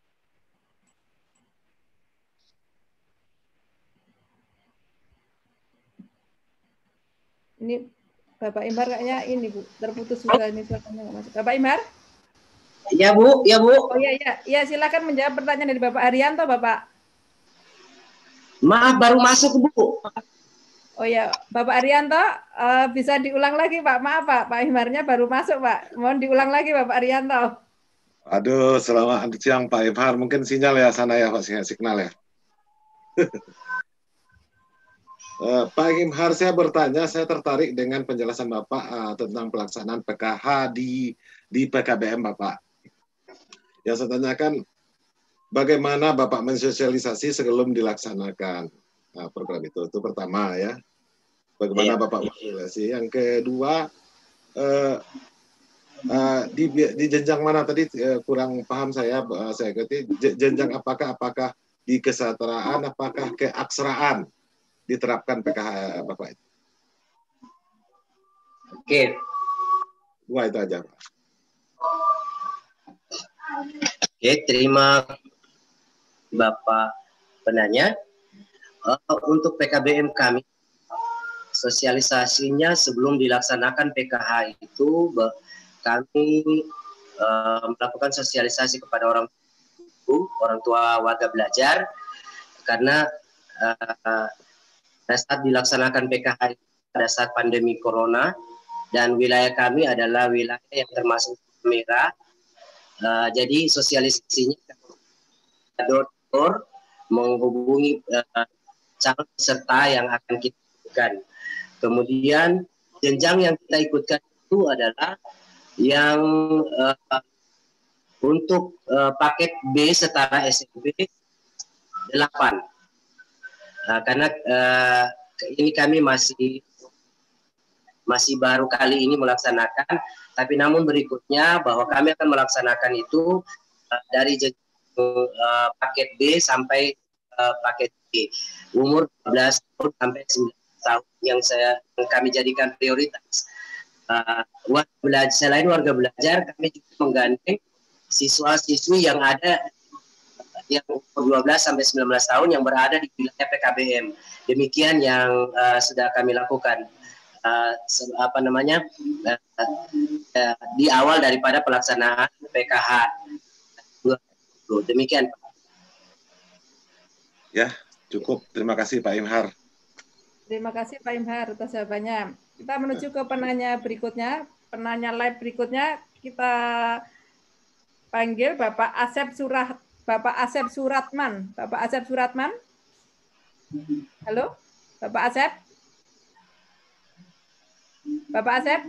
[SPEAKER 9] Ini Bapak Imhar kayaknya ini Bu, terputus sudah ini suaranya nggak masuk. Bapak Imhar?
[SPEAKER 12] Ya Bu, ya Bu.
[SPEAKER 9] Oh iya, silakan menjawab pertanyaan dari Bapak Haryanto, Bapak.
[SPEAKER 12] Maaf, baru masuk Bu.
[SPEAKER 9] Oh ya, Bapak Haryanto, bisa diulang lagi Pak. Maaf Pak Imharnya baru masuk Pak. Mohon diulang lagi Bapak Haryanto.
[SPEAKER 13] Aduh, selamat siang Pak Imhar. Mungkin sinyal ya sana ya Pak, signal ya. Pak Imhar, saya bertanya, saya tertarik dengan penjelasan Bapak tentang pelaksanaan PKH di PKBM Bapak. Yang saya tanyakan, bagaimana Bapak mensosialisasi sebelum dilaksanakan program itu pertama ya. Bagaimana Bapak mensosialisasi. Yang kedua, di jenjang mana tadi kurang paham saya ngerti jenjang apakah di kesetaraan, apakah keaksaraan diterapkan PKH Bapak itu.
[SPEAKER 12] Oke.
[SPEAKER 13] Dua itu aja Pak.
[SPEAKER 12] Oke, terima Bapak penanya. Untuk PKBM kami, sosialisasinya sebelum dilaksanakan PKH itu, kami melakukan sosialisasi kepada orang tua warga belajar, karena pada saat dilaksanakan PKH pada saat pandemi Corona, dan wilayah kami adalah wilayah yang termasuk merah. Jadi sosialisasinya door-to-door menghubungi calon peserta yang akan kita ikutkan. Kemudian jenjang yang kita ikutkan itu adalah yang untuk paket B setara SMP 8. Karena ini kami masih baru kali ini melaksanakan, tapi namun berikutnya bahwa kami akan melaksanakan itu dari paket B sampai paket C, umur 12 tahun sampai 19 tahun yang kami jadikan prioritas. Selain warga belajar, kami juga menggandeng siswa-siswi yang ada yang umur 12 sampai 19 tahun yang berada di wilayah PKBM. Demikian yang sudah kami lakukan. Di awal daripada pelaksanaan PKH. Demikian, Pak.
[SPEAKER 13] Ya, cukup. Terima kasih Pak Imhar.
[SPEAKER 9] Terima kasih Pak Imhar atas jawabannya. Kita menuju ke penanya berikutnya. Penanya live berikutnya kita panggil Bapak Asep Suratman. Bapak Asep Suratman. Halo, Bapak Asep. Bapak Asep.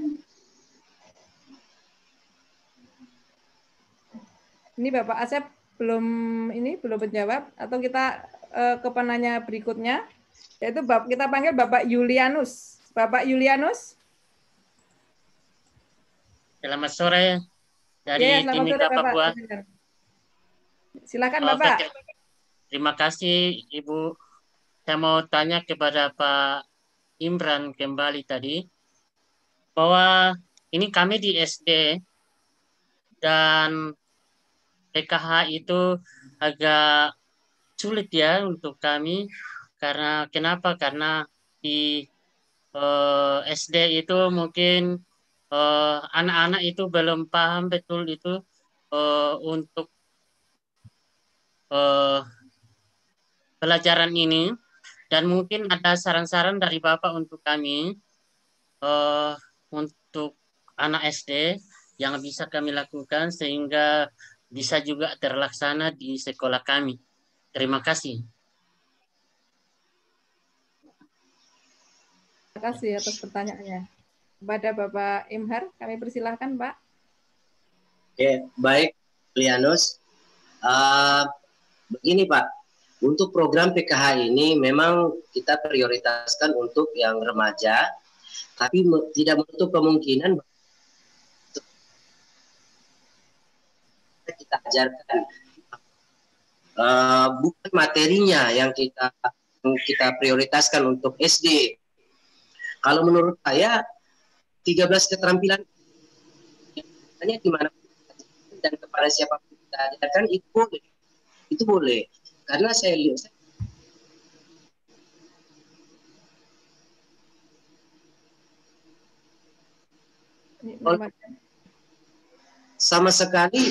[SPEAKER 9] Ini Bapak Asep belum menjawab, atau kita ke penanya berikutnya, yaitu kita panggil Bapak Yulianus. Bapak Yulianus.
[SPEAKER 1] Selamat sore dari Timika, Papua.
[SPEAKER 9] Silakan Bapak.
[SPEAKER 1] Terima kasih Ibu. Saya mau tanya kepada Pak Imran kembali tadi, bahwa ini kami di SD dan PKH itu agak sulit ya untuk kami. Kenapa? Karena di SD itu mungkin anak-anak itu belum paham betul itu untuk pelajaran ini, dan mungkin ada saran-saran dari Bapak untuk kami untuk anak SD yang bisa kami lakukan sehingga bisa juga terlaksana di sekolah kami. Terima kasih.
[SPEAKER 9] Terima kasih atas pertanyaannya. Kepada Bapak Imhar, kami persilahkan, Pak.
[SPEAKER 12] Oke, baik, Lianus. Begini, Pak. Untuk program PKH ini memang kita prioritaskan untuk yang remaja, tapi tidak menutup kemungkinan kita ajarkan bukan materinya yang kita prioritaskan untuk SD. Kalau menurut saya 13 keterampilan hanya di mana dan kepada siapa kita ajarkan itu boleh. Karena saya lihat sama sekali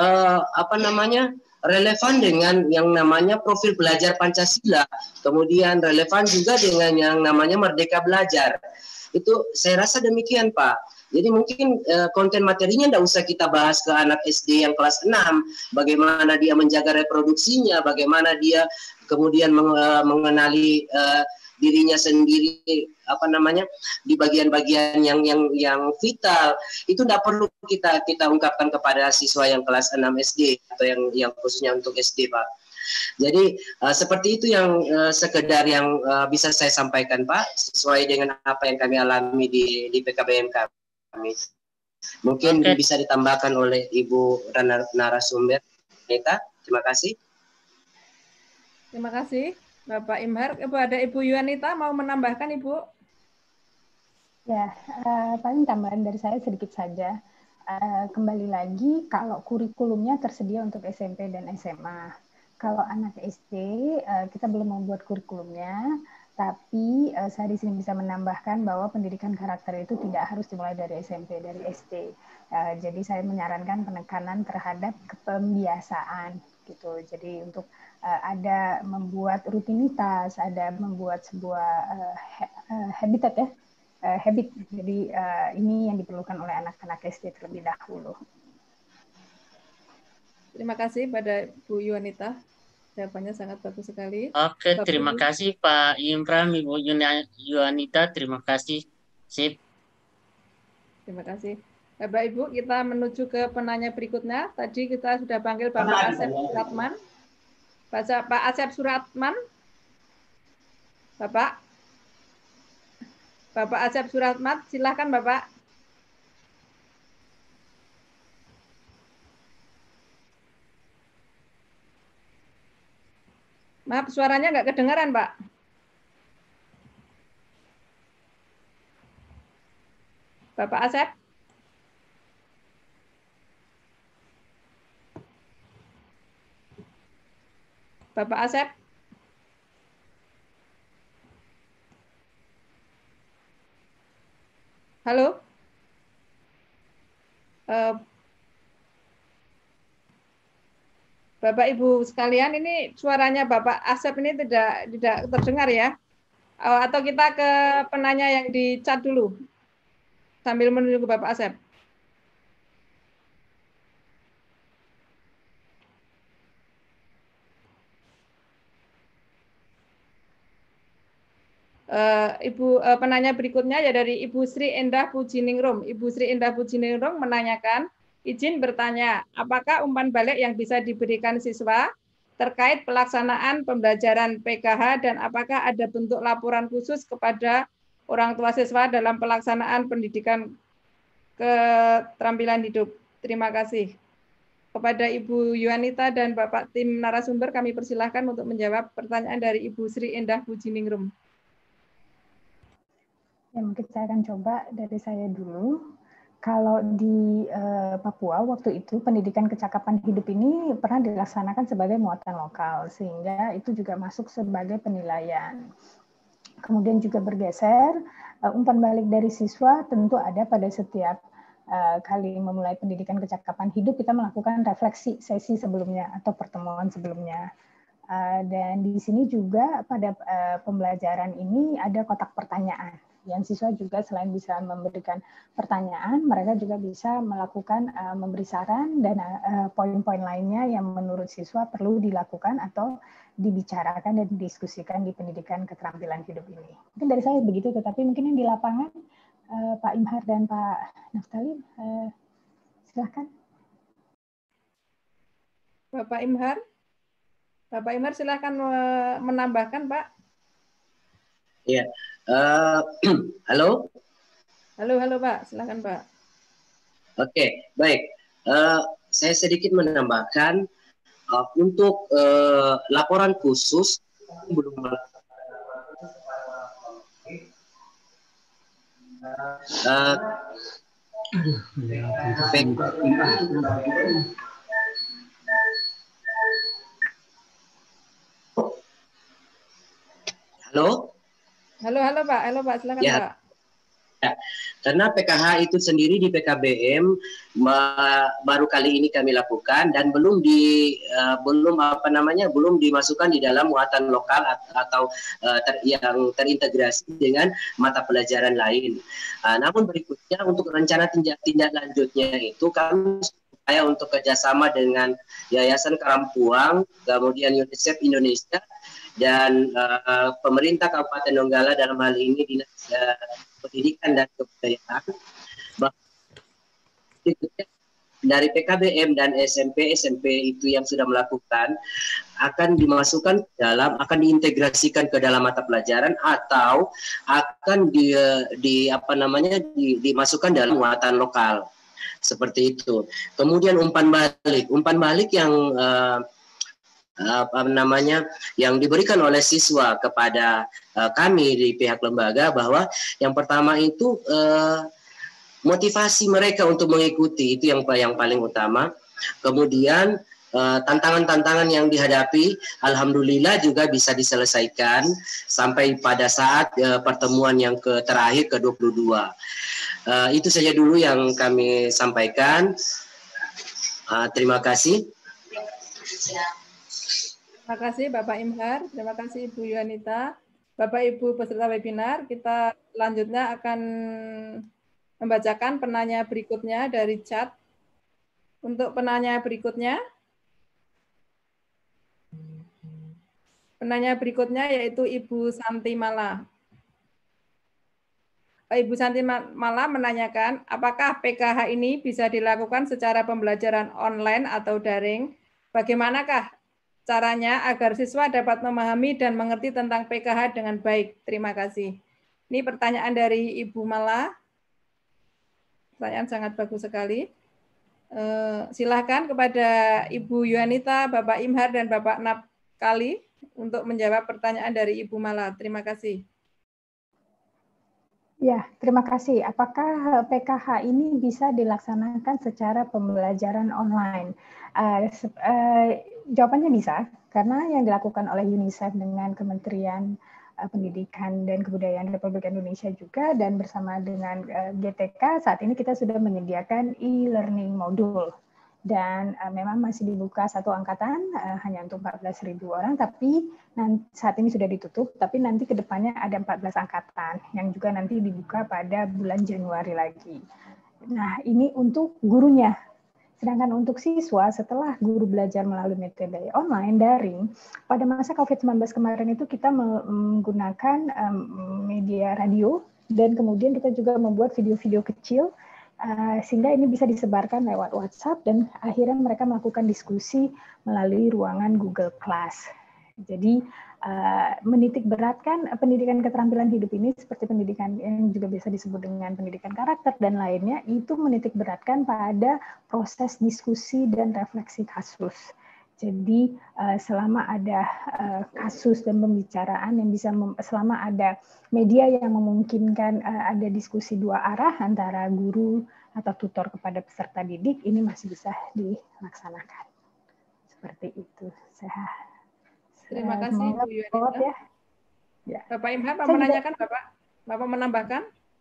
[SPEAKER 12] relevan dengan yang namanya profil belajar Pancasila, kemudian relevan juga dengan yang namanya Merdeka Belajar. Itu saya rasa demikian, Pak. Jadi mungkin konten materinya tidak usah kita bahas ke anak SD yang kelas 6, bagaimana dia menjaga reproduksinya, bagaimana dia kemudian mengenali dirinya sendiri di bagian-bagian yang vital. Itu tidak perlu kita ungkapkan kepada siswa yang kelas 6 SD atau yang khususnya untuk SD, Pak. Jadi seperti itu yang sekedar yang bisa saya sampaikan, Pak, sesuai dengan apa yang kami alami di PKBM kami. Mungkin bisa ditambahkan oleh Ibu narasumber Neta. Terima kasih.
[SPEAKER 9] Terima kasih Bapak Imhar. Ada Ibu Yuanita mau menambahkan, Ibu?
[SPEAKER 6] Ya, paling tambahan dari saya sedikit saja. Kembali lagi, kalau kurikulumnya tersedia untuk SMP dan SMA. Kalau anak SD, kita belum membuat kurikulumnya, tapi saya di sini bisa menambahkan bahwa pendidikan karakter itu tidak harus dimulai dari SMP, dari SD. Jadi saya menyarankan penekanan terhadap kepembiasaan, gitu. Jadi untuk ada membuat rutinitas, ada membuat sebuah habitat ya, habit. Jadi ini yang diperlukan oleh anak-anak SD terlebih dahulu.
[SPEAKER 9] Terima kasih pada Bu Yuanita. Jawabannya sangat bagus sekali.
[SPEAKER 1] Oke, terima kasih Pak Imran, Ibu Yuanita. Terima kasih. Sip.
[SPEAKER 9] Terima kasih. Bapak Ibu, kita menuju ke penanya berikutnya. Tadi kita sudah panggil Bapak Asep Suratman. Pak Asep Suratman. Bapak. Bapak Asep Suratmat, silahkan Bapak. Maaf, suaranya nggak kedengaran, Pak. Bapak Asep? Bapak Asep? Halo? Bapak Ibu sekalian, ini suaranya Bapak Asep ini tidak terdengar ya. Atau kita ke penanya yang di chat dulu sambil menunggu Bapak Asep. Ibu penanya berikutnya ya dari Ibu Sri Endah Pujiningrum. Ibu Sri Endah Pujiningrum menanyakan, izin bertanya, apakah umpan balik yang bisa diberikan siswa terkait pelaksanaan pembelajaran PKH dan apakah ada bentuk laporan khusus kepada orang tua siswa dalam pelaksanaan pendidikan keterampilan hidup? Terima kasih. Kepada Ibu Yuanita dan Bapak tim narasumber kami persilahkan untuk menjawab pertanyaan dari Ibu Sri Endah Pujiningrum.
[SPEAKER 6] Ya, mungkin saya akan coba dari saya dulu. Kalau di Papua waktu itu pendidikan kecakapan hidup ini pernah dilaksanakan sebagai muatan lokal, sehingga itu juga masuk sebagai penilaian. Kemudian juga bergeser, umpan balik dari siswa tentu ada pada setiap kali memulai pendidikan kecakapan hidup, kita melakukan refleksi sesi sebelumnya atau pertemuan sebelumnya. Dan di sini juga pada pembelajaran ini ada kotak pertanyaan. Yang siswa juga selain bisa memberikan pertanyaan, mereka juga bisa melakukan memberi saran dan poin-poin lainnya yang menurut siswa perlu dilakukan atau dibicarakan dan didiskusikan di pendidikan keterampilan hidup ini. Mungkin dari saya begitu, tetapi mungkin yang di lapangan Pak Imhar dan Pak Naftali, silakan.
[SPEAKER 9] Bapak Imhar silakan menambahkan, Pak.
[SPEAKER 12] Iya. Halo?
[SPEAKER 9] Halo Pak, silakan Pak.
[SPEAKER 12] Oke, baik. Saya sedikit menambahkan untuk laporan khusus belum
[SPEAKER 9] Halo Pak, silakan ya. Pak.
[SPEAKER 12] Ya, karena PKH itu sendiri di PKBM baru kali ini kami lakukan dan belum dimasukkan di dalam muatan lokal atau yang terintegrasi dengan mata pelajaran lain. Namun berikutnya untuk rencana tindak lanjutnya itu kami supaya untuk kerjasama dengan Yayasan Karampuang, kemudian UNICEF Indonesia dan pemerintah Kabupaten Donggala dalam hal ini Dinas Pendidikan dan Kebudayaan dari PKBM dan SMP itu yang sudah melakukan akan dimasukkan akan diintegrasikan ke dalam mata pelajaran atau akan dimasukkan dalam muatan lokal seperti itu. Kemudian umpan balik yang yang diberikan oleh siswa kepada kami di pihak lembaga bahwa yang pertama itu motivasi mereka untuk mengikuti itu yang paling utama. Kemudian tantangan-tantangan yang dihadapi alhamdulillah juga bisa diselesaikan sampai pada saat pertemuan yang terakhir ke-22. Itu saja dulu yang kami sampaikan. Terima kasih.
[SPEAKER 9] Terima kasih Bapak Imhar, terima kasih Ibu Yuanita. Bapak Ibu peserta webinar, kita selanjutnya akan membacakan penanya berikutnya dari chat. Untuk penanya berikutnya yaitu Ibu Santi Mala. Ibu Santi Mala menanyakan, apakah PKH ini bisa dilakukan secara pembelajaran online atau daring? Bagaimanakah caranya agar siswa dapat memahami dan mengerti tentang PKH dengan baik? Terima kasih. Ini pertanyaan dari Ibu Mala. Pertanyaan sangat bagus sekali. Silakan kepada Ibu Yuanita, Bapak Imhar, dan Bapak Napkali untuk menjawab pertanyaan dari Ibu Mala. Terima kasih.
[SPEAKER 6] Ya, terima kasih. Apakah PKH ini bisa dilaksanakan secara pembelajaran online? Jawabannya bisa, karena yang dilakukan oleh UNICEF dengan Kementerian Pendidikan dan Kebudayaan Republik Indonesia juga, dan bersama dengan GTK, saat ini kita sudah menyediakan e-learning modul. Dan memang masih dibuka satu angkatan, hanya untuk 14.000 orang, tapi saat ini sudah ditutup, tapi nanti ke depannya ada 14 angkatan, yang juga nanti dibuka pada bulan Januari lagi. Nah, ini untuk gurunya. Sedangkan untuk siswa, setelah guru belajar melalui metode online, daring, pada masa COVID-19 kemarin itu kita menggunakan media radio, dan kemudian kita juga membuat video-video kecil, sehingga ini bisa disebarkan lewat WhatsApp, dan akhirnya mereka melakukan diskusi melalui ruangan Google Class. Jadi menitik beratkan pendidikan keterampilan hidup ini seperti pendidikan yang juga bisa disebut dengan pendidikan karakter dan lainnya, itu menitik beratkan pada proses diskusi dan refleksi kasus. Jadi selama ada kasus dan pembicaraan yang bisa, selama ada media yang memungkinkan ada diskusi dua arah antara guru atau tutor kepada peserta didik, ini masih bisa dilaksanakan. Seperti itu.
[SPEAKER 9] Terima kasih Bu Yuanita.
[SPEAKER 6] Ya.
[SPEAKER 9] Bapak Imhar mau menanyakan, Bapak menambahkan?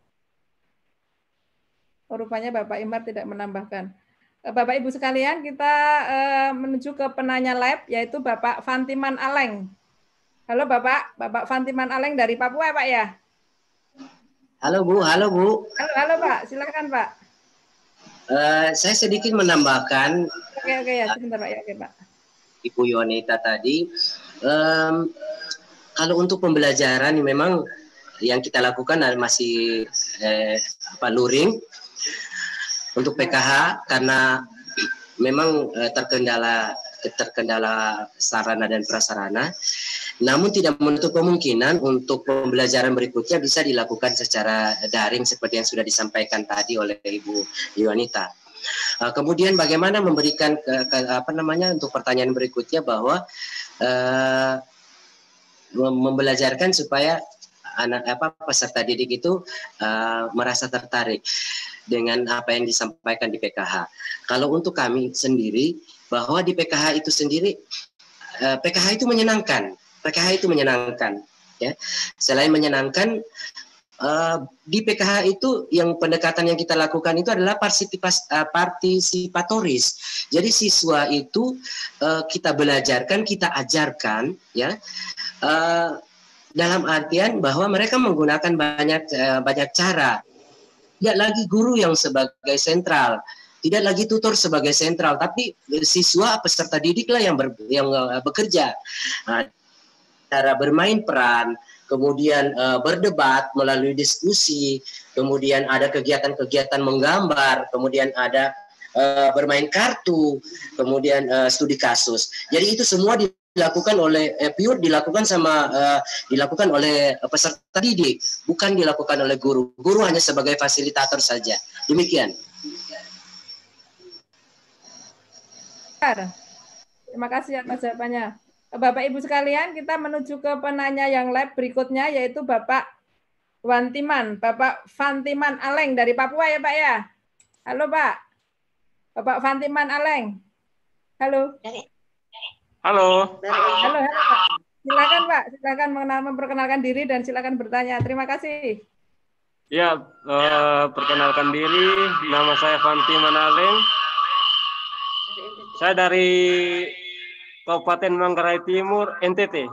[SPEAKER 9] Oh, rupanya Bapak Imhar tidak menambahkan. Bapak Ibu sekalian, kita menuju ke penanya live, yaitu Bapak Fantiman Aleng. Halo Bapak Fantiman Aleng dari Papua Pak ya?
[SPEAKER 12] Halo Bu.
[SPEAKER 9] Halo Pak, silakan Pak.
[SPEAKER 12] Saya sedikit menambahkan.
[SPEAKER 9] Oke ya, sebentar Pak. Ya, oke Pak.
[SPEAKER 12] Ibu Yuanita tadi, kalau untuk pembelajaran memang yang kita lakukan masih luring untuk PKH, karena memang terkendala sarana dan prasarana. Namun tidak menutup kemungkinan untuk pembelajaran berikutnya bisa dilakukan secara daring seperti yang sudah disampaikan tadi oleh Ibu Yuanita. Kemudian bagaimana memberikan untuk pertanyaan berikutnya, bahwa membelajarkan supaya peserta didik itu merasa tertarik dengan apa yang disampaikan di PKH. Kalau untuk kami sendiri, bahwa di PKH itu sendiri, PKH itu menyenangkan. Ya. Selain menyenangkan, di PKH itu yang pendekatan yang kita lakukan itu adalah partisipatoris. Jadi siswa itu kita belajarkan, kita ajarkan, ya, dalam artian bahwa mereka menggunakan banyak cara. Tidak lagi guru yang sebagai sentral, tidak lagi tutor sebagai sentral, tapi siswa peserta didiklah yang bekerja. Cara bermain peran, kemudian berdebat melalui diskusi, kemudian ada kegiatan-kegiatan menggambar, kemudian ada bermain kartu, kemudian studi kasus. Jadi itu semua dilakukan oleh dilakukan oleh peserta didik, bukan dilakukan oleh guru. Guru hanya sebagai fasilitator saja. Demikian.
[SPEAKER 9] Terima kasih atas jawabannya. Bapak Ibu sekalian, kita menuju ke penanya yang live berikutnya, yaitu Bapak Fantiman Aleng dari Papua ya Pak ya. Halo Pak. Bapak Fantiman Aleng. Halo.
[SPEAKER 14] Halo.
[SPEAKER 9] Halo Pak. Silakan Pak, silakan memperkenalkan diri dan silakan bertanya. Terima kasih.
[SPEAKER 14] Ya, perkenalkan diri, nama saya Fantiman Aleng. Saya dari Kabupaten Manggarai Timur, NTT.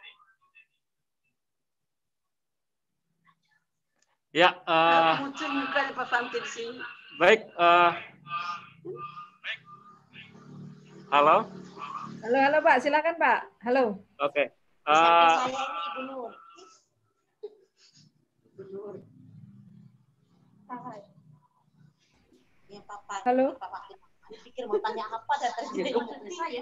[SPEAKER 14] Ya, baik. Halo.
[SPEAKER 9] Halo Pak, silakan Pak. Halo.
[SPEAKER 14] Oke.
[SPEAKER 9] Halo.
[SPEAKER 15] Pikir mau tanya apa dan terjadi saya.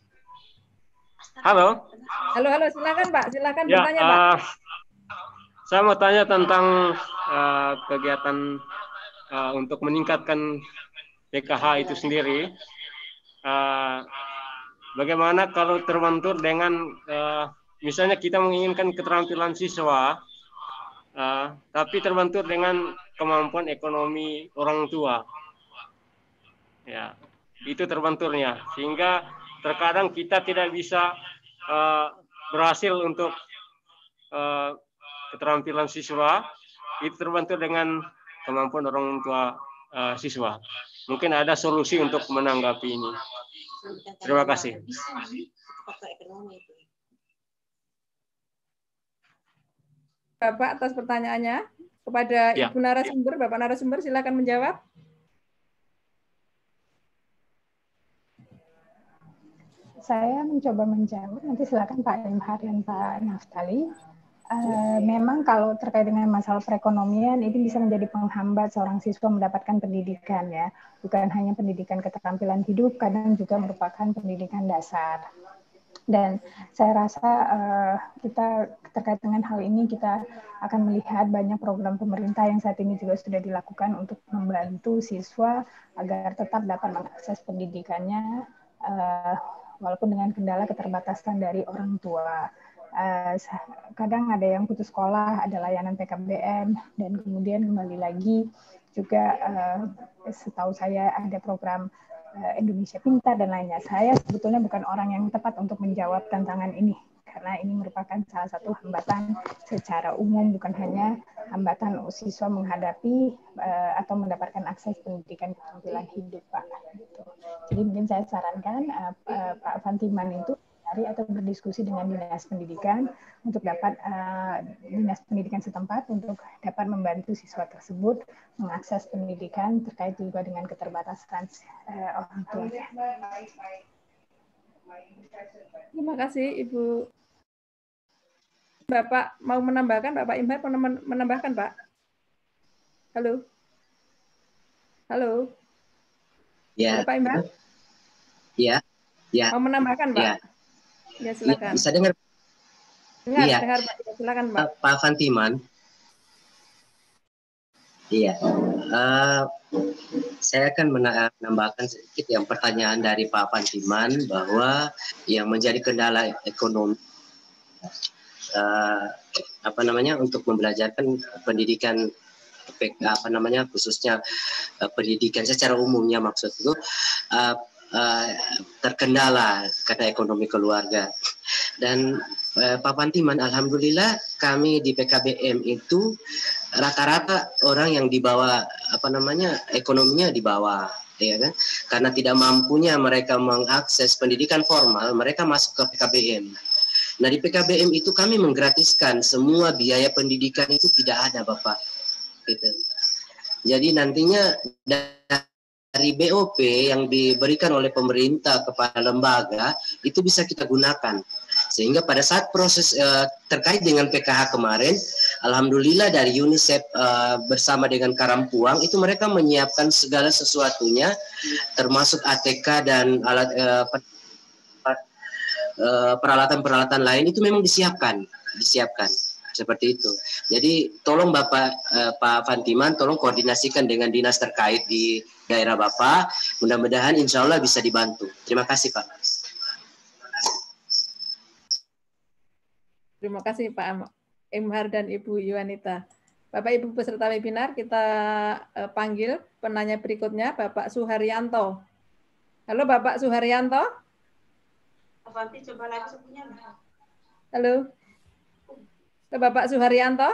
[SPEAKER 14] Halo.
[SPEAKER 9] Halo, silakan Pak, silakan bertanya Pak.
[SPEAKER 14] Saya mau tanya tentang kegiatan untuk meningkatkan PKH itu sendiri. Bagaimana kalau terbentur dengan misalnya kita menginginkan keterampilan siswa, tapi terbentur dengan kemampuan ekonomi orang tua, ya itu terbenturnya, sehingga terkadang kita tidak bisa berhasil untuk keterampilan siswa, itu terbentur dengan kemampuan orang tua siswa. Mungkin ada solusi untuk menanggapi ini. Terima kasih.
[SPEAKER 9] Bapak atas pertanyaannya. Kepada Ibu narasumber, Bapak narasumber silakan menjawab.
[SPEAKER 6] Saya mencoba menjawab, nanti silakan Pak Imhar dan Pak Naftali. Memang kalau terkait dengan masalah perekonomian, ini bisa menjadi penghambat seorang siswa mendapatkan pendidikan ya. Bukan hanya pendidikan keterampilan hidup, kadang juga merupakan pendidikan dasar. Dan saya rasa kita terkait dengan hal ini, kita akan melihat banyak program pemerintah yang saat ini juga sudah dilakukan untuk membantu siswa agar tetap dapat mengakses pendidikannya, walaupun dengan kendala keterbatasan dari orang tua. Kadang ada yang putus sekolah, ada layanan PKBM, dan kemudian kembali lagi juga setahu saya ada program Indonesia Pintar dan lainnya. Saya sebetulnya bukan orang yang tepat untuk menjawab tantangan ini, karena ini merupakan salah satu hambatan secara umum, bukan hanya hambatan siswa menghadapi atau mendapatkan akses pendidikan keterampilan hidup, Pak. Gitu. Jadi mungkin saya sarankan Pak Fantiman itu atau berdiskusi dengan dinas pendidikan untuk dapat dinas pendidikan setempat untuk dapat membantu siswa tersebut mengakses pendidikan terkait juga dengan keterbatasan orang tua.
[SPEAKER 9] Terima kasih Ibu. Bapak mau menambahkan, Bapak Imhar mau menambahkan, Pak? Halo. Halo.
[SPEAKER 12] Ya.
[SPEAKER 9] Bapak Imhar?
[SPEAKER 12] Ya. Ya.
[SPEAKER 9] Mau menambahkan, Pak?
[SPEAKER 12] Ya.
[SPEAKER 9] Ya, silakan.
[SPEAKER 12] Bisa dengar?
[SPEAKER 9] Dengar,
[SPEAKER 12] Iya.
[SPEAKER 9] dengar, Pak. Ya, silakan, Pak.
[SPEAKER 12] Pak Fantiman. Iya. Saya akan menambahkan sedikit yang pertanyaan dari Pak Fantiman bahwa yang menjadi kendala ekonomi untuk membelajarkan pendidikan khususnya pendidikan secara umumnya maksud itu terkendala karena ekonomi keluarga. Dan Pak Fantiman, alhamdulillah kami di PKBM itu rata-rata orang yang di bawah ekonominya di bawah, ya kan? Karena tidak mampunya mereka mengakses pendidikan formal, mereka masuk ke PKBM. Nah, di PKBM itu kami menggratiskan semua biaya pendidikan itu tidak ada, Bapak. Gitu. Jadi nantinya dari BOP yang diberikan oleh pemerintah kepada lembaga itu bisa kita gunakan, sehingga pada saat proses terkait dengan PKH kemarin, alhamdulillah dari UNICEF bersama dengan Karampuang itu mereka menyiapkan segala sesuatunya, termasuk ATK dan alat peralatan-peralatan lain itu memang disiapkan seperti itu. Jadi tolong Pak Fantiman, tolong koordinasikan dengan dinas terkait di daerah Bapak. Mudah-mudahan insya Allah bisa dibantu. Terima kasih, Pak.
[SPEAKER 9] Terima kasih Pak Imhar dan Ibu Yuanita. Bapak Ibu peserta webinar, kita panggil penanya berikutnya, Bapak Suharyanto. Halo Bapak Suharyanto.
[SPEAKER 15] Nanti coba lagi punya.
[SPEAKER 9] Halo. Bapak Suharyanto.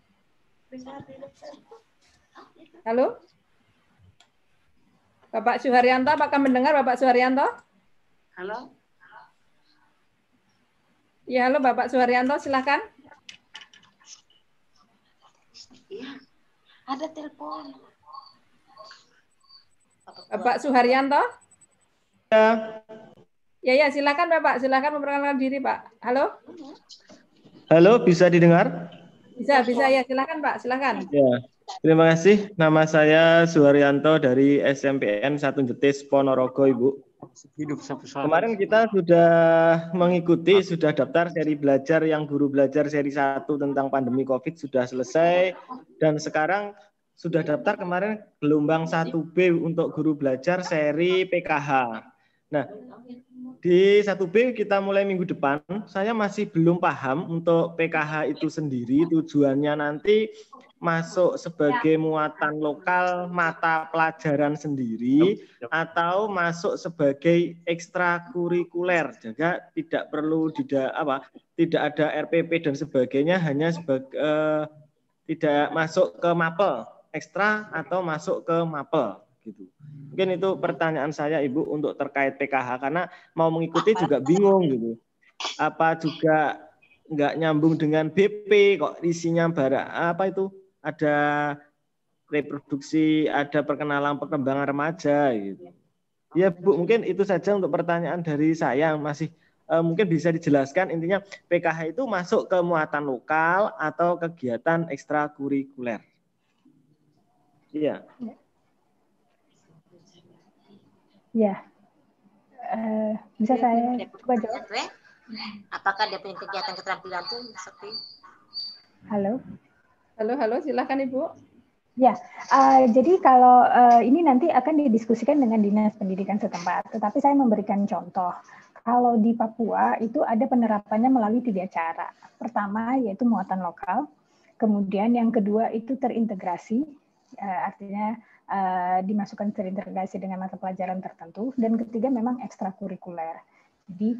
[SPEAKER 9] Halo. Bapak Suharyanto, apakah mendengar Bapak Suharyanto?
[SPEAKER 15] Halo.
[SPEAKER 9] Ya, halo Bapak Suharyanto, silakan.
[SPEAKER 15] Iya, ada telepon.
[SPEAKER 9] Bapak Suharyanto?
[SPEAKER 16] Ya.
[SPEAKER 9] Ya, silakan Bapak, silakan memperkenalkan diri Pak. Halo.
[SPEAKER 16] Halo, bisa didengar?
[SPEAKER 9] Bisa ya, silakan Pak, silakan.
[SPEAKER 16] Ya, terima kasih. Nama saya Suharyanto dari SMPN 1 Jetis Ponorogo, Ibu.
[SPEAKER 14] hidup sampai sekarang.
[SPEAKER 16] Kemarin kita sudah mengikuti, sudah daftar seri belajar yang guru belajar seri 1 tentang pandemi COVID sudah selesai, dan sekarang sudah daftar kemarin gelombang 1B untuk guru belajar seri PKH. Nah, di 1B kita mulai minggu depan, saya masih belum paham untuk PKH itu sendiri, tujuannya nanti masuk sebagai muatan lokal mata pelajaran sendiri atau masuk sebagai ekstrakurikuler. Juga tidak perlu tidak ada RPP dan sebagainya, hanya sebagai tidak masuk ke mapel ekstra atau masuk ke mapel gitu. Mungkin itu pertanyaan saya Ibu untuk terkait PKH, karena mau mengikuti juga bingung gitu. Apa juga nggak nyambung dengan BP kok isinya ada reproduksi, ada perkenalan perkembangan remaja gitu. Ya Bu, mungkin itu saja untuk pertanyaan dari saya. Masih mungkin bisa dijelaskan intinya PKH itu masuk ke muatan lokal atau kegiatan ekstrakurikuler. Iya.
[SPEAKER 6] Ya, bisa saya coba jawab.
[SPEAKER 15] Apakah dia punya kegiatan keterampilan itu seperti?
[SPEAKER 6] Halo,
[SPEAKER 9] silakan Ibu.
[SPEAKER 6] Ya, jadi kalau ini nanti akan didiskusikan dengan Dinas Pendidikan setempat. Tetapi saya memberikan contoh. Kalau di Papua itu ada penerapannya melalui 3 cara. Pertama yaitu muatan lokal, kemudian yang kedua itu terintegrasi, artinya dimasukkan terintegrasi dengan mata pelajaran tertentu, dan ketiga memang ekstrakurikuler. Jadi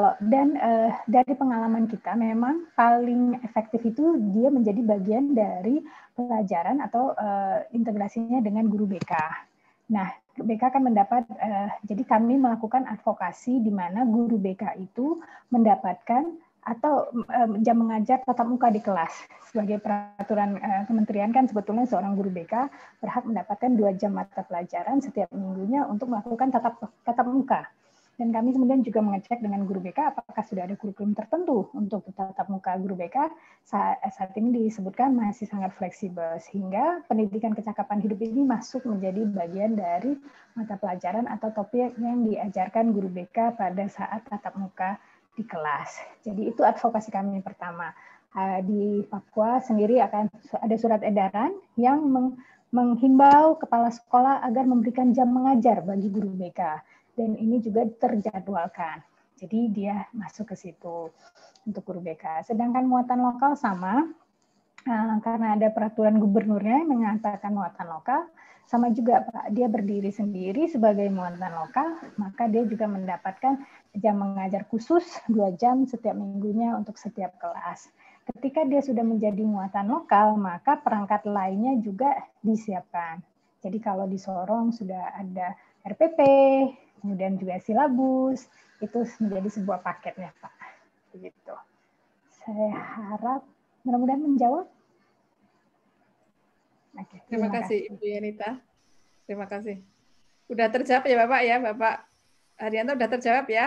[SPEAKER 6] dari pengalaman kita memang paling efektif itu dia menjadi bagian dari pelajaran atau integrasinya dengan guru BK. Nah, BK akan mendapat, jadi kami melakukan advokasi di mana guru BK itu mendapatkan atau jam mengajar tatap muka di kelas. Sebagai peraturan kementerian kan sebetulnya seorang guru BK berhak mendapatkan 2 jam mata pelajaran setiap minggunya untuk melakukan tatap muka. Dan kami kemudian juga mengecek dengan guru BK apakah sudah ada kurikulum tertentu untuk tatap muka guru BK. Saat ini disebutkan masih sangat fleksibel, sehingga pendidikan kecakapan hidup ini masuk menjadi bagian dari mata pelajaran atau topik yang diajarkan guru BK pada saat tatap muka di kelas. Jadi itu advokasi kami pertama. Di Papua sendiri akan ada surat edaran yang menghimbau kepala sekolah agar memberikan jam mengajar bagi guru BK. Dan ini juga terjadwalkan. Jadi dia masuk ke situ untuk guru BK. Sedangkan muatan lokal sama, karena ada peraturan gubernurnya yang mengatakan muatan lokal, sama juga Pak, dia berdiri sendiri sebagai muatan lokal, maka dia juga mendapatkan jam mengajar khusus 2 jam setiap minggunya untuk setiap kelas. Ketika dia sudah menjadi muatan lokal, maka perangkat lainnya juga disiapkan. Jadi kalau di Sorong sudah ada RPP, kemudian juga silabus, itu menjadi sebuah paketnya Pak. Begitu. Saya harap mudah-mudahan menjawab. Oke,
[SPEAKER 9] terima kasih Ibu Yanita. Terima kasih. Udah terjawab ya Bapak ya, Bapak Haryanto udah terjawab ya.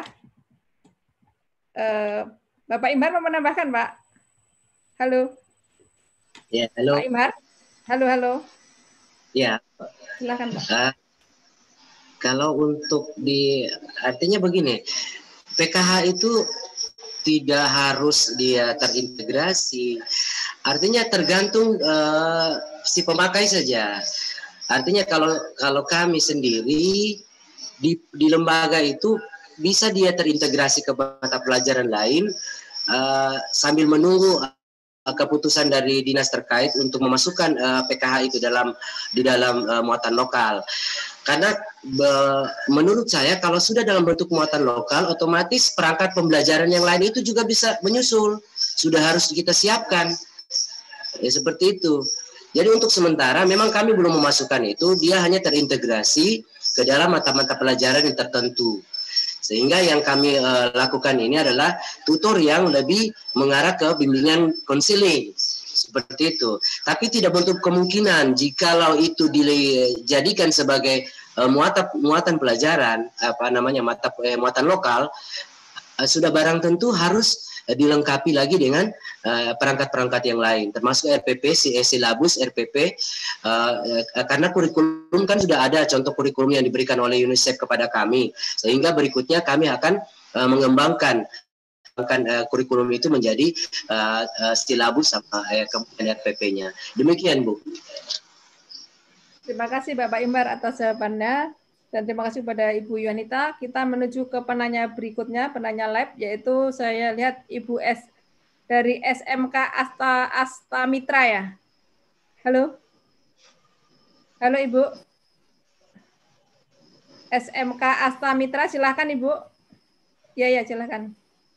[SPEAKER 9] Bapak Imar mau menambahkan Pak? Halo.
[SPEAKER 12] Ya, halo.
[SPEAKER 9] Pak Imar. Halo.
[SPEAKER 12] Ya.
[SPEAKER 9] Silakan Pak.
[SPEAKER 12] Kalau untuk artinya begini, PKH itu tidak harus dia terintegrasi. Artinya tergantung si pemakai saja. Artinya kalau kami sendiri di lembaga itu bisa dia terintegrasi ke mata pelajaran lain sambil menunggu keputusan dari dinas terkait untuk memasukkan PKH itu di dalam muatan lokal. Karena menurut saya kalau sudah dalam bentuk muatan lokal, otomatis perangkat pembelajaran yang lain itu juga bisa menyusul. Sudah harus kita siapkan. Ya seperti itu. Jadi untuk sementara memang kami belum memasukkan itu, dia hanya terintegrasi ke dalam mata-mata pelajaran yang tertentu. Sehingga yang kami lakukan ini adalah tutor yang lebih mengarah ke bimbingan konseling. Seperti itu. Tapi tidak menutup kemungkinan jikalau itu dijadikan sebagai muatan pelajaran, muatan lokal, sudah barang tentu harus dilengkapi lagi dengan perangkat-perangkat yang lain, termasuk RPP, silabus, RPP, karena kurikulum kan sudah ada contoh kurikulum yang diberikan oleh UNICEF kepada kami, sehingga berikutnya kami akan mengembangkan kurikulum itu menjadi silabus sama kemudian RPP-nya. Demikian, Bu.
[SPEAKER 9] Terima kasih Bapak Imhar atas jawabannya. Dan terima kasih kepada Ibu Yuanita. Kita menuju ke penanya berikutnya, penanya lab, yaitu saya lihat Ibu S dari SMK Asta Mitra ya. Halo? Halo Ibu. SMK Asta Mitra, silahkan Ibu. Ya, silahkan.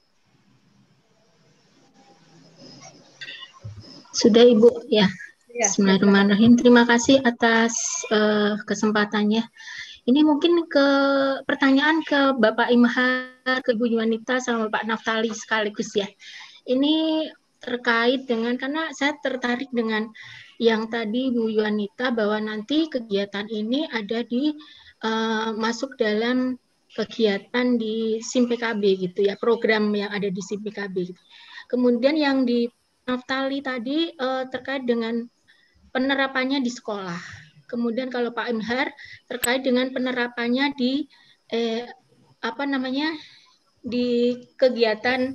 [SPEAKER 17] Sudah Ibu, ya.
[SPEAKER 9] Ya,
[SPEAKER 17] Bismillahirrahmanirrahim. Terima kasih atas kesempatannya. Ini mungkin pertanyaan ke Bapak Imhar, ke Ibu Yuanita, sama Bapak Naftali sekaligus ya. Ini terkait dengan, karena saya tertarik dengan yang tadi Bu Yuanita, bahwa nanti kegiatan ini ada di masuk dalam kegiatan di SIM PKB gitu ya, program yang ada di SIM PKB. Gitu. Kemudian yang di Naftali tadi terkait dengan penerapannya di sekolah. Kemudian kalau Pak Imhar terkait dengan penerapannya di di kegiatan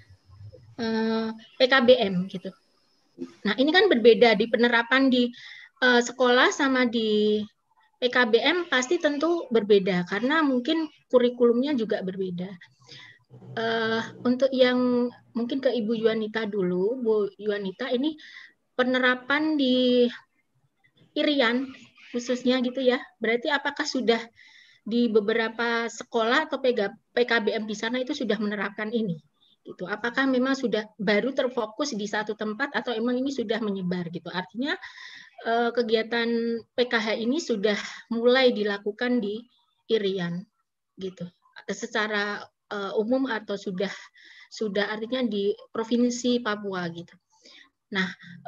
[SPEAKER 17] PKBM gitu. Nah ini kan berbeda, di penerapan di sekolah sama di PKBM pasti tentu berbeda karena mungkin kurikulumnya juga berbeda. Untuk yang mungkin ke Ibu Yuanita dulu, Bu Yuanita, ini penerapan di Irian khususnya gitu ya, berarti apakah sudah di beberapa sekolah atau PKBM di sana itu sudah menerapkan ini? Gitu. Apakah memang sudah baru terfokus di satu tempat atau emang ini sudah menyebar gitu? Artinya kegiatan PKH ini sudah mulai dilakukan di Irian gitu, secara umum atau sudah artinya di provinsi Papua gitu. Nah,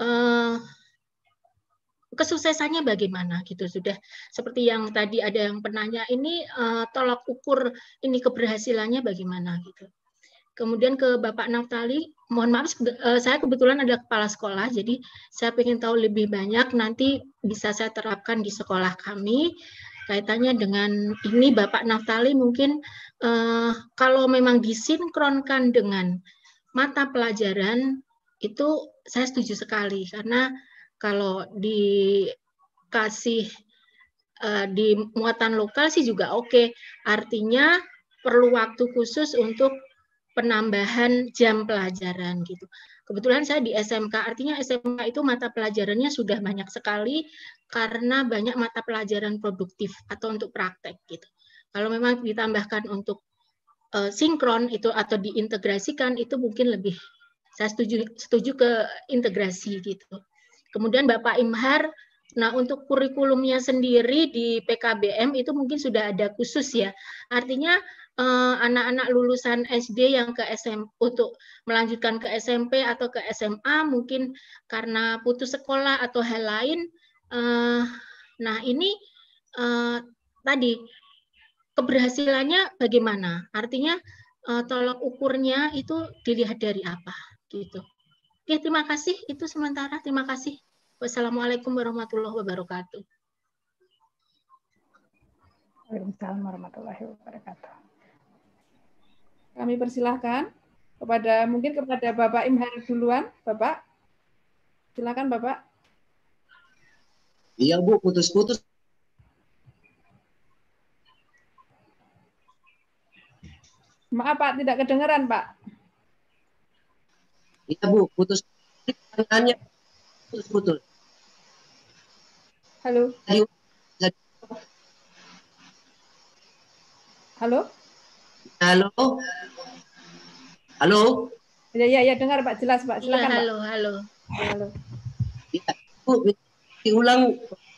[SPEAKER 17] kesuksesannya bagaimana gitu, sudah seperti yang tadi ada yang penanya ini tolak ukur ini keberhasilannya bagaimana gitu. Kemudian ke Bapak Naftali, mohon maaf saya kebetulan adalah kepala sekolah, jadi saya ingin tahu lebih banyak, nanti bisa saya terapkan di sekolah kami kaitannya dengan ini. Bapak Naftali mungkin kalau memang disinkronkan dengan mata pelajaran itu saya setuju sekali, karena kalau dikasih di muatan lokal sih juga oke. Artinya perlu waktu khusus untuk penambahan jam pelajaran gitu. Kebetulan saya di SMK, artinya SMK itu mata pelajarannya sudah banyak sekali karena banyak mata pelajaran produktif atau untuk praktek gitu. Kalau memang ditambahkan untuk sinkron itu atau diintegrasikan itu mungkin lebih, saya setuju ke integrasi gitu. Kemudian Bapak Imhar, nah untuk kurikulumnya sendiri di PKBM itu mungkin sudah ada khusus ya. Artinya anak-anak lulusan SD yang ke SMP untuk melanjutkan ke SMP atau ke SMA mungkin karena putus sekolah atau hal lain. Nah ini tadi keberhasilannya bagaimana? Artinya tolak ukurnya itu dilihat dari apa gitu. Oke, terima kasih. Itu sementara. Terima kasih. Wassalamualaikum warahmatullahi wabarakatuh.
[SPEAKER 6] Waalaikumsalam warahmatullahi wabarakatuh.
[SPEAKER 9] Kami persilahkan mungkin kepada Bapak Imhar duluan. Bapak, silakan Bapak.
[SPEAKER 12] Iya Bu, putus-putus.
[SPEAKER 9] Maaf Pak, tidak kedengaran Pak.
[SPEAKER 12] Iya Bu, putus. Pertanyaannya putus-putus.
[SPEAKER 9] Halo. Halo.
[SPEAKER 12] Halo. Halo.
[SPEAKER 9] Ya, dengar Pak, jelas Pak. Silakan
[SPEAKER 17] ya,
[SPEAKER 9] Pak.
[SPEAKER 17] Halo.
[SPEAKER 12] Ya, Bu, diulang.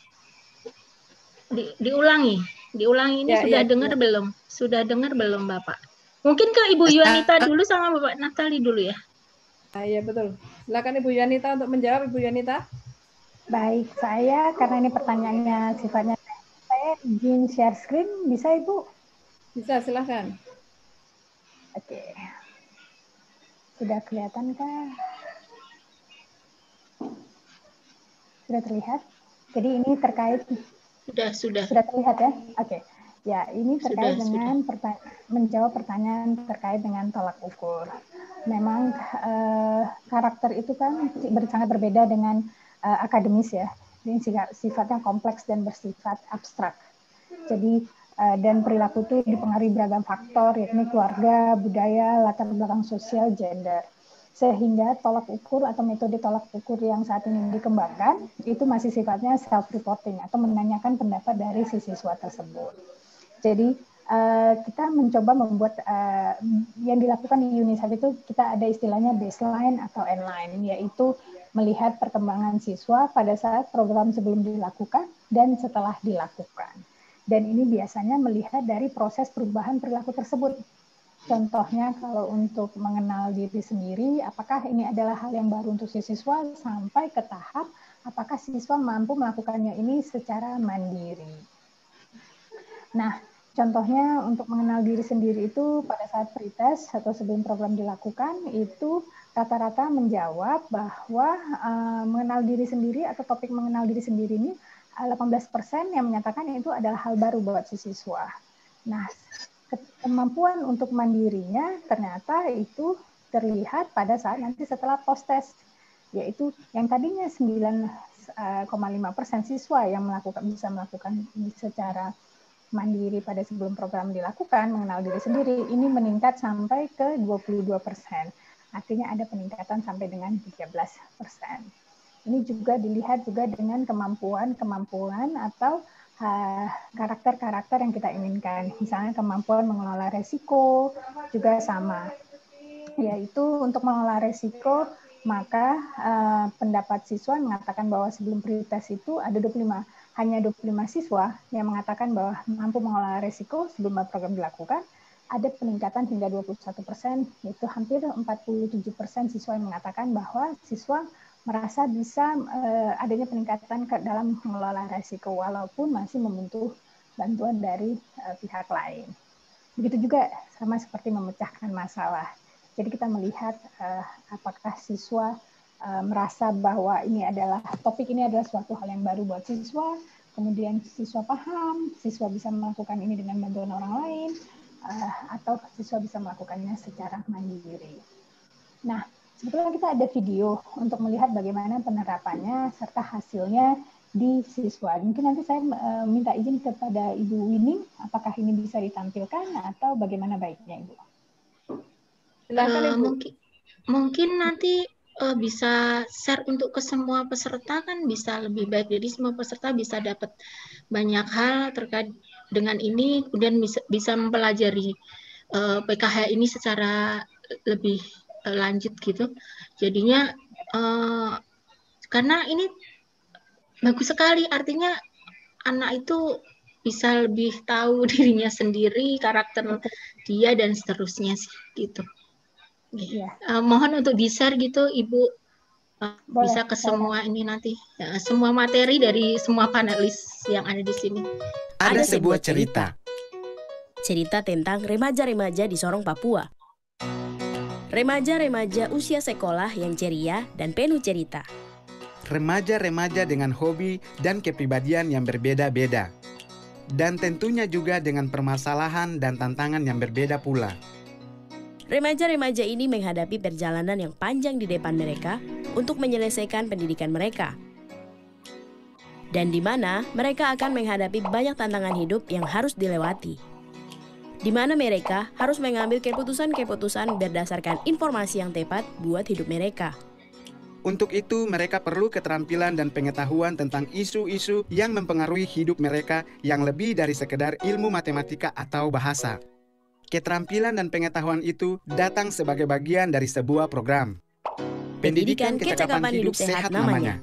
[SPEAKER 17] Diulangi ini
[SPEAKER 9] Ya,
[SPEAKER 17] sudah
[SPEAKER 9] ya,
[SPEAKER 17] dengar
[SPEAKER 9] ya.
[SPEAKER 17] belum? Sudah dengar belum Bapak? Mungkin ke Ibu Yuanita dulu sama Bapak Naftali dulu ya.
[SPEAKER 9] Iya betul. Silakan Ibu Yuanita untuk menjawab, Ibu Yuanita.
[SPEAKER 6] Baik, saya karena ini pertanyaannya sifatnya saya izin share screen, bisa Ibu?
[SPEAKER 9] Bisa, silakan.
[SPEAKER 6] Oke. Sudah kelihatan kah? Sudah terlihat? Jadi ini terkait
[SPEAKER 17] Sudah
[SPEAKER 6] terlihat ya? Oke. Ya, ini terkait dengan menjawab pertanyaan terkait dengan tolak ukur. Memang karakter itu kan sangat berbeda dengan akademis ya. Ini sifatnya kompleks dan bersifat abstrak. Jadi dan perilaku itu dipengaruhi beragam faktor, yakni keluarga, budaya, latar belakang sosial, gender. Sehingga tolak ukur atau metode tolak ukur yang saat ini dikembangkan itu masih sifatnya self-reporting atau menanyakan pendapat dari si siswa tersebut. Jadi kita mencoba membuat yang dilakukan di UNICEF itu kita ada istilahnya baseline atau endline, yaitu melihat perkembangan siswa pada saat program sebelum dilakukan dan setelah dilakukan. Dan ini biasanya melihat dari proses perubahan perilaku tersebut. Contohnya kalau untuk mengenal diri sendiri, apakah ini adalah hal yang baru untuk si siswa sampai ke tahap apakah siswa mampu melakukannya ini secara mandiri. Nah, contohnya untuk mengenal diri sendiri itu pada saat pretest atau sebelum program dilakukan itu rata-rata menjawab bahwa mengenal diri sendiri atau topik mengenal diri sendiri ini 18% yang menyatakan itu adalah hal baru buat si siswa. Nah, kemampuan untuk mandirinya ternyata itu terlihat pada saat nanti setelah post-test, yaitu yang tadinya 9,5% siswa yang bisa melakukan secara mandiri pada sebelum program dilakukan, mengenal diri sendiri, ini meningkat sampai ke 22%. Artinya ada peningkatan sampai dengan 13%. Ini juga dilihat juga dengan kemampuan atau karakter-karakter yang kita inginkan. Misalnya kemampuan mengelola resiko juga sama. Yaitu untuk mengelola resiko, maka pendapat siswa mengatakan bahwa sebelum pretest itu ada hanya 25 siswa yang mengatakan bahwa mampu mengelola resiko sebelum program dilakukan. Ada peningkatan hingga 21%, yaitu hampir 47% siswa yang mengatakan bahwa siswa merasa bisa adanya peningkatan dalam mengelola resiko walaupun masih membutuhkan bantuan dari pihak lain. Begitu juga sama seperti memecahkan masalah. Jadi kita melihat apakah siswa merasa bahwa topik ini adalah suatu hal yang baru buat siswa, kemudian siswa paham, siswa bisa melakukan ini dengan bantuan orang lain, atau siswa bisa melakukannya secara mandiri. Nah, sebetulnya kita ada video untuk melihat bagaimana penerapannya serta hasilnya di siswa. Mungkin nanti saya minta izin kepada Ibu Winning, apakah ini bisa ditampilkan atau bagaimana baiknya, Ibu?
[SPEAKER 9] Silakan, Ibu.
[SPEAKER 17] Mungkin nanti bisa share untuk ke semua peserta, kan bisa lebih baik. Jadi semua peserta bisa dapat banyak hal terkait dengan ini, kemudian bisa mempelajari PKH ini secara lebih lanjut gitu. Jadinya karena ini bagus sekali, artinya anak itu bisa lebih tahu dirinya sendiri, karakter dia dan seterusnya sih gitu. Mohon untuk di-share gitu Ibu, bisa ke semua ini nanti, semua materi dari semua panelis yang ada di sini.
[SPEAKER 18] Ada sebuah cerita.
[SPEAKER 22] Cerita tentang remaja-remaja di Sorong, Papua. Remaja-remaja usia sekolah yang ceria dan penuh cerita.
[SPEAKER 18] Remaja-remaja dengan hobi dan kepribadian yang berbeda-beda. Dan tentunya juga dengan permasalahan dan tantangan yang berbeda pula.
[SPEAKER 22] Remaja-remaja ini menghadapi perjalanan yang panjang di depan mereka untuk menyelesaikan pendidikan mereka. Dan di mana mereka akan menghadapi banyak tantangan hidup yang harus dilewati. Di mana mereka harus mengambil keputusan-keputusan berdasarkan informasi yang tepat buat hidup mereka.
[SPEAKER 18] Untuk itu, mereka perlu keterampilan dan pengetahuan tentang isu-isu yang mempengaruhi hidup mereka yang lebih dari sekedar ilmu matematika atau bahasa. Keterampilan dan pengetahuan itu datang sebagai bagian dari sebuah program. Pendidikan Kecakapan Hidup Sehat namanya.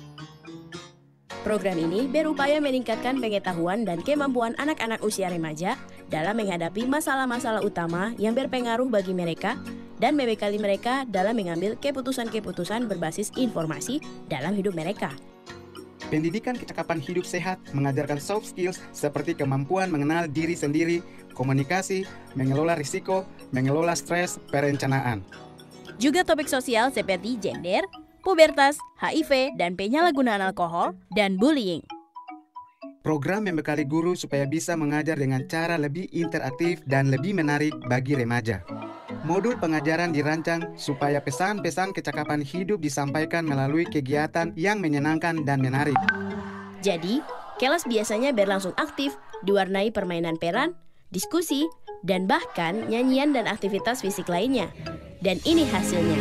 [SPEAKER 22] Program ini berupaya meningkatkan pengetahuan dan kemampuan anak-anak usia remaja dalam menghadapi masalah-masalah utama yang berpengaruh bagi mereka dan membekali mereka dalam mengambil keputusan-keputusan berbasis informasi dalam hidup mereka.
[SPEAKER 18] Pendidikan Kecakapan Hidup Sehat mengajarkan soft skills seperti kemampuan mengenal diri sendiri, komunikasi, mengelola risiko, mengelola stres, perencanaan.
[SPEAKER 22] Juga topik sosial seperti gender, pubertas, HIV, dan penyalahgunaan alkohol, dan bullying.
[SPEAKER 18] Program membekali guru supaya bisa mengajar dengan cara lebih interaktif dan lebih menarik bagi remaja. Modul pengajaran dirancang supaya pesan-pesan kecakapan hidup disampaikan melalui kegiatan yang menyenangkan dan menarik.
[SPEAKER 22] Jadi, kelas biasanya berlangsung aktif, diwarnai permainan peran, diskusi, dan bahkan nyanyian dan aktivitas fisik lainnya. Dan ini hasilnya.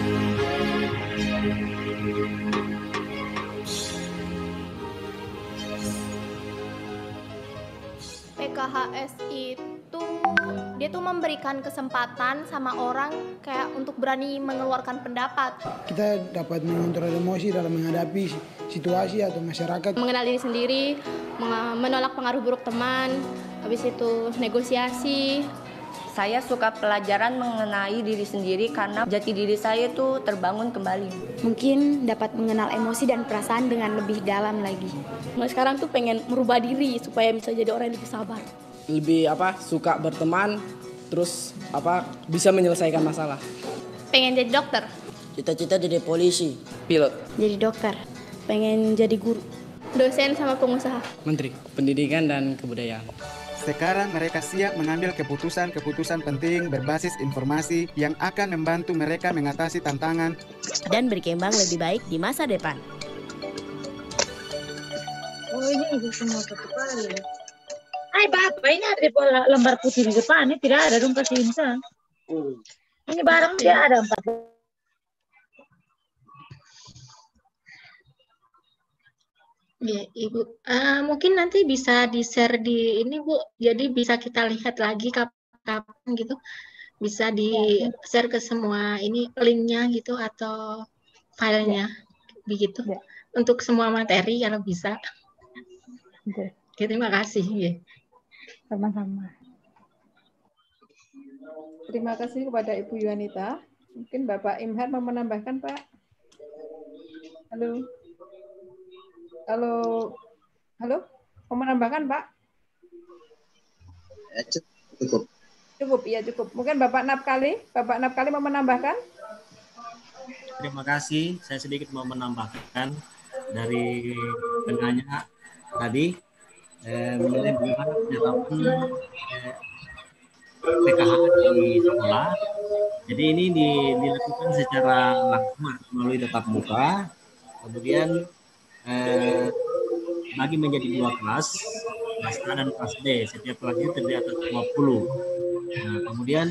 [SPEAKER 5] PKHS itu dia tuh memberikan kesempatan sama orang kayak untuk berani mengeluarkan pendapat.
[SPEAKER 19] Kita dapat mengontrol emosi dalam menghadapi situasi atau masyarakat.
[SPEAKER 5] Mengenal diri sendiri, menolak pengaruh buruk teman, habis itu negosiasi.
[SPEAKER 21] Saya suka pelajaran mengenai diri sendiri karena jati diri saya itu terbangun kembali.
[SPEAKER 5] Mungkin dapat mengenal emosi dan perasaan dengan lebih dalam lagi. Nah, sekarang tuh pengen merubah diri supaya bisa jadi orang yang lebih sabar.
[SPEAKER 23] Lebih suka berteman, terus bisa menyelesaikan masalah.
[SPEAKER 5] Pengen jadi dokter.
[SPEAKER 23] Cita-cita jadi polisi, pilot.
[SPEAKER 5] Jadi dokter. Pengen jadi guru. Dosen sama pengusaha.
[SPEAKER 23] Menteri Pendidikan dan Kebudayaan.
[SPEAKER 18] Sekarang mereka siap mengambil keputusan-keputusan penting berbasis informasi yang akan membantu mereka mengatasi tantangan
[SPEAKER 22] dan berkembang lebih baik di masa depan.
[SPEAKER 11] Oh, ini semua kepala. Hai Bapak, ini ada lembar putih di depan, ini tidak ada dong kasih insan. Ini barang dia ada 4.
[SPEAKER 17] Ya, Ibu. Mungkin nanti bisa di-share di ini, Bu. Jadi bisa kita lihat lagi kapan gitu. Bisa di-share ke semua ini linknya gitu atau filenya begitu. Untuk semua materi kalau bisa. Terima kasih. Ya.
[SPEAKER 9] Sama-sama. Terima kasih kepada Ibu Yuanita. Mungkin Bapak Imhar mau menambahkan, Pak. Halo. Halo, mau menambahkan, Pak?
[SPEAKER 12] Cukup.
[SPEAKER 9] Cukup, iya cukup. Mungkin Bapak Napkali mau menambahkan?
[SPEAKER 7] Terima kasih, saya sedikit mau menambahkan dari penanya tadi mengenai bagaimana penerapan PKH di sekolah. Jadi ini dilakukan secara langsung melalui tatap muka, kemudian bagi menjadi 2 kelas A dan kelas B, setiap kelasnya terdiri atas 20. Nah, kemudian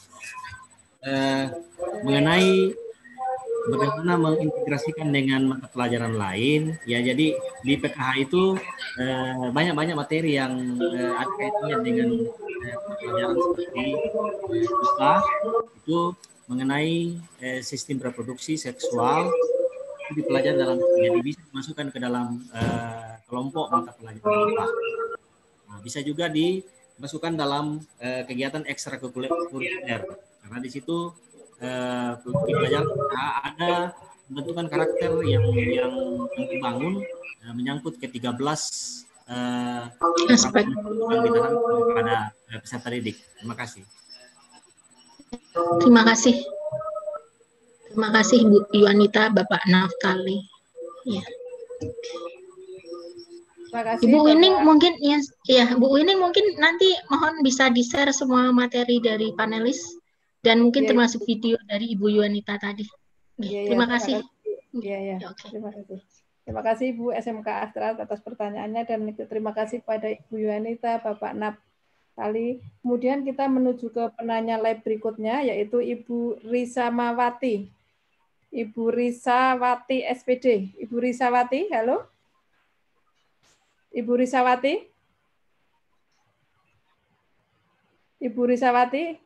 [SPEAKER 7] mengenai bagaimana mengintegrasikan dengan mata pelajaran lain, ya jadi di PKH itu banyak materi yang ada kaitannya dengan pelajaran seperti IPA itu mengenai sistem reproduksi seksual dipelajari dalam, jadi bisa dimasukkan ke dalam kelompok mata pelajaran IPA. Nah, bisa juga dimasukkan dalam kegiatan ekstrakurikuler karena di situ di pelajaran ada pembentukan karakter yang dibangun menyangkut ke-13 aspek yang ditanamkan kepada peserta didik. Terima kasih.
[SPEAKER 17] Terima kasih. Terima kasih Bu Yuanita, Bapak Naftali. Ya.
[SPEAKER 9] Terima kasih.
[SPEAKER 17] Ibu Wining mungkin ya Bu Wining mungkin nanti mohon bisa di-share semua materi dari panelis dan mungkin termasuk video dari Ibu Yuanita tadi. Terima kasih.
[SPEAKER 9] Iya. Terima kasih. Terima kasih Bu SMK Astra atas pertanyaannya dan terima kasih pada Ibu Yuanita, Bapak Naftali. Kemudian kita menuju ke penanya live berikutnya yaitu Ibu Risamawati. Ibu Risawati SPD. Ibu Risawati, halo? Ibu Risawati? Ibu Risawati?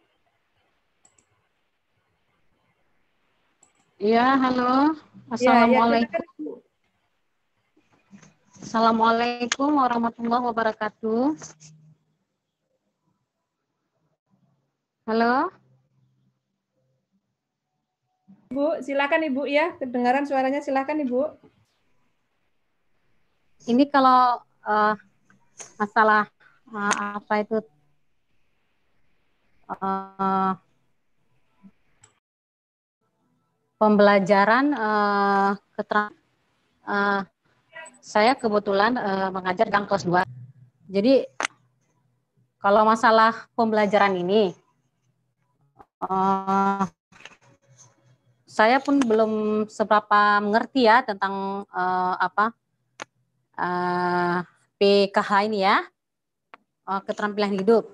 [SPEAKER 24] Iya, halo. Assalamualaikum. Assalamualaikum warahmatullahi wabarakatuh. Halo.
[SPEAKER 9] Ibu, silakan Ibu ya. Kedengaran suaranya, silakan Ibu.
[SPEAKER 24] Ini kalau masalah apa itu pembelajaran saya kebetulan mengajar di kelas 2. Jadi kalau masalah pembelajaran ini saya pun belum seberapa mengerti ya tentang PKH ini ya, keterampilan hidup.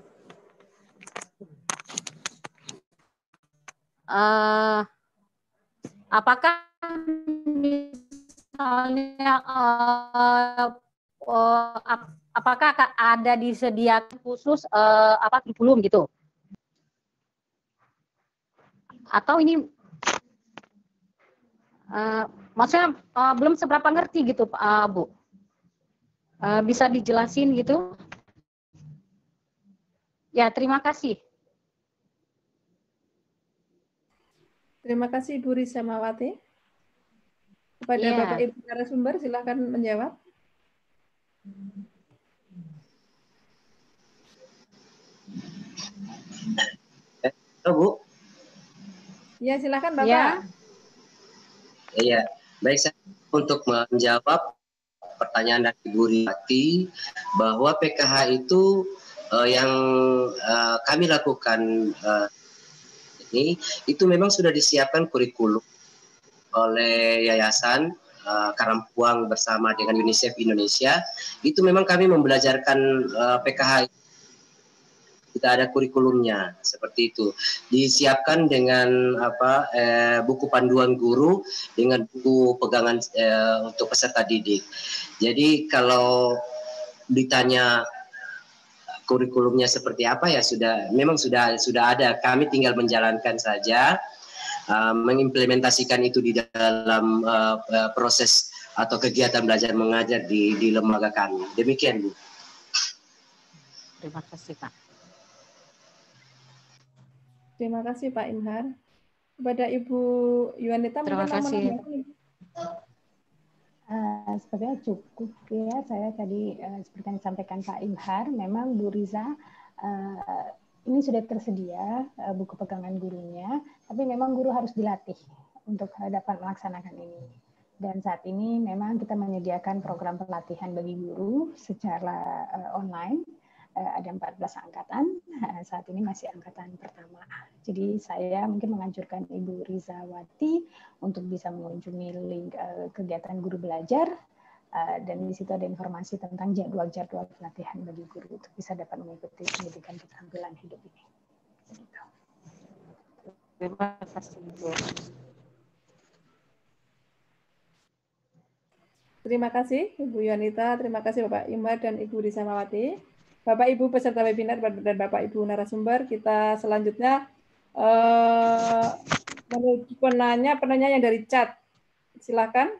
[SPEAKER 24] Apakah misalnya apakah ada disediakan khusus kurikulum gitu? Atau ini maksudnya belum seberapa ngerti gitu, Bu? Bisa dijelasin gitu? Ya, terima kasih.
[SPEAKER 9] Terima kasih Ibu Risa Mawati. Kepada Bapak Ibu narasumber, silakan menjawab.
[SPEAKER 12] Halo Bu.
[SPEAKER 9] Ya, silakan Bapak.
[SPEAKER 12] Iya, baik, saya untuk menjawab pertanyaan dari Ibu Rifati bahwa PKH itu yang kami lakukan ini itu memang sudah disiapkan kurikulum oleh Yayasan Karampuang bersama dengan UNICEF Indonesia. Itu memang kami membelajarkan PKH. Kita ada kurikulumnya seperti itu. Disiapkan dengan buku panduan guru dengan buku pegangan untuk peserta didik. Jadi kalau ditanya kurikulumnya seperti apa ya memang sudah ada. Kami tinggal menjalankan saja, mengimplementasikan itu di dalam proses atau kegiatan belajar mengajar di lembaga kami. Demikian Bu.
[SPEAKER 24] Terima kasih Pak.
[SPEAKER 9] Terima kasih Pak Imhar. Kepada Ibu Yuanita,
[SPEAKER 24] terima kasih.
[SPEAKER 6] Sepertinya cukup ya, saya tadi seperti yang disampaikan Pak Imhar, memang Bu Riza ini sudah tersedia buku pegangan gurunya, tapi memang guru harus dilatih untuk dapat melaksanakan ini. Dan saat ini memang kita menyediakan program pelatihan bagi guru secara online, ada 14 angkatan, saat ini masih angkatan pertama. Jadi saya mungkin menganjurkan Ibu Rizawati untuk bisa mengunjungi link kegiatan guru belajar, dan di situ ada informasi tentang jadwal-jadwal pelatihan bagi guru untuk bisa dapat mengikuti pendidikan keterampilan hidup ini.
[SPEAKER 24] Terima kasih Bu.
[SPEAKER 9] Terima kasih Ibu Yuanita, terima kasih Bapak Imhar dan Ibu Risa Mawati. Bapak Ibu peserta webinar dan Bapak Ibu narasumber, kita selanjutnya menuju penanya yang dari chat. Silakan.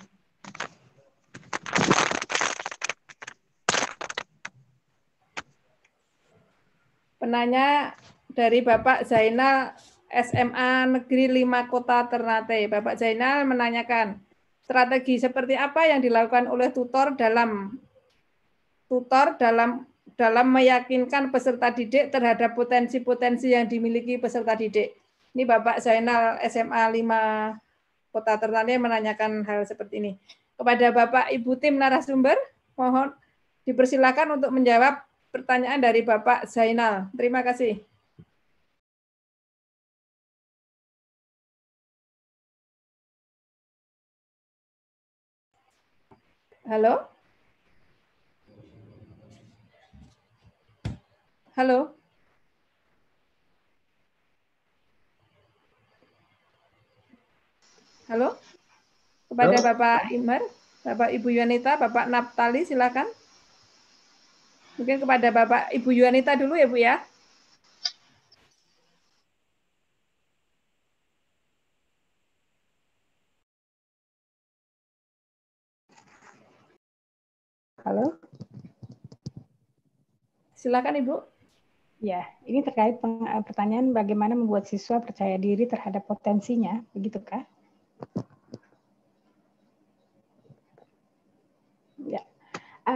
[SPEAKER 9] Penanya dari Bapak Zainal, SMA Negeri 5 Kota Ternate. Bapak Zainal menanyakan, strategi seperti apa yang dilakukan oleh tutor dalam meyakinkan peserta didik terhadap potensi-potensi yang dimiliki peserta didik. Ini Bapak Zainal SMA 5 Kota Ternate menanyakan hal seperti ini. Kepada Bapak Ibu tim narasumber, mohon dipersilakan untuk menjawab pertanyaan dari Bapak Zainal. Terima kasih. Halo? Halo? Halo? Kepada
[SPEAKER 12] Halo?
[SPEAKER 9] Bapak Imhar, Bapak Ibu Yuanita, Bapak Naptali, silakan. Mungkin kepada Bapak Ibu Yuanita dulu ya Bu ya.
[SPEAKER 6] Halo?
[SPEAKER 9] Silakan Ibu.
[SPEAKER 6] Ya, ini terkait pertanyaan bagaimana membuat siswa percaya diri terhadap potensinya, begitukah? Ya,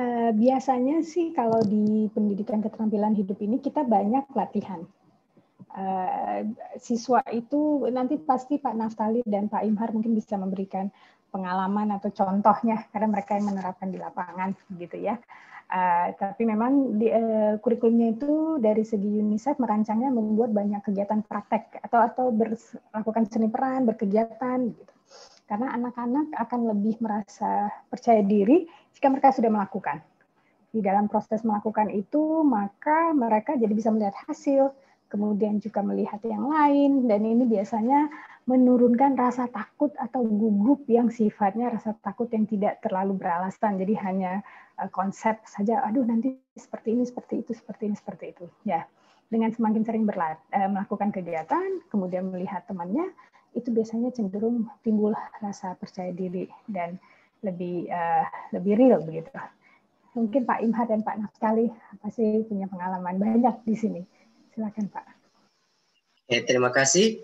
[SPEAKER 6] biasanya sih kalau di pendidikan keterampilan hidup ini kita banyak latihan. Siswa itu nanti pasti Pak Naftali dan Pak Imhar mungkin bisa memberikan pengalaman atau contohnya karena mereka yang menerapkan di lapangan gitu ya. Tapi memang kurikulumnya itu dari segi UNICEF merancangnya membuat banyak kegiatan praktek atau melakukan seni peran, berkegiatan gitu. Karena anak-anak akan lebih merasa percaya diri jika mereka sudah melakukan. Di dalam proses melakukan itu, maka mereka jadi bisa melihat hasil, kemudian juga melihat yang lain, dan ini biasanya menurunkan rasa takut atau gugup yang sifatnya rasa takut yang tidak terlalu beralasan. Jadi hanya konsep saja, aduh nanti seperti ini, seperti itu, seperti ini, seperti itu. Ya, dengan semakin sering melakukan kegiatan, kemudian melihat temannya, itu biasanya cenderung timbul rasa percaya diri dan lebih real begitu. Mungkin Pak Imhar dan Pak Naftali pasti punya pengalaman banyak di sini. Silakan Pak.
[SPEAKER 12] Terima kasih.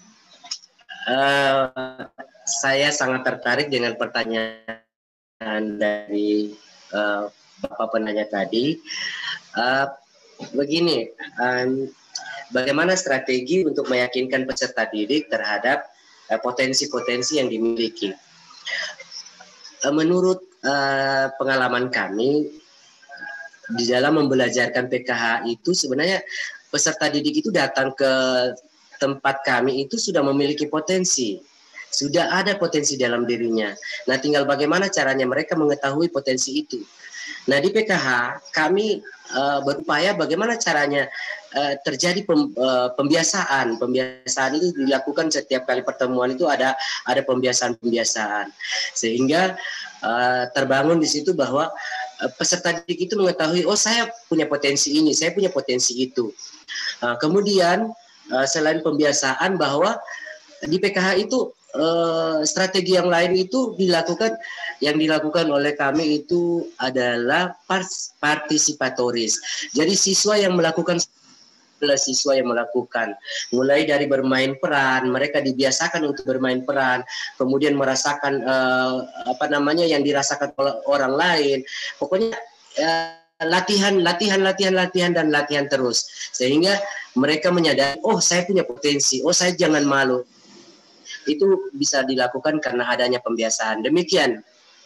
[SPEAKER 12] Saya sangat tertarik dengan pertanyaan dari Bapak penanya tadi. Begini, bagaimana strategi untuk meyakinkan peserta didik terhadap potensi-potensi yang dimiliki? Menurut pengalaman kami, di dalam membelajarkan PKH itu sebenarnya peserta didik itu datang ke tempat kami itu sudah memiliki potensi. Sudah ada potensi dalam dirinya. Nah, tinggal bagaimana caranya mereka mengetahui potensi itu. Nah, di PKH kami berupaya bagaimana caranya terjadi pembiasaan. Pembiasaan itu dilakukan setiap kali pertemuan itu ada pembiasaan-pembiasaan. Sehingga terbangun di situ bahwa peserta didik itu mengetahui, oh saya punya potensi ini, saya punya potensi itu. Kemudian selain pembiasaan bahwa di PKH itu strategi yang lain itu yang dilakukan oleh kami itu adalah partisipatoris. Jadi siswa yang melakukan mulai dari bermain peran, mereka dibiasakan untuk bermain peran, kemudian merasakan yang dirasakan oleh orang lain. Pokoknya latihan dan latihan terus sehingga mereka menyadari, oh saya punya potensi, oh saya jangan malu. Itu bisa dilakukan karena adanya pembiasaan. Demikian.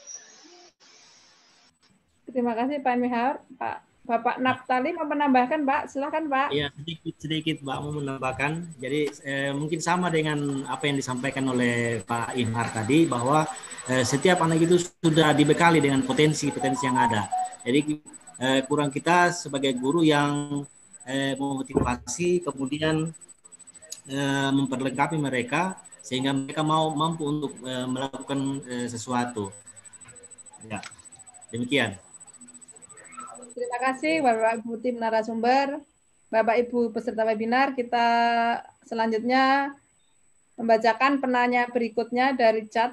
[SPEAKER 9] Terima kasih Pak Imhar. Bapak Naftali mau menambahkan, Pak? Silakan, Pak.
[SPEAKER 7] Ya, sedikit Pak mau menambahkan. Jadi mungkin sama dengan apa yang disampaikan oleh Pak Imhar tadi, bahwa setiap anak itu sudah dibekali dengan potensi-potensi yang ada. Jadi kurang kita sebagai guru yang memotivasi, kemudian memperlengkapi mereka sehingga mereka mampu untuk melakukan sesuatu. Ya, demikian.
[SPEAKER 9] Terima kasih Bapak Ibu tim narasumber, Bapak Ibu peserta webinar. Kita selanjutnya membacakan penanya berikutnya dari chat.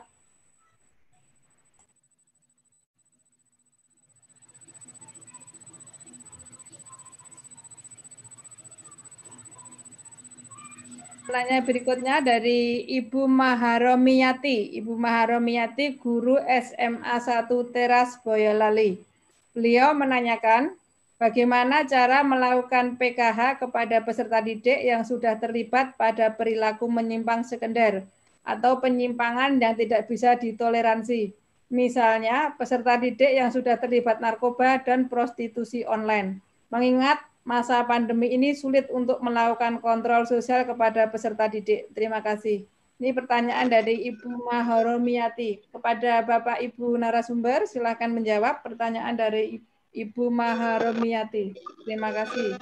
[SPEAKER 9] Pertanyaan berikutnya dari Ibu Maharomiyati. Ibu Maharomiyati, guru SMA 1 Teras Boyolali. Beliau menanyakan, bagaimana cara melakukan PKH kepada peserta didik yang sudah terlibat pada perilaku menyimpang sekunder atau penyimpangan yang tidak bisa ditoleransi. Misalnya, peserta didik yang sudah terlibat narkoba dan prostitusi online. Mengingat masa pandemi ini sulit untuk melakukan kontrol sosial kepada peserta didik. Terima kasih. Ini pertanyaan dari Ibu Maharomiyati. Kepada Bapak Ibu narasumber, silakan menjawab pertanyaan dari Ibu Maharomiyati. Terima kasih.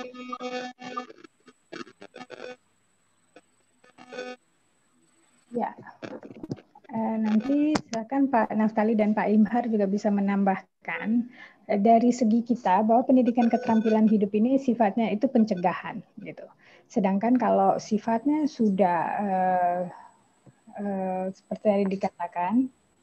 [SPEAKER 6] Ya, nanti silakan Pak Naftali dan Pak Imhar juga bisa menambahkan dari segi kita bahwa pendidikan keterampilan hidup ini sifatnya itu pencegahan, gitu. Sedangkan kalau sifatnya sudah seperti yang dikatakan,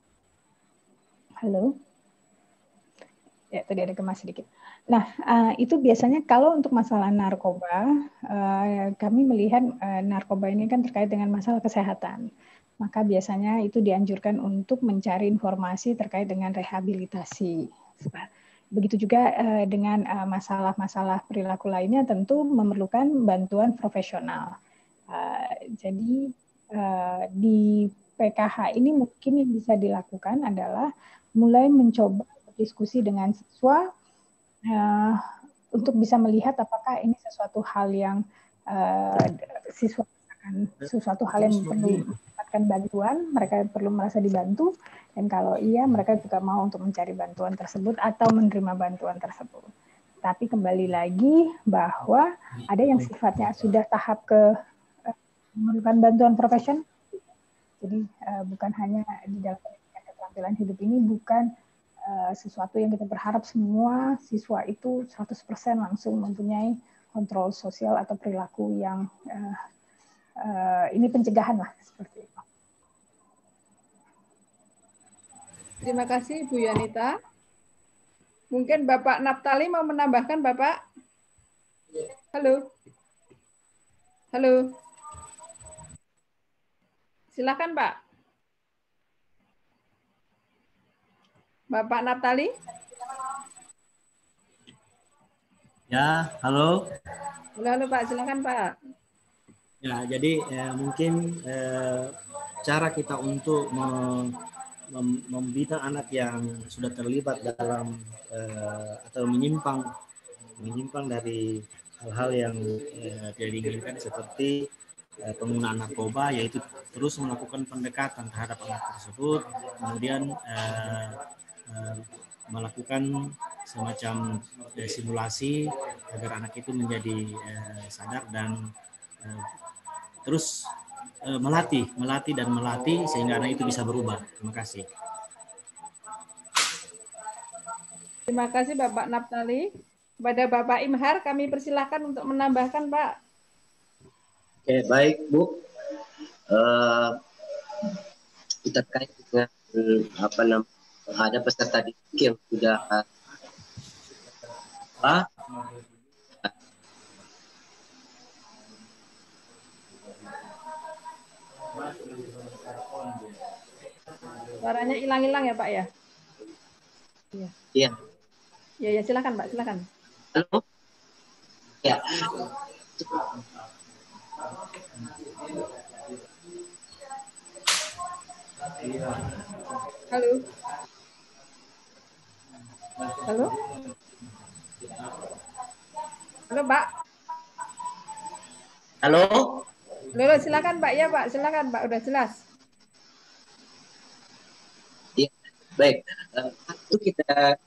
[SPEAKER 6] halo, ya tadi ada kemas sedikit. Nah, itu biasanya kalau untuk masalah narkoba, kami melihat narkoba ini kan terkait dengan masalah kesehatan. Maka biasanya itu dianjurkan untuk mencari informasi terkait dengan rehabilitasi. Begitu juga dengan masalah-masalah perilaku lainnya tentu memerlukan bantuan profesional. Jadi di PKH ini mungkin yang bisa dilakukan adalah mulai mencoba berdiskusi dengan siswa untuk bisa melihat apakah ini sesuatu hal yang siswa akan sesuatu hal yang perlu mendapatkan bantuan, mereka perlu merasa dibantu, dan kalau iya mereka juga mau untuk mencari bantuan tersebut atau menerima bantuan tersebut. Tapi kembali lagi bahwa ada yang sifatnya sudah tahap ke memerlukan bantuan profesional. Jadi bukan hanya di dalam keterampilan hidup ini bukan sesuatu yang kita berharap semua siswa itu 100% langsung mempunyai kontrol sosial atau perilaku yang ini pencegahan lah seperti itu.
[SPEAKER 9] Terima kasih Bu Yanita. Mungkin Bapak Naptali mau menambahkan, Bapak? Halo. Halo. Silakan, Pak. Bapak Naptali?
[SPEAKER 7] Ya, halo.
[SPEAKER 9] Halo, Pak. Silakan, Pak.
[SPEAKER 7] Ya, jadi mungkin cara kita untuk membina anak yang sudah terlibat dalam atau menyimpang dari hal-hal yang tidak diinginkan seperti penggunaan narkoba, yaitu terus melakukan pendekatan terhadap anak tersebut, kemudian melakukan semacam simulasi agar anak itu menjadi sadar dan terus melatih sehingga anak itu bisa berubah. Terima kasih.
[SPEAKER 9] Terima kasih Bapak Naptali. Kepada Bapak Imhar kami persilahkan untuk menambahkan, Pak.
[SPEAKER 12] Oke, baik Bu. Terkait dengan ada peserta didik yang sudah
[SPEAKER 9] Suaranya hilang-hilang ya, Pak ya? Iya.
[SPEAKER 12] Iya.
[SPEAKER 9] Ya, silakan, Pak, silakan.
[SPEAKER 12] Halo. Ya.
[SPEAKER 9] Halo. Halo. Halo, Pak.
[SPEAKER 12] Halo.
[SPEAKER 9] Halo, silakan, Pak. Ya, Pak, silakan, Pak. Udah jelas.
[SPEAKER 12] Ya, baik. Itu kita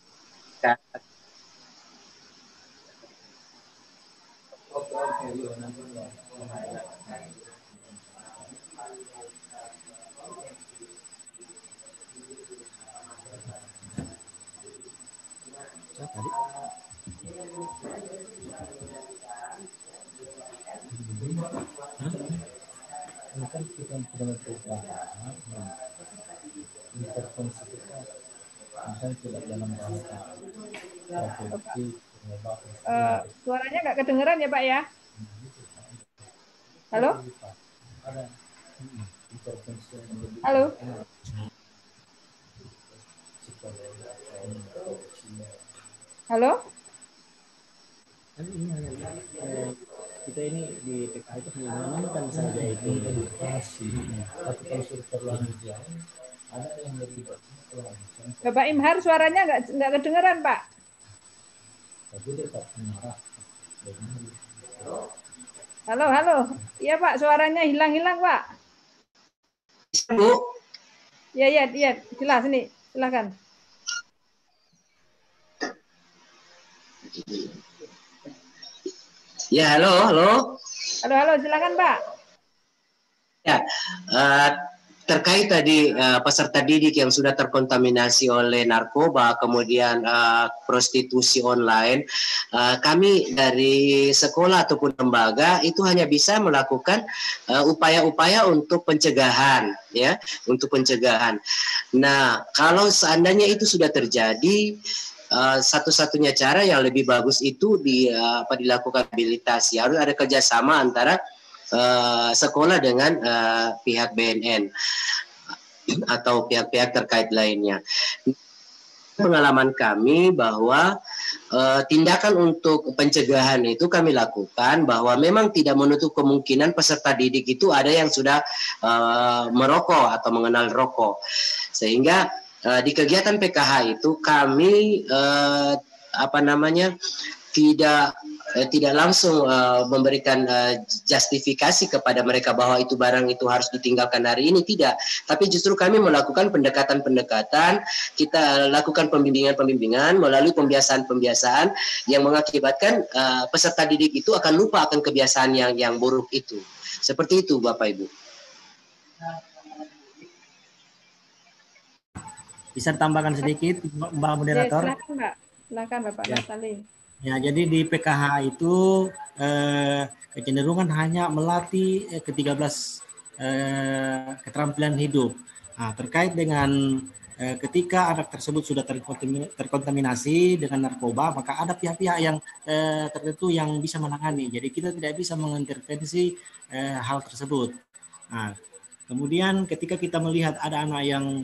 [SPEAKER 9] Suaranya nggak kedengeran ya, Pak ya? Halo? Halo? Halo?
[SPEAKER 7] Kita ini di PKH itu hanya mengamankan saja itu edukasi, tapi kalau sudah terlanjur ada yang lebih
[SPEAKER 9] Bapak Imhar suaranya nggak kedengeran, Pak. Halo, halo. Iya, Pak, suaranya hilang-hilang, Pak.
[SPEAKER 12] Bu.
[SPEAKER 9] Iya, jelas nih. Silakan.
[SPEAKER 12] Ya, halo.
[SPEAKER 9] Halo, silakan, Pak.
[SPEAKER 12] Ya, terkait tadi peserta didik yang sudah terkontaminasi oleh narkoba, kemudian prostitusi online, kami dari sekolah ataupun lembaga itu hanya bisa melakukan upaya-upaya untuk pencegahan, ya, untuk pencegahan. Nah, kalau seandainya itu sudah terjadi, satu-satunya cara yang lebih bagus itu dilakukan rehabilitasi. Harus ada kerjasama antara sekolah dengan pihak BNN atau pihak-pihak terkait lainnya. pengalaman kami bahwa tindakan untuk pencegahan itu kami lakukan bahwa memang tidak menutup kemungkinan peserta didik itu ada yang sudah merokok atau mengenal rokok. Sehingga di kegiatan PKH itu kami tidak langsung memberikan justifikasi kepada mereka bahwa itu barang itu harus ditinggalkan hari ini, tidak. Tapi justru kami melakukan pendekatan-pendekatan, kita lakukan pembimbingan-pembimbingan melalui pembiasaan-pembiasaan yang mengakibatkan peserta didik itu akan lupa akan kebiasaan yang buruk itu. Seperti itu Bapak Ibu.
[SPEAKER 3] Bisa ditambahkan sedikit Mbak Moderator?
[SPEAKER 9] Ya, silakan Mbak. Silakan Bapak Natali.
[SPEAKER 3] Ya, jadi di PKH itu kecenderungan hanya melatih ke-13 keterampilan hidup. Nah, terkait dengan ketika anak tersebut sudah terkontaminasi dengan narkoba, maka ada pihak-pihak yang tertentu yang bisa menangani. Jadi kita tidak bisa mengintervensi hal tersebut. Nah, kemudian ketika kita melihat ada anak yang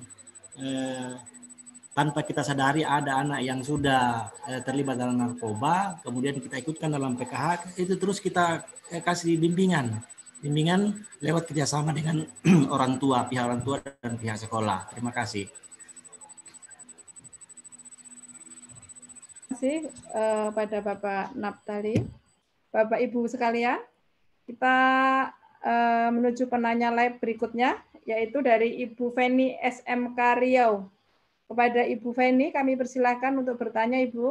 [SPEAKER 3] tanpa kita sadari ada anak yang sudah terlibat dalam narkoba, kemudian kita ikutkan dalam PKH, itu terus kita kasih bimbingan lewat kerjasama dengan pihak orang tua dan pihak sekolah. Terima kasih.
[SPEAKER 9] Terima kasih pada Bapak Naptali. Bapak Ibu sekalian, kita menuju penanya live berikutnya, yaitu dari Ibu Feni SMK Riau. Kepada Ibu Feni, kami persilakan untuk bertanya, Ibu.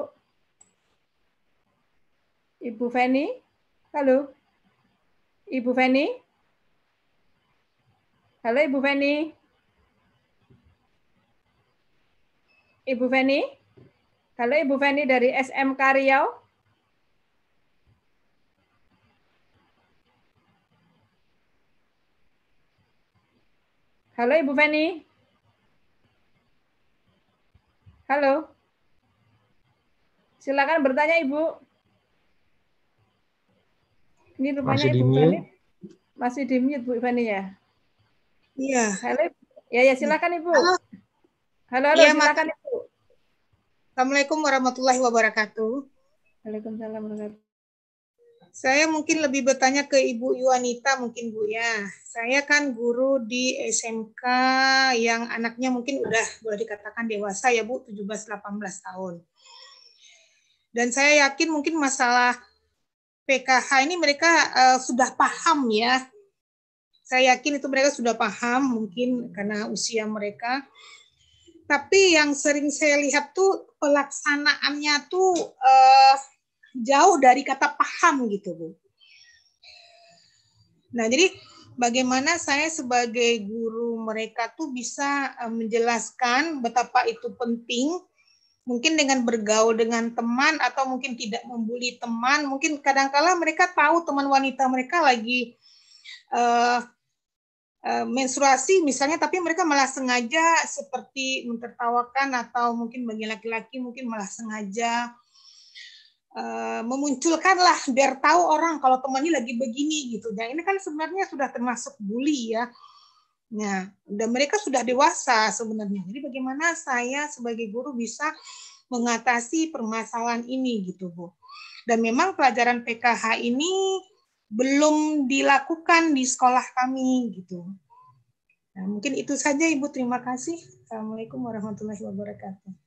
[SPEAKER 9] Ibu Feni, halo. Ibu Feni. Halo, Ibu Feni. Ibu Feni. Halo, Ibu Feni dari SMK Riau. Halo, Ibu Feni. Halo. Silakan bertanya, Ibu. Ini rupanya Ibu Feni masih di mute, Bu Feni ya?
[SPEAKER 8] Iya.
[SPEAKER 9] Halo. Ya, silakan Ibu. Halo,
[SPEAKER 8] ya,
[SPEAKER 9] silakan Ibu.
[SPEAKER 8] Assalamualaikum warahmatullahi wabarakatuh.
[SPEAKER 9] Waalaikumsalam warahmatullahi wabarakatuh.
[SPEAKER 8] Saya mungkin lebih bertanya ke Ibu Yuanita mungkin Bu ya. Saya kan guru di SMK yang anaknya mungkin udah boleh dikatakan dewasa ya Bu, 17-18 tahun. Dan saya yakin mungkin masalah PKH ini mereka sudah paham ya. Saya yakin itu mereka sudah paham mungkin karena usia mereka. Tapi yang sering saya lihat tuh pelaksanaannya tuh jauh dari kata paham gitu Bu. Nah jadi bagaimana saya sebagai guru mereka tuh bisa menjelaskan betapa itu penting, mungkin dengan bergaul dengan teman atau mungkin tidak membuli teman, mungkin kadang-kala mereka tahu teman wanita mereka lagi menstruasi misalnya, tapi mereka malah sengaja seperti mentertawakan atau mungkin bagi laki-laki mungkin malah sengaja memunculkanlah biar tahu orang kalau temannya lagi begini gitu. Nah ini kan sebenarnya sudah termasuk bully ya. Nah, dan mereka sudah dewasa sebenarnya. Jadi bagaimana saya sebagai guru bisa mengatasi permasalahan ini gitu Bu. Dan memang pelajaran PKH ini belum dilakukan di sekolah kami gitu. Nah, mungkin itu saja Ibu, terima kasih. Assalamualaikum warahmatullahi wabarakatuh.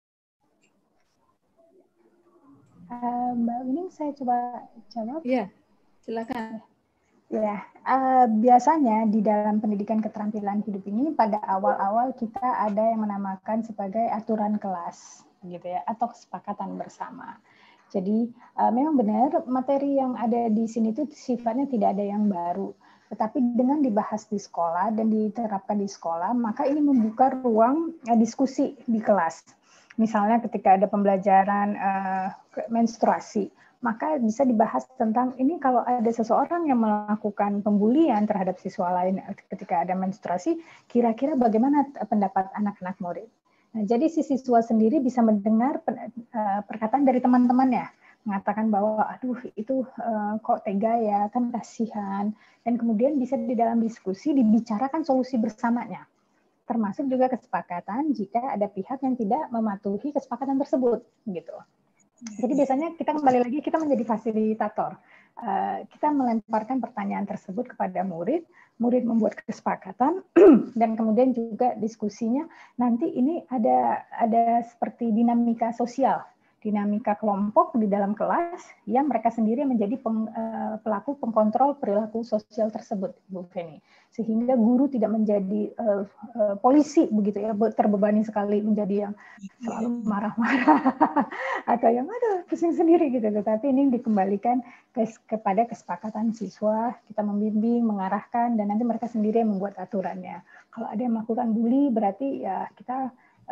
[SPEAKER 6] Mbak Wining, saya coba jawab.
[SPEAKER 9] Iya, silakan.
[SPEAKER 6] Ya, biasanya di dalam pendidikan keterampilan hidup ini pada awal-awal kita ada yang menamakan sebagai aturan kelas, gitu ya, atau kesepakatan bersama. Jadi memang benar materi yang ada di sini itu sifatnya tidak ada yang baru, tetapi dengan dibahas di sekolah dan diterapkan di sekolah, maka ini membuka ruang diskusi di kelas. Misalnya ketika ada pembelajaran menstruasi, maka bisa dibahas tentang ini kalau ada seseorang yang melakukan pembulian terhadap siswa lain ketika ada menstruasi, kira-kira bagaimana pendapat anak-anak murid. Nah, jadi si siswa sendiri bisa mendengar perkataan dari teman-temannya, mengatakan bahwa aduh itu kok tega ya, kan kasihan, dan kemudian bisa di dalam diskusi dibicarakan solusi bersamanya. termasuk juga kesepakatan jika ada pihak yang tidak mematuhi kesepakatan tersebut, gitu. Jadi biasanya kita kembali lagi, kita menjadi fasilitator. Kita melemparkan pertanyaan tersebut kepada murid, murid membuat kesepakatan, dan kemudian juga diskusinya nanti ini ada seperti dinamika sosial, dinamika kelompok di dalam kelas yang mereka sendiri menjadi pelaku pengkontrol perilaku sosial tersebut, Bu Feni. Sehingga guru tidak menjadi polisi begitu ya, terbebani sekali menjadi yang selalu marah-marah atau yang aduh pusing sendiri gitu. Tetapi ini dikembalikan kepada kesepakatan siswa, kita membimbing, mengarahkan, dan nanti mereka sendiri yang membuat aturannya. Kalau ada yang melakukan bully berarti ya kita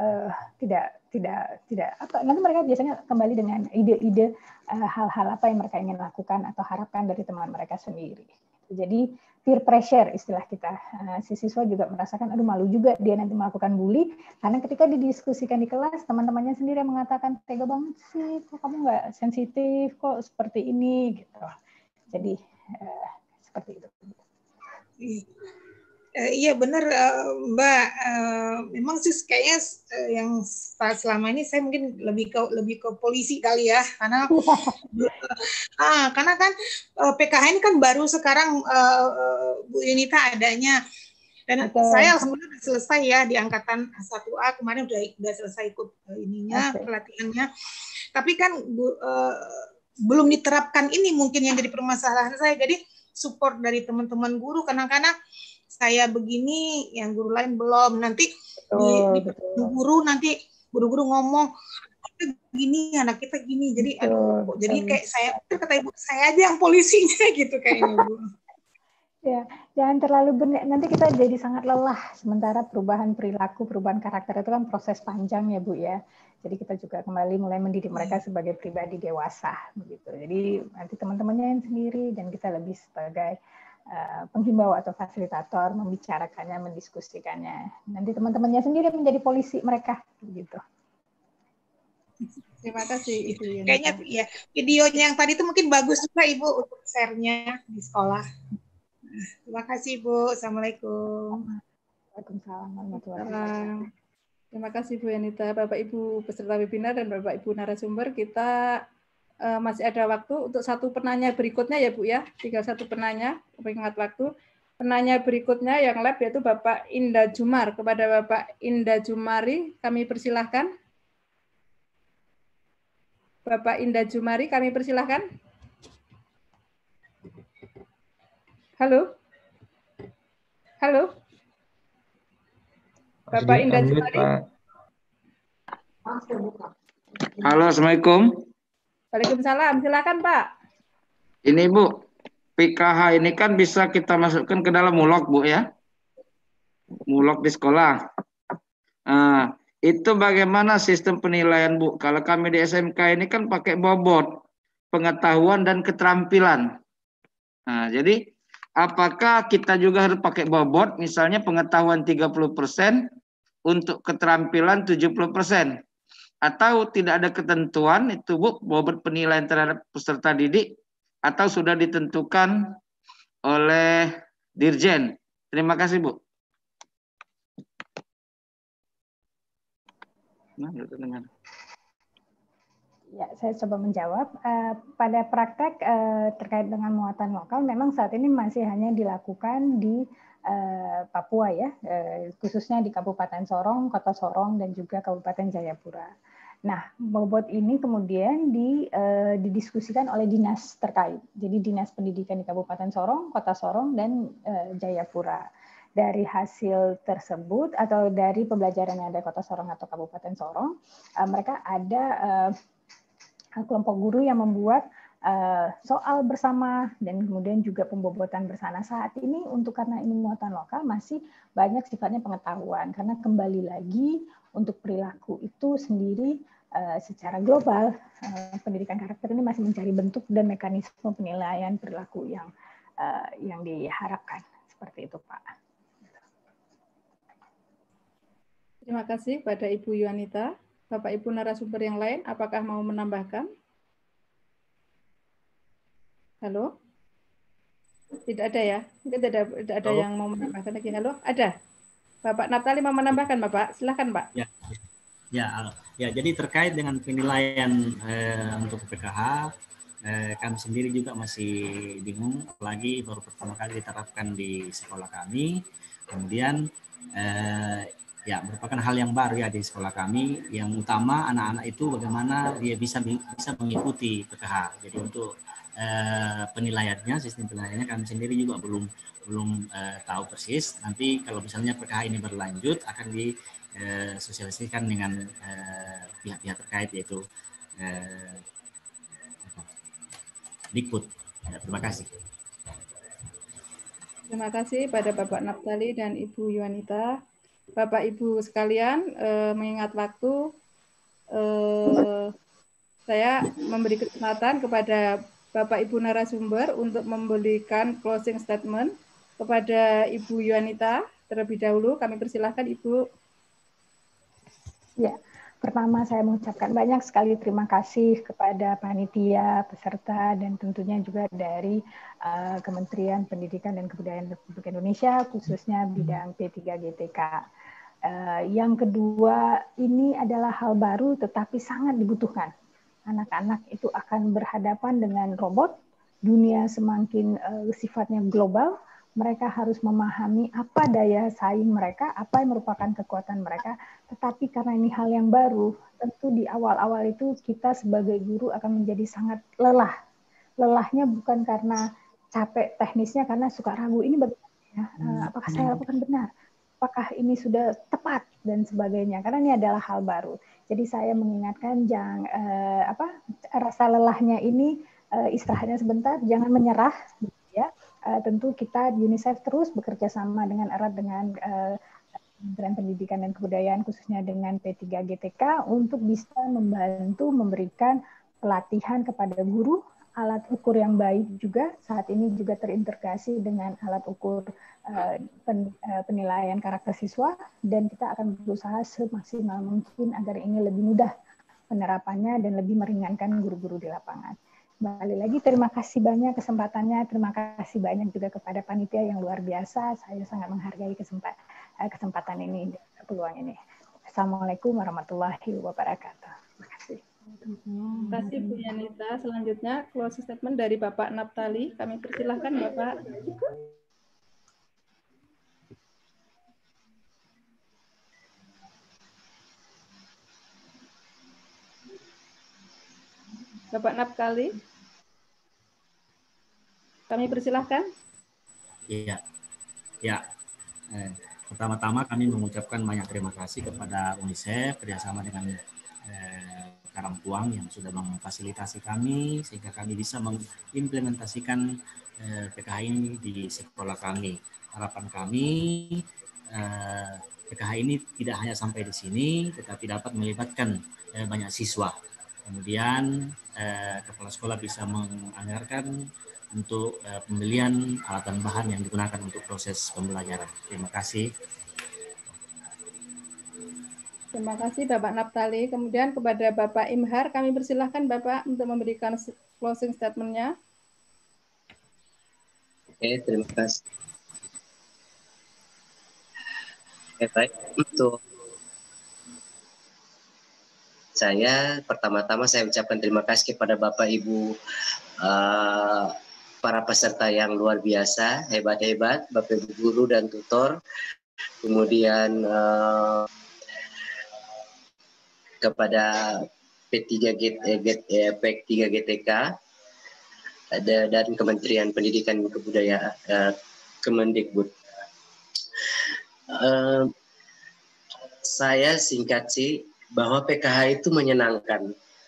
[SPEAKER 6] tidak apa, nanti mereka biasanya kembali dengan ide-ide hal-hal apa yang mereka ingin lakukan atau harapkan dari teman mereka sendiri. Jadi peer pressure istilah kita, si siswa juga merasakan aduh malu juga dia nanti melakukan bully karena ketika didiskusikan di kelas teman-temannya sendiri yang mengatakan tega banget sih, kok kamu nggak sensitif, kok seperti ini gitu. Jadi seperti itu.
[SPEAKER 8] Iya benar Mbak, memang sih kayaknya yang selama ini saya mungkin lebih ke polisi kali ya, karena karena kan PKH ini kan baru sekarang Bu Yunita adanya, dan saya sebenarnya sudah selesai ya di angkatan 1A kemarin udah selesai ikut ininya pelatihannya, tapi kan belum diterapkan ini mungkin yang jadi permasalahan saya. Jadi support dari teman-teman guru kadang-kadang saya begini, yang guru lain belum. Nanti di guru nanti guru-guru ngomong gini, anak kita gini. Jadi jadi kayak saya kata ibu saya aja yang polisinya gitu kayaknya Bu.
[SPEAKER 6] Ya, jangan terlalu nanti kita jadi sangat lelah. Sementara perubahan perilaku, perubahan karakter itu kan proses panjang ya Bu ya. Jadi kita juga kembali mulai mendidik mereka sebagai pribadi dewasa begitu. Jadi nanti teman-temannya yang sendiri dan kita lebih sebagai penghimbau atau fasilitator membicarakannya, mendiskusikannya. Nanti teman-temannya sendiri menjadi polisi mereka begitu.
[SPEAKER 9] Terima kasih Ibu Yunita.
[SPEAKER 8] Kayaknya ya videonya yang tadi itu mungkin bagus juga Ibu untuk share-nya di sekolah. Terima kasih Bu. Assalamualaikum.
[SPEAKER 6] Waalaikumsalam warahmatullahi wabarakatuh.
[SPEAKER 9] Terima kasih Bu Yunita, Bapak Ibu peserta webinar dan Bapak Ibu narasumber. Kita masih ada waktu untuk satu penanya berikutnya ya Bu ya. Tinggal satu penanya, mengingat waktu. Penanya berikutnya yang lab yaitu Bapak Indah Jumar. Kepada Bapak Indah Jumari kami persilahkan. Bapak Indah Jumari kami persilahkan. Halo. Halo. Bapak Indah Jumari.
[SPEAKER 2] Halo, Assalamualaikum.
[SPEAKER 9] Waalaikumsalam, silakan Pak.
[SPEAKER 2] Ini Bu, PKH ini kan bisa kita masukkan ke dalam mulok Bu ya, mulok di sekolah. Nah, itu bagaimana sistem penilaian Bu? Kalau kami di SMK ini kan pakai bobot pengetahuan dan keterampilan. Nah, jadi apakah kita juga harus pakai bobot, misalnya pengetahuan 30%, untuk keterampilan 70%? Atau tidak ada ketentuan itu Bu, bobot penilaian terhadap peserta didik, atau sudah ditentukan oleh Dirjen? Terima kasih Bu.
[SPEAKER 6] Ya, saya coba menjawab. Pada praktek terkait dengan muatan lokal, memang saat ini masih hanya dilakukan di Papua ya, khususnya di Kabupaten Sorong, Kota Sorong, dan juga Kabupaten Jayapura. Nah, bobot ini kemudian didiskusikan oleh dinas terkait. Jadi Dinas Pendidikan di Kabupaten Sorong, Kota Sorong, dan Jayapura. Dari hasil tersebut atau dari pembelajaran yang ada di Kota Sorong atau Kabupaten Sorong, mereka ada kelompok guru yang membuat soal bersama dan kemudian juga pembobotan bersama. Saat ini karena ini muatan lokal masih banyak sifatnya pengetahuan, karena kembali lagi untuk perilaku itu sendiri secara global pendidikan karakter ini masih mencari bentuk dan mekanisme penilaian perilaku yang diharapkan. Seperti itu Pak.
[SPEAKER 9] Terima kasih pada Ibu Yuanita. Bapak Ibu narasumber yang lain, apakah mau menambahkan? Halo? Tidak ada ya? Mungkin tidak ada yang mau menambahkan lagi. Halo? Ada? Bapak Naptali mau menambahkan, Bapak? Silakan, Pak.
[SPEAKER 3] Ya, jadi terkait dengan penilaian untuk PKH, kami sendiri juga masih bingung, apalagi baru pertama kali diterapkan di sekolah kami. Kemudian ya merupakan hal yang baru ya di sekolah kami. Yang utama anak-anak itu bagaimana dia bisa mengikuti PKH. Jadi untuk penilaiannya, sistem penilaiannya kami sendiri juga belum tahu persis. Nanti kalau misalnya PKH ini berlanjut akan disosialisasikan dengan pihak-pihak terkait, yaitu Dikbud. Ya, terima kasih.
[SPEAKER 9] Terima kasih pada Bapak Naptali dan Ibu Yuanita. Bapak Ibu sekalian, mengingat waktu, saya memberi kesempatan kepada Bapak Ibu narasumber untuk memberikan closing statement kepada Ibu Yuanita terlebih dahulu. Kami persilahkan Ibu.
[SPEAKER 6] Ya, pertama saya mengucapkan banyak sekali terima kasih kepada panitia, peserta, dan tentunya juga dari Kementerian Pendidikan dan Kebudayaan Republik Indonesia, khususnya bidang P3GTK. Yang kedua, ini adalah hal baru tetapi sangat dibutuhkan. Anak-anak itu akan berhadapan dengan robot, dunia semakin sifatnya global, mereka harus memahami apa daya saing mereka, apa yang merupakan kekuatan mereka, tetapi karena ini hal yang baru, tentu di awal-awal itu kita sebagai guru akan menjadi sangat lelah. Lelahnya bukan karena capek teknisnya, karena suka ragu, ini bagaimana ya? Apakah saya lakukan benar? Apakah ini sudah tepat? Dan sebagainya, karena ini adalah hal baru. Jadi saya mengingatkan rasa lelahnya ini istirahatnya sebentar, jangan menyerah, ya. Tentu kita di UNICEF terus bekerja sama dengan erat dengan Kementerian Pendidikan dan Kebudayaan, khususnya dengan P3GTK, untuk bisa membantu memberikan pelatihan kepada guru, alat ukur yang baik juga, saat ini juga terintegrasi dengan alat ukur penilaian karakter siswa, dan kita akan berusaha semaksimal mungkin agar ini lebih mudah penerapannya dan lebih meringankan guru-guru di lapangan. Kembali lagi, terima kasih banyak kesempatannya, terima kasih banyak juga kepada panitia yang luar biasa. Saya sangat menghargai kesempatan ini, peluang ini. Assalamualaikum warahmatullahi wabarakatuh. Terima kasih.
[SPEAKER 9] Terima kasih Bu Yanita. Selanjutnya closing statement dari Bapak Naptali. Kami persilahkan Bapak. Bapak Naptali. Kami persilahkan.
[SPEAKER 3] Iya. Pertama-tama kami mengucapkan banyak terima kasih kepada UNICEF kerjasama dengan Karangpuang yang sudah memfasilitasi kami sehingga kami bisa mengimplementasikan PKH ini di sekolah kami. Harapan kami PKH ini tidak hanya sampai di sini, tetapi dapat melibatkan banyak siswa. Kemudian kepala sekolah bisa menganggarkan untuk pembelian alat dan bahan yang digunakan untuk proses pembelajaran. Terima kasih.
[SPEAKER 9] Terima kasih Bapak Naptali. Kemudian kepada Bapak Imhar, kami persilahkan Bapak untuk memberikan closing statement-nya.
[SPEAKER 12] Oke, terima kasih. Baik, untuk saya pertama-tama saya ucapkan terima kasih kepada Bapak Ibu para peserta yang luar biasa, hebat-hebat, Bapak Ibu guru dan tutor, kemudian kepada P3GTK dan Kementerian Pendidikan dan Kebudayaan Kemendikbud. Saya singkat sih bahwa PKH itu menyenangkan,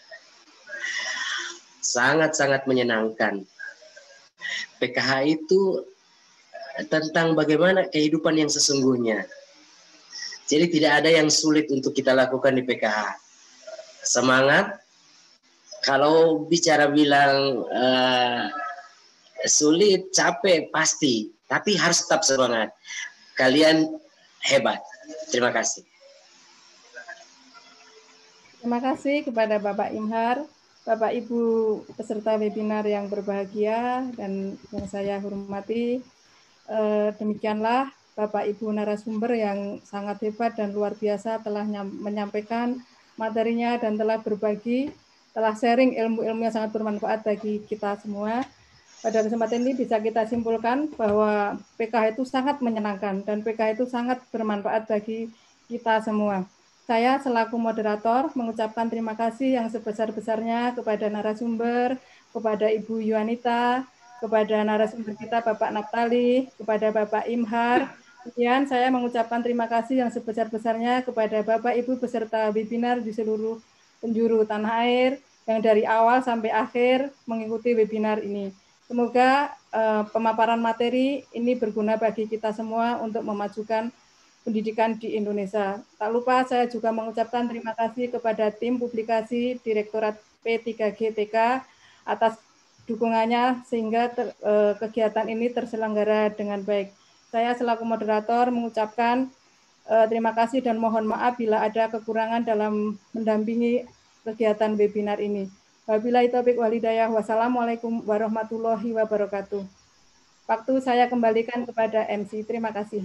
[SPEAKER 12] sangat-sangat menyenangkan. PKH itu tentang bagaimana kehidupan yang sesungguhnya. Jadi tidak ada yang sulit untuk kita lakukan di PKH. Semangat. Kalau bicara bilang sulit, capek, pasti. Tapi harus tetap semangat. Kalian hebat. Terima kasih.
[SPEAKER 9] Terima kasih kepada Bapak Imhar, Bapak Ibu peserta webinar yang berbahagia dan yang saya hormati. Demikianlah Bapak Ibu narasumber yang sangat hebat dan luar biasa telah menyampaikan materinya dan telah berbagi, telah sharing ilmu-ilmu yang sangat bermanfaat bagi kita semua. Pada kesempatan ini bisa kita simpulkan bahwa PKH itu sangat menyenangkan dan PKH itu sangat bermanfaat bagi kita semua. Saya selaku moderator mengucapkan terima kasih yang sebesar-besarnya kepada narasumber, kepada Ibu Yuanita, kepada narasumber kita Bapak Naptali, kepada Bapak Imhar. Kemudian saya mengucapkan terima kasih yang sebesar-besarnya kepada Bapak Ibu peserta webinar di seluruh penjuru tanah air yang dari awal sampai akhir mengikuti webinar ini. Semoga pemaparan materi ini berguna bagi kita semua untuk memajukan pendidikan di Indonesia. Tak lupa saya juga mengucapkan terima kasih kepada tim publikasi Direktorat P3GTK atas dukungannya sehingga kegiatan ini terselenggara dengan baik. Saya selaku moderator mengucapkan terima kasih dan mohon maaf bila ada kekurangan dalam mendampingi kegiatan webinar ini. Wabillahi taufiq wal hidayah. Wassalamualaikum warahmatullahi wabarakatuh. Waktu saya kembalikan kepada MC. Terima kasih.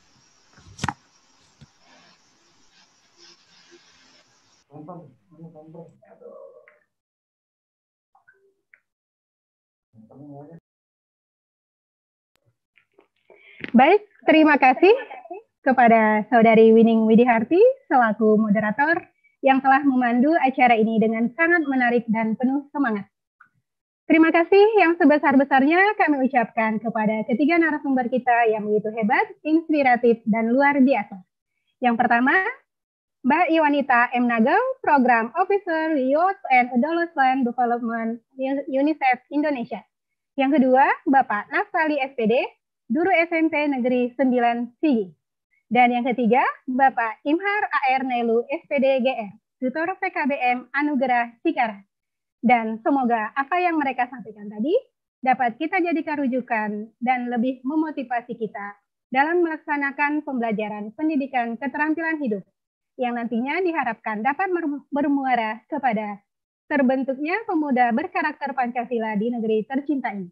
[SPEAKER 4] Baik, terima kasih kepada Saudari Wining Widiharti selaku moderator yang telah memandu acara ini dengan sangat menarik dan penuh semangat. Terima kasih yang sebesar-besarnya kami ucapkan kepada ketiga narasumber kita yang begitu hebat, inspiratif, dan luar biasa. Yang pertama, Mbak Yuanita M. Nagel, Program Officer Youth and Adolescent Development UNICEF Indonesia. Yang kedua, Bapak Naptali SPD, Guru SMP Negeri 9 Sigi. Dan yang ketiga, Bapak Imhar AR Nelu SPD GR, Tutor PKBM Anugerah Cikarang. Dan semoga apa yang mereka sampaikan tadi dapat kita jadikan rujukan dan lebih memotivasi kita dalam melaksanakan pembelajaran pendidikan keterampilan hidup yang nantinya diharapkan dapat bermuara kepada terbentuknya pemuda berkarakter Pancasila di negeri tercinta ini.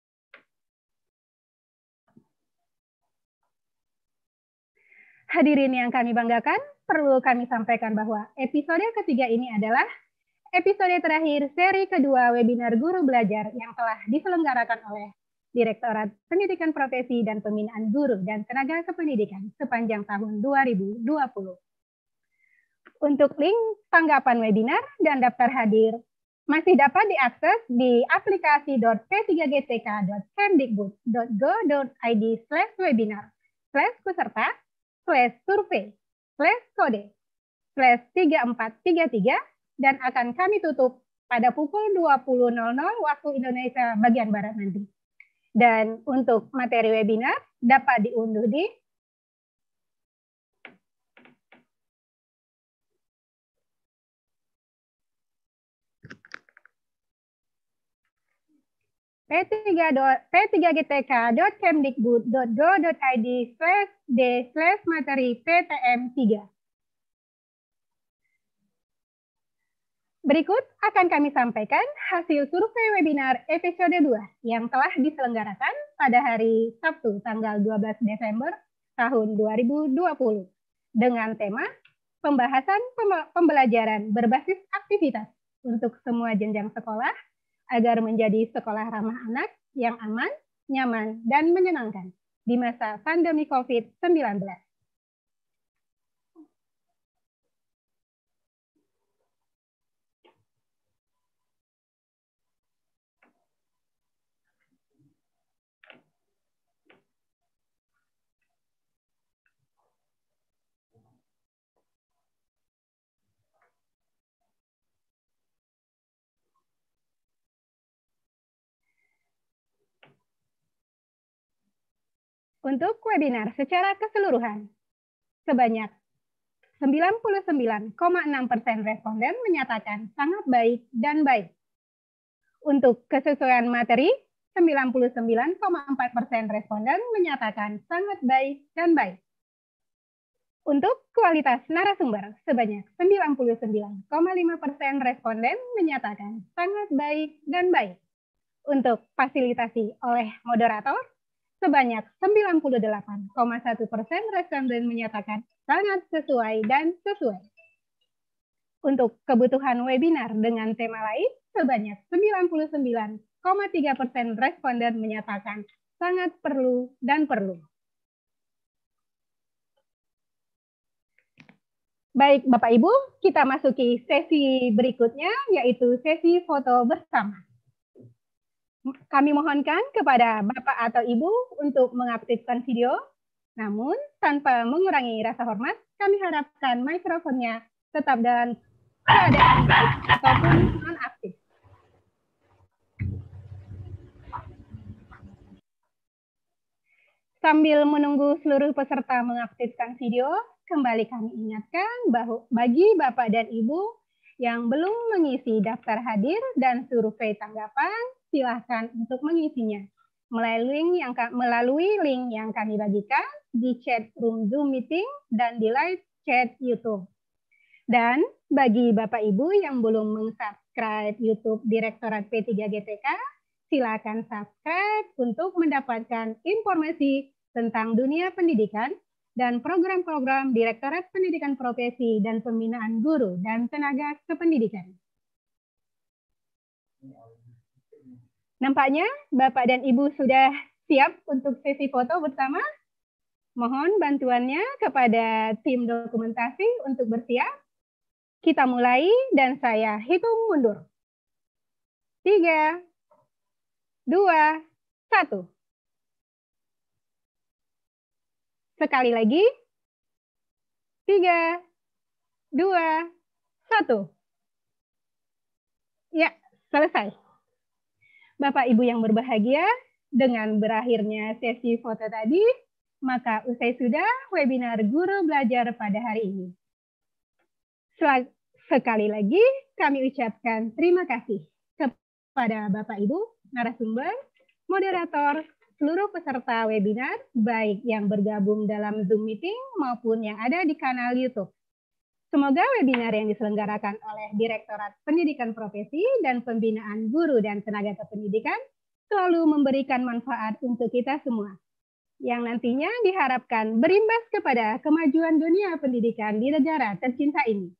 [SPEAKER 4] Hadirin yang kami banggakan, perlu kami sampaikan bahwa episode ketiga ini adalah episode terakhir seri kedua webinar Guru Belajar yang telah diselenggarakan oleh Direktorat Pendidikan Profesi dan Pembinaan Guru dan Tenaga Kependidikan sepanjang tahun 2020. Untuk link tanggapan webinar dan daftar hadir masih dapat diakses di aplikasi.p3gtk.kemdikbud.go.id/webinar/survei/kode/3433 dan akan kami tutup pada pukul 20.00 waktu Indonesia bagian Barat nanti. Dan untuk materi webinar dapat diunduh di p3gtk.kemdikbud.go.id/d/materi PTM3. Berikut akan kami sampaikan hasil survei webinar episode 2 yang telah diselenggarakan pada hari Sabtu tanggal 12 Desember tahun 2020 dengan tema pembahasan pembelajaran berbasis aktivitas untuk semua jenjang sekolah agar menjadi sekolah ramah anak yang aman, nyaman, dan menyenangkan di masa pandemi COVID-19. Untuk webinar secara keseluruhan, sebanyak 99,6% responden menyatakan sangat baik dan baik. Untuk kesesuaian materi, 99,4% responden menyatakan sangat baik dan baik. Untuk kualitas narasumber, sebanyak 99,5% responden menyatakan sangat baik dan baik. Untuk fasilitasi oleh moderator, sebanyak 98,1% responden menyatakan sangat sesuai dan sesuai. Untuk kebutuhan webinar dengan tema lain, sebanyak 99,3% responden menyatakan sangat perlu dan perlu. Baik, Bapak Ibu, kita masuki sesi berikutnya, yaitu sesi foto bersama. Kami mohonkan kepada Bapak atau Ibu untuk mengaktifkan video, namun tanpa mengurangi rasa hormat, kami harapkan mikrofonnya tetap dalam keadaan baik ataupun non-aktif. Sambil menunggu seluruh peserta mengaktifkan video, kembali kami ingatkan bahwa bagi Bapak dan Ibu yang belum mengisi daftar hadir dan survei tanggapan, silakan untuk mengisinya melalui link yang kami bagikan di chat room Zoom meeting dan di live chat YouTube. Dan bagi Bapak Ibu yang belum meng-subscribe YouTube Direktorat P3GTK, silakan subscribe untuk mendapatkan informasi tentang dunia pendidikan dan program-program Direktorat Pendidikan Profesi dan Pembinaan Guru dan Tenaga Kependidikan. Nampaknya Bapak dan Ibu sudah siap untuk sesi foto bersama. Mohon bantuannya kepada tim dokumentasi untuk bersiap. Kita mulai dan saya hitung mundur. 3, 2, 1. Sekali lagi. 3, 2, 1. Ya, selesai. Bapak Ibu yang berbahagia, dengan berakhirnya sesi foto tadi, maka usai sudah webinar Guru Belajar pada hari ini. Sekali lagi kami ucapkan terima kasih kepada Bapak Ibu, narasumber, moderator, seluruh peserta webinar, baik yang bergabung dalam Zoom meeting maupun yang ada di kanal YouTube. Semoga webinar yang diselenggarakan oleh Direktorat Pendidikan Profesi dan Pembinaan Guru dan Tenaga Kependidikan selalu memberikan manfaat untuk kita semua, yang nantinya diharapkan berimbas kepada kemajuan dunia pendidikan di negara tercinta ini.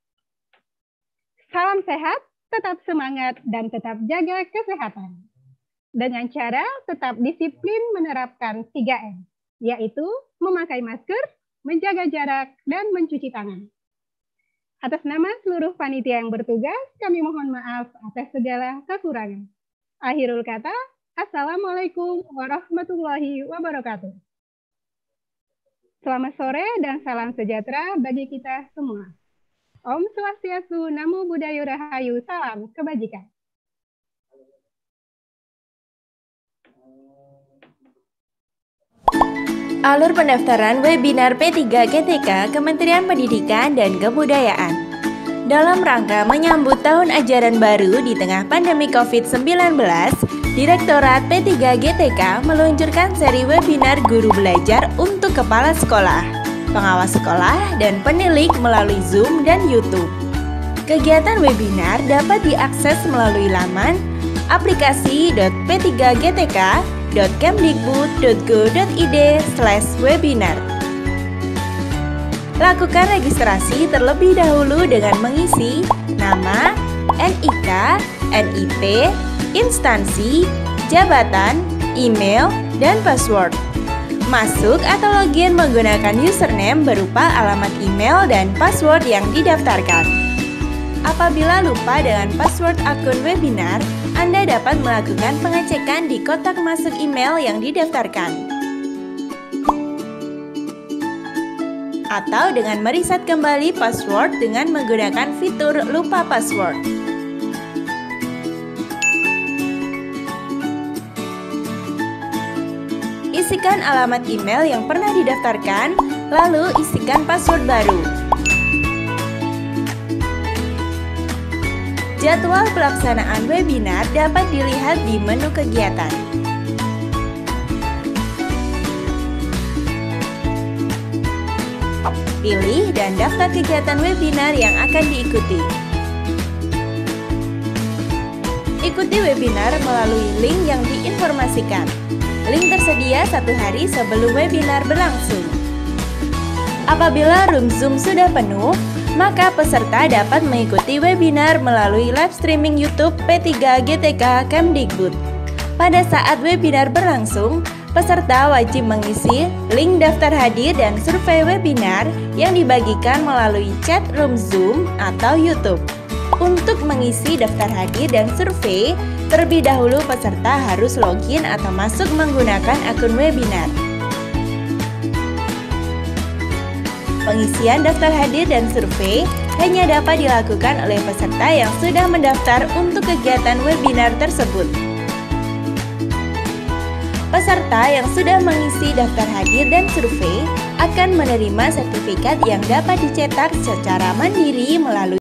[SPEAKER 4] Salam sehat, tetap semangat, dan tetap jaga kesehatan. Dengan cara tetap disiplin menerapkan 3M, yaitu memakai masker, menjaga jarak, dan mencuci tangan. Atas nama seluruh panitia yang bertugas, kami mohon maaf atas segala kekurangan. Akhirul kata, Assalamualaikum warahmatullahi wabarakatuh. Selamat sore dan salam sejahtera bagi kita semua. Om Swastiastu, Namo Buddhaya Rahayu, salam kebajikan.
[SPEAKER 1] Alur pendaftaran webinar P3GTK Kementerian Pendidikan dan Kebudayaan. Dalam rangka menyambut tahun ajaran baru di tengah pandemi COVID-19, Direktorat P3GTK meluncurkan seri webinar Guru Belajar untuk kepala sekolah, pengawas sekolah, dan penilik melalui Zoom dan YouTube. Kegiatan webinar dapat diakses melalui laman aplikasi.p3gtk.kemdikbud.go.id/webinar. Lakukan registrasi terlebih dahulu dengan mengisi nama, NIK, NIP, instansi, jabatan, email, dan password. Masuk atau login menggunakan username berupa alamat email dan password yang didaftarkan. Apabila lupa dengan password akun webinar, Anda dapat melakukan pengecekan di kotak masuk email yang didaftarkan. Atau dengan mereset kembali password dengan menggunakan fitur lupa password. Isikan alamat email yang pernah didaftarkan, lalu isikan password baru. Jadwal pelaksanaan webinar dapat dilihat di menu kegiatan. Pilih dan daftar kegiatan webinar yang akan diikuti. Ikuti webinar melalui link yang diinformasikan. Link tersedia 1 hari sebelum webinar berlangsung. Apabila room Zoom sudah penuh, maka peserta dapat mengikuti webinar melalui live streaming YouTube P3 GTK Kemdikbud. Pada saat webinar berlangsung, peserta wajib mengisi link daftar hadir dan survei webinar yang dibagikan melalui chat room Zoom atau YouTube. Untuk mengisi daftar hadir dan survei, terlebih dahulu peserta harus login atau masuk menggunakan akun webinar. Pengisian daftar hadir dan survei hanya dapat dilakukan oleh peserta yang sudah mendaftar untuk kegiatan webinar tersebut. Peserta yang sudah mengisi daftar hadir dan survei akan menerima sertifikat yang dapat dicetak secara mandiri melalui